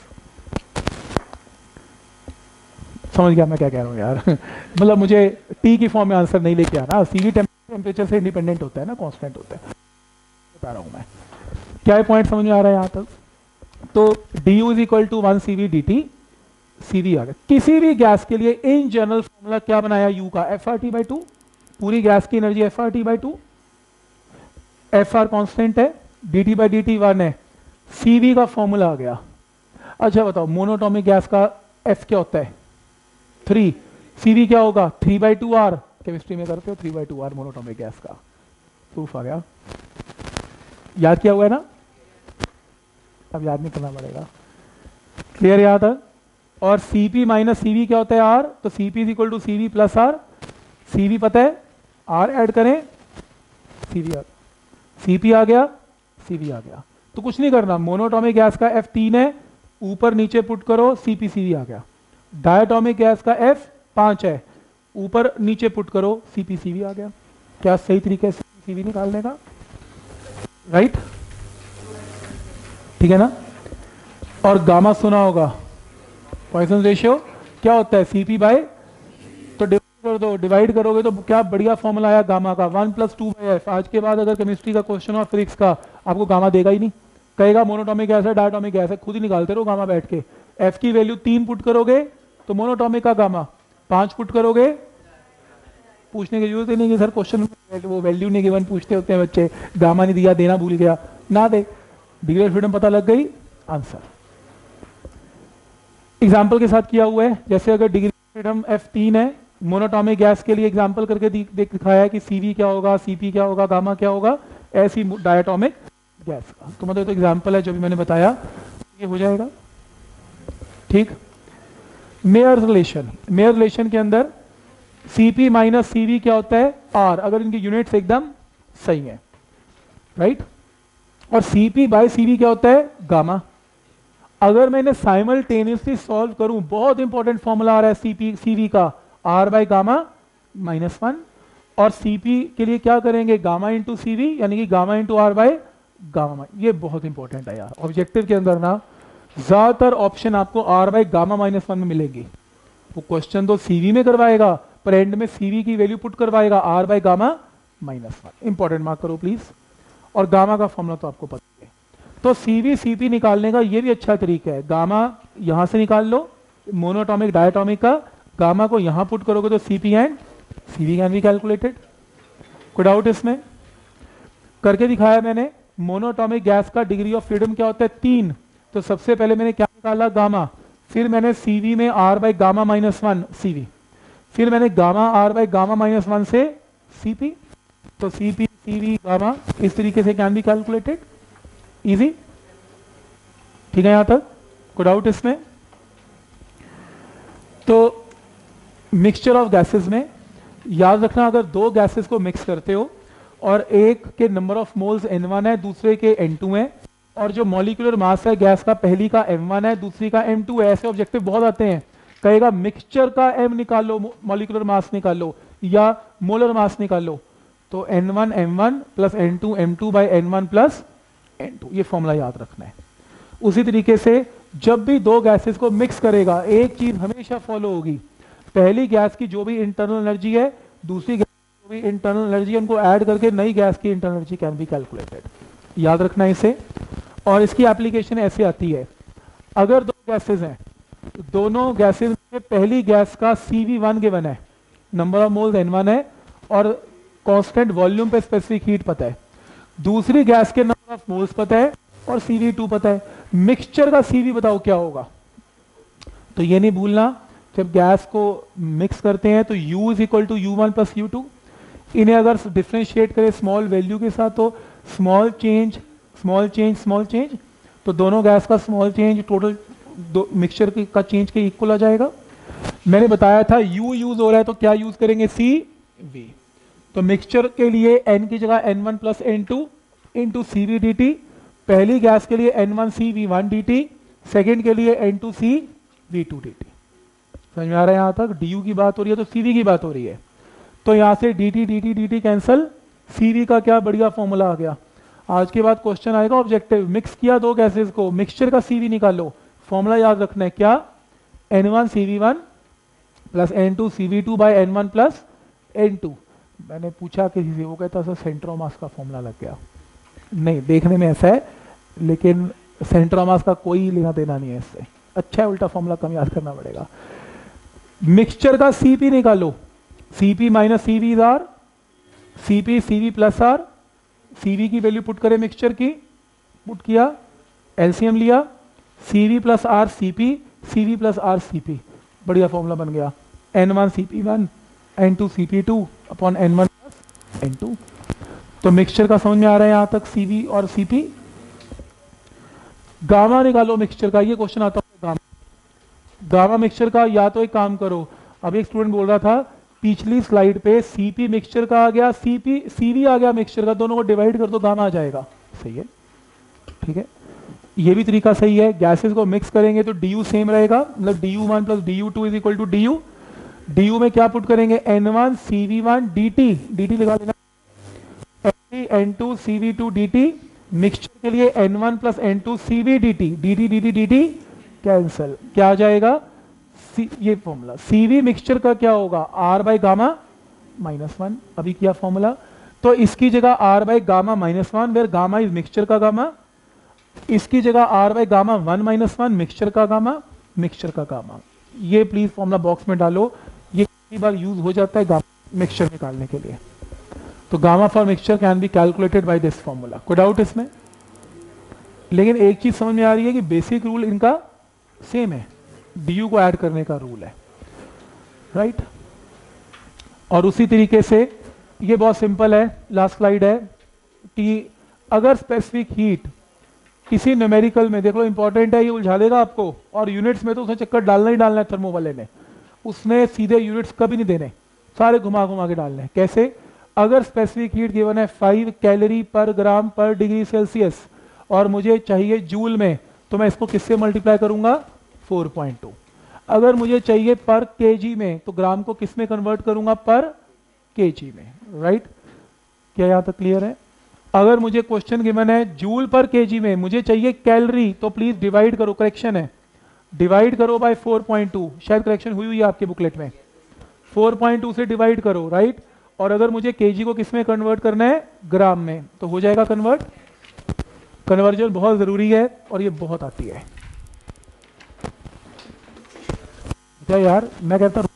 समझ गया मैं क्या कह रहा हूँ यार? मतलब मुझे t की फॉर्म में आंसर नहीं लेके आना, CV टेम्परेचर से इंडिपेंडेंट होता है ना, कांस्टेंट होता है, बता रहा हूँ मैं। क्या है पॉइंट समझ में आ रहा है यहां तक? तो du is equal to 1 CV dt, CV आ गया। किसी भी गैस के लिए इन जनरल फॉर्मूला क्या बनाया u का, FRT/2, पूरी गैस की एनर्जी FRT/2, FR कांस्टेंट है, dt/dt 1 है, CV का फॉर्मूला आ गया। अच्छा बताओ मोनोटॉमिक गैस का F क्या होता है? 3, CV क्या होगा? 3/2R, केमिस्ट्री में करते हो 3/2R मोनोटॉमिक गैस का, प्रूफ आ गया। याद किया हुआ है ना? अब याद नहीं करना पड़ेगा, क्लियर याद है? और Cp माइनस CV क्या होता है? R, तो Cp is equal to CV plus R, CV पता है, R ऐड करें, CV आ, Cp आ गया, CV आ गया। तो कुछ नहीं करना, मोनोटॉमिक गैस का F 3 है, ऊपर नीचे पुट करो, Cp CV आ गया। डायटोमिक गैस का F 5 है, ऊपर नीचे पुट करो, Cp CV आ गया। क्या सही तरीके से CV निकालने का? राइट, ठीक है ना? और गामा सुना होगा, पॉइसन रेशियो क्या होता है? Cp बाय, तो डिवाइड कर दो, डिवाइड करोगे तो क्या बढ़िया फॉर्मूला आया गामा का, 1 + 2/f। आज के बाद अगर केमिस्ट्री का क्वेश्चन और फिजिक्स का, आपको गामा देगा ही नहीं, कहेगा मोनोटॉमिक गैस है, डायटोमिक गैस है, खुद ही निकालते रहो गामा बैठ के। f की वैल्यू 3 पुट करोगे तो मोनोटॉमिक का गामा, 5 पुट करोगे, पूछने की जरूरत ही नहीं कि सर क्वेश्चन वो वैल्यू नहीं गिवन, पूछते होते हैं बच्चे, गामा नहीं दिया, देना भूल गया, ना दे, डिग्री ऑफ फ्रीडम पता लग गई, आंसर। एग्जाम्पल के साथ किया हुआ है, जैसे अगर डिग्री ऑफ फ्रीडम F 3 है, मोनोटॉमिक गैस के लिए एग्जाम्पल करके दिखाया है कि CV क्या होगा, CP क्या होगा, गामा क्या होगा, ऐसी डायटोमिक गैस का। तो मतलब तो एग्जाम्पल है जो भी मैंने बताया, ये हो जाएगा ठीक। मेयर रिलेशन, मेयर रिलेशन के अंदर Cp माइनस CV क्या होता है? R, अगर इनकी यूनिट्स एकदम सही है, राइट। और Cp बाय CV क्या होता है? गामा। अगर मैंने साइमल्टेनियसली सॉल्व करूं, बहुत इंपॉर्टेंट फॉर्मूला आ रहा है CV का, R बाय गामा -1, और Cp के लिए क्या करेंगे? गामा इंटू CV, यानी कि gamma into R by gamma. ये बहुत इंपॉर्टेंट है यार, ऑब्जेक्टिव के अंदर ना ज्यादातर ऑप्शन आपको R बाय गामा -1 में मिलेंगी। वो क्वेश्चन तो CV में करवाएगा, पर एंड में CV की वैल्यू पुट करवाएगा R by gamma -1। Important mark करो प्लीज। और गामा का फॉर्मूला तो आपको पता है। तो CV CP निकालने का ये भी अच्छा तरीका है, गामा यहां से निकाल लो, मोनोटॉमिक डायटोमिक का, गामा को यहां पुट करोगे तो CP and CV can be calculated. कोई डाउट इसमें? करके दिखाया मैंने। मोनोटॉमिक गैस का डिग्री ऑफ फ्रीडम क्या होता है? 3। तो सबसे पहले मैंने क्या निकाला? गामा। फिर मैंने CV में R बाय गामा -1 CV, फिर मैंने गामा R बाय गामा -1 से CP, तो CP CV गामा इस तरीके से कैन बी कैलकुलेटेड, इजी, ठीक है यहां तक? कोई डाउट इसमें? तो मिक्सचर ऑफ गैसेस में याद रखना, अगर दो गैसेस को मिक्स करते हो और एक के नंबर ऑफ मोल्स N1 है, दूसरे के N2 है, और जो मॉलिक्यूलर मास है गैस का, पहली का M1 है, दूसरी का M2 है, ऐसे ऑब्जेक्टिव बहुत आते हैं। कहेगा मिक्सचर का M निकाल लो, मॉलिक्यूलर मास निकाल लो, या मोलर मास निकाल लो, तो N1 M1 plus N2 M2 bye N1 plus N2, ये फॉर्मूला याद रखना है। उसी तरीके से जब भी दो गैसेस को मिक्स करेगा, एक चीज हमेशा फॉलो होगी, पहली गैस की जो भी इंटरनल एनर्जी है, दूसरी गैस की जो भी इंटरनल एनर्जी है, उनको ऐड करके नई गैस की internal energy can be calculated. याद रखना इसे। और इसकी एप्लीकेशन ऐसे आती है, अगर दो गैसेस हैं, तो दोनों गैसेस में पहली गैस का CV1 गिवन है, नंबर ऑफ मोल्स N1 है, और कांस्टेंट वॉल्यूम पे स्पेसिफिक हीट पता है, दूसरी गैस के नंबर ऑफ मोल्स पता है और CV2 पता है। मिक्सचर का CV बताओ क्या होगा? तो ये नहीं भूलना, जब गैस को मिक्स करते हैं तो U is equal to U1 plus U2। इन्हें अगर डिफ्रेंशिएट करें स्मॉल वैल्यू के साथ, तो small change small change small change, तो दोनों गैस का स्मॉल चेंज टोटल मिक्सचर का चेंज के इक्वल आ जाएगा। मैंने बताया था U यूज हो रहा है तो क्या यूज करेंगे? CV। तो मिक्सचर के लिए N की जगह N1 plus N2 into CV dt, पहली गैस के लिए N1 CV1 dt, सेकेंड के लिए N2 CV2 dt। समझ में आ रहा है यहां तक? du की बात हो रही है तो CV की बात हो रही है, तो यहां से dt dt dt cancel, CV का क्या बढ़िया फॉर्मूला आ गया। आज के बाद क्वेश्चन आएगा ऑब्जेक्टिव, मिक्स किया दो गैसेस को, मिक्सचर का CV निकालो, फॉर्मूला याद रखना है क्या? N1 CV1 plus N2 CV2 bye N1 plus N2। मैंने पूछा किसी से, वो कहता सर सेंट्रोमास का फॉर्मूला लग गया। नहीं, देखने में ऐसा है, लेकिन सेंट्रोमास का कोई लेना देना नहीं है इससे। अच्छा है, उल्टा फॉर्मूला कम याद करना पड़ेगा। मिक्सचर का सीपी निकालो, CP minus CV is R, CP CV plus R, CV की वैल्यू पुट करें मिक्सचर की, पुट किया, एलसीएम लिया, CV plus R CP, CV plus R CP, बढ़िया फॉर्मूला बन गया, N1 CP1 N2 CP2 upon N1 plus N2। तो mixture का समझ में आ रहा है यहां तक, CV और CP। गामा निकालो मिक्सचर का, ये क्वेश्चन आता है गामा मिक्सचर का। या तो एक काम करो, अभी एक स्टूडेंट बोल रहा था पिछली स्लाइड पे CP मिक्सचर का आ गया, CV आ गया मिक्सचर का, दोनों को डिवाइड कर दो, गामा आ जाएगा। सही है, ठीक है, ये भी तरीका सही है। गैसेस को मिक्स करेंगे तो DU सेम रहेगा, मतलब DU1 plus DU2 is equal to DU। DU में क्या पुट करेंगे, N1 CV1 DT लगा देना, N2 CV2 DT। मिक्सचर के लिए N1 plus N2 CV DT cancel, क्या आ जाएगा, ये फॉर्मूला। CV मिक्सचर का क्या होगा, R बाई गामा -1, अभी किया फॉर्मूला। तो इसकी जगह R by gamma -1 where gamma is mixture का गामा, इसकी जगह R बाई गामा 1 मिक्सचर का गामा। ये प्लीज फॉर्मूला बॉक्स में डालो, ये कई बार यूज हो जाता है गामा मिक्सचर निकालने के लिए। तो gamma for mixture can be calculated by this formula. कोई डाउट इसमें? लेकिन एक चीज समझ में आ रही है कि बेसिक रूल इनका सेम है, DU को ऐड करने का रूल है, राइट। और उसी तरीके से ये बहुत सिंपल है, लास्ट स्लाइड है, कि अगर स्पेसिफिक हीट किसी न्यूमेरिकल में, देख लो इंपॉर्टेंट है, ये उलझा देगा आपको, और यूनिट्स में तो उसने चक्कर डालना ही डालना है, थर्मो वाले ने, उसने सीधे यूनिट्स कभी नहीं देने, सारे घुमा घुमा के डालने हैं। कैसे? अगर स्पेसिफिक हीट गिवन है 5 कैलोरी पर ग्राम पर डिग्री सेल्सियस और मुझे चाहिए जूल में, तो मैं इसको किससे मल्टीप्लाई करूंगा, 4.2। अगर मुझे चाहिए पर केजी में, तो ग्राम को किस में कन्वर्ट करूंगा, पर केजी में, राइट। क्या यहां तक क्लियर है? अगर मुझे क्वेश्चन गिवन है जूल पर केजी में, मुझे चाहिए कैलोरी, तो प्लीज डिवाइड करो, करेक्शन है, डिवाइड करो बाय 4.2, शायद करेक्शन हुई है आपके बुकलेट में, 4.2 से डिवाइड करो, राइट। और अगर मुझे केजी को किस में कन्वर्ट करना है, ग्राम में, तो हो जाएगा कन्वर्ट। कन्वर्जन बहुत जरूरी है और ये बहुत आती है। क्या यार, मैं कहता हूं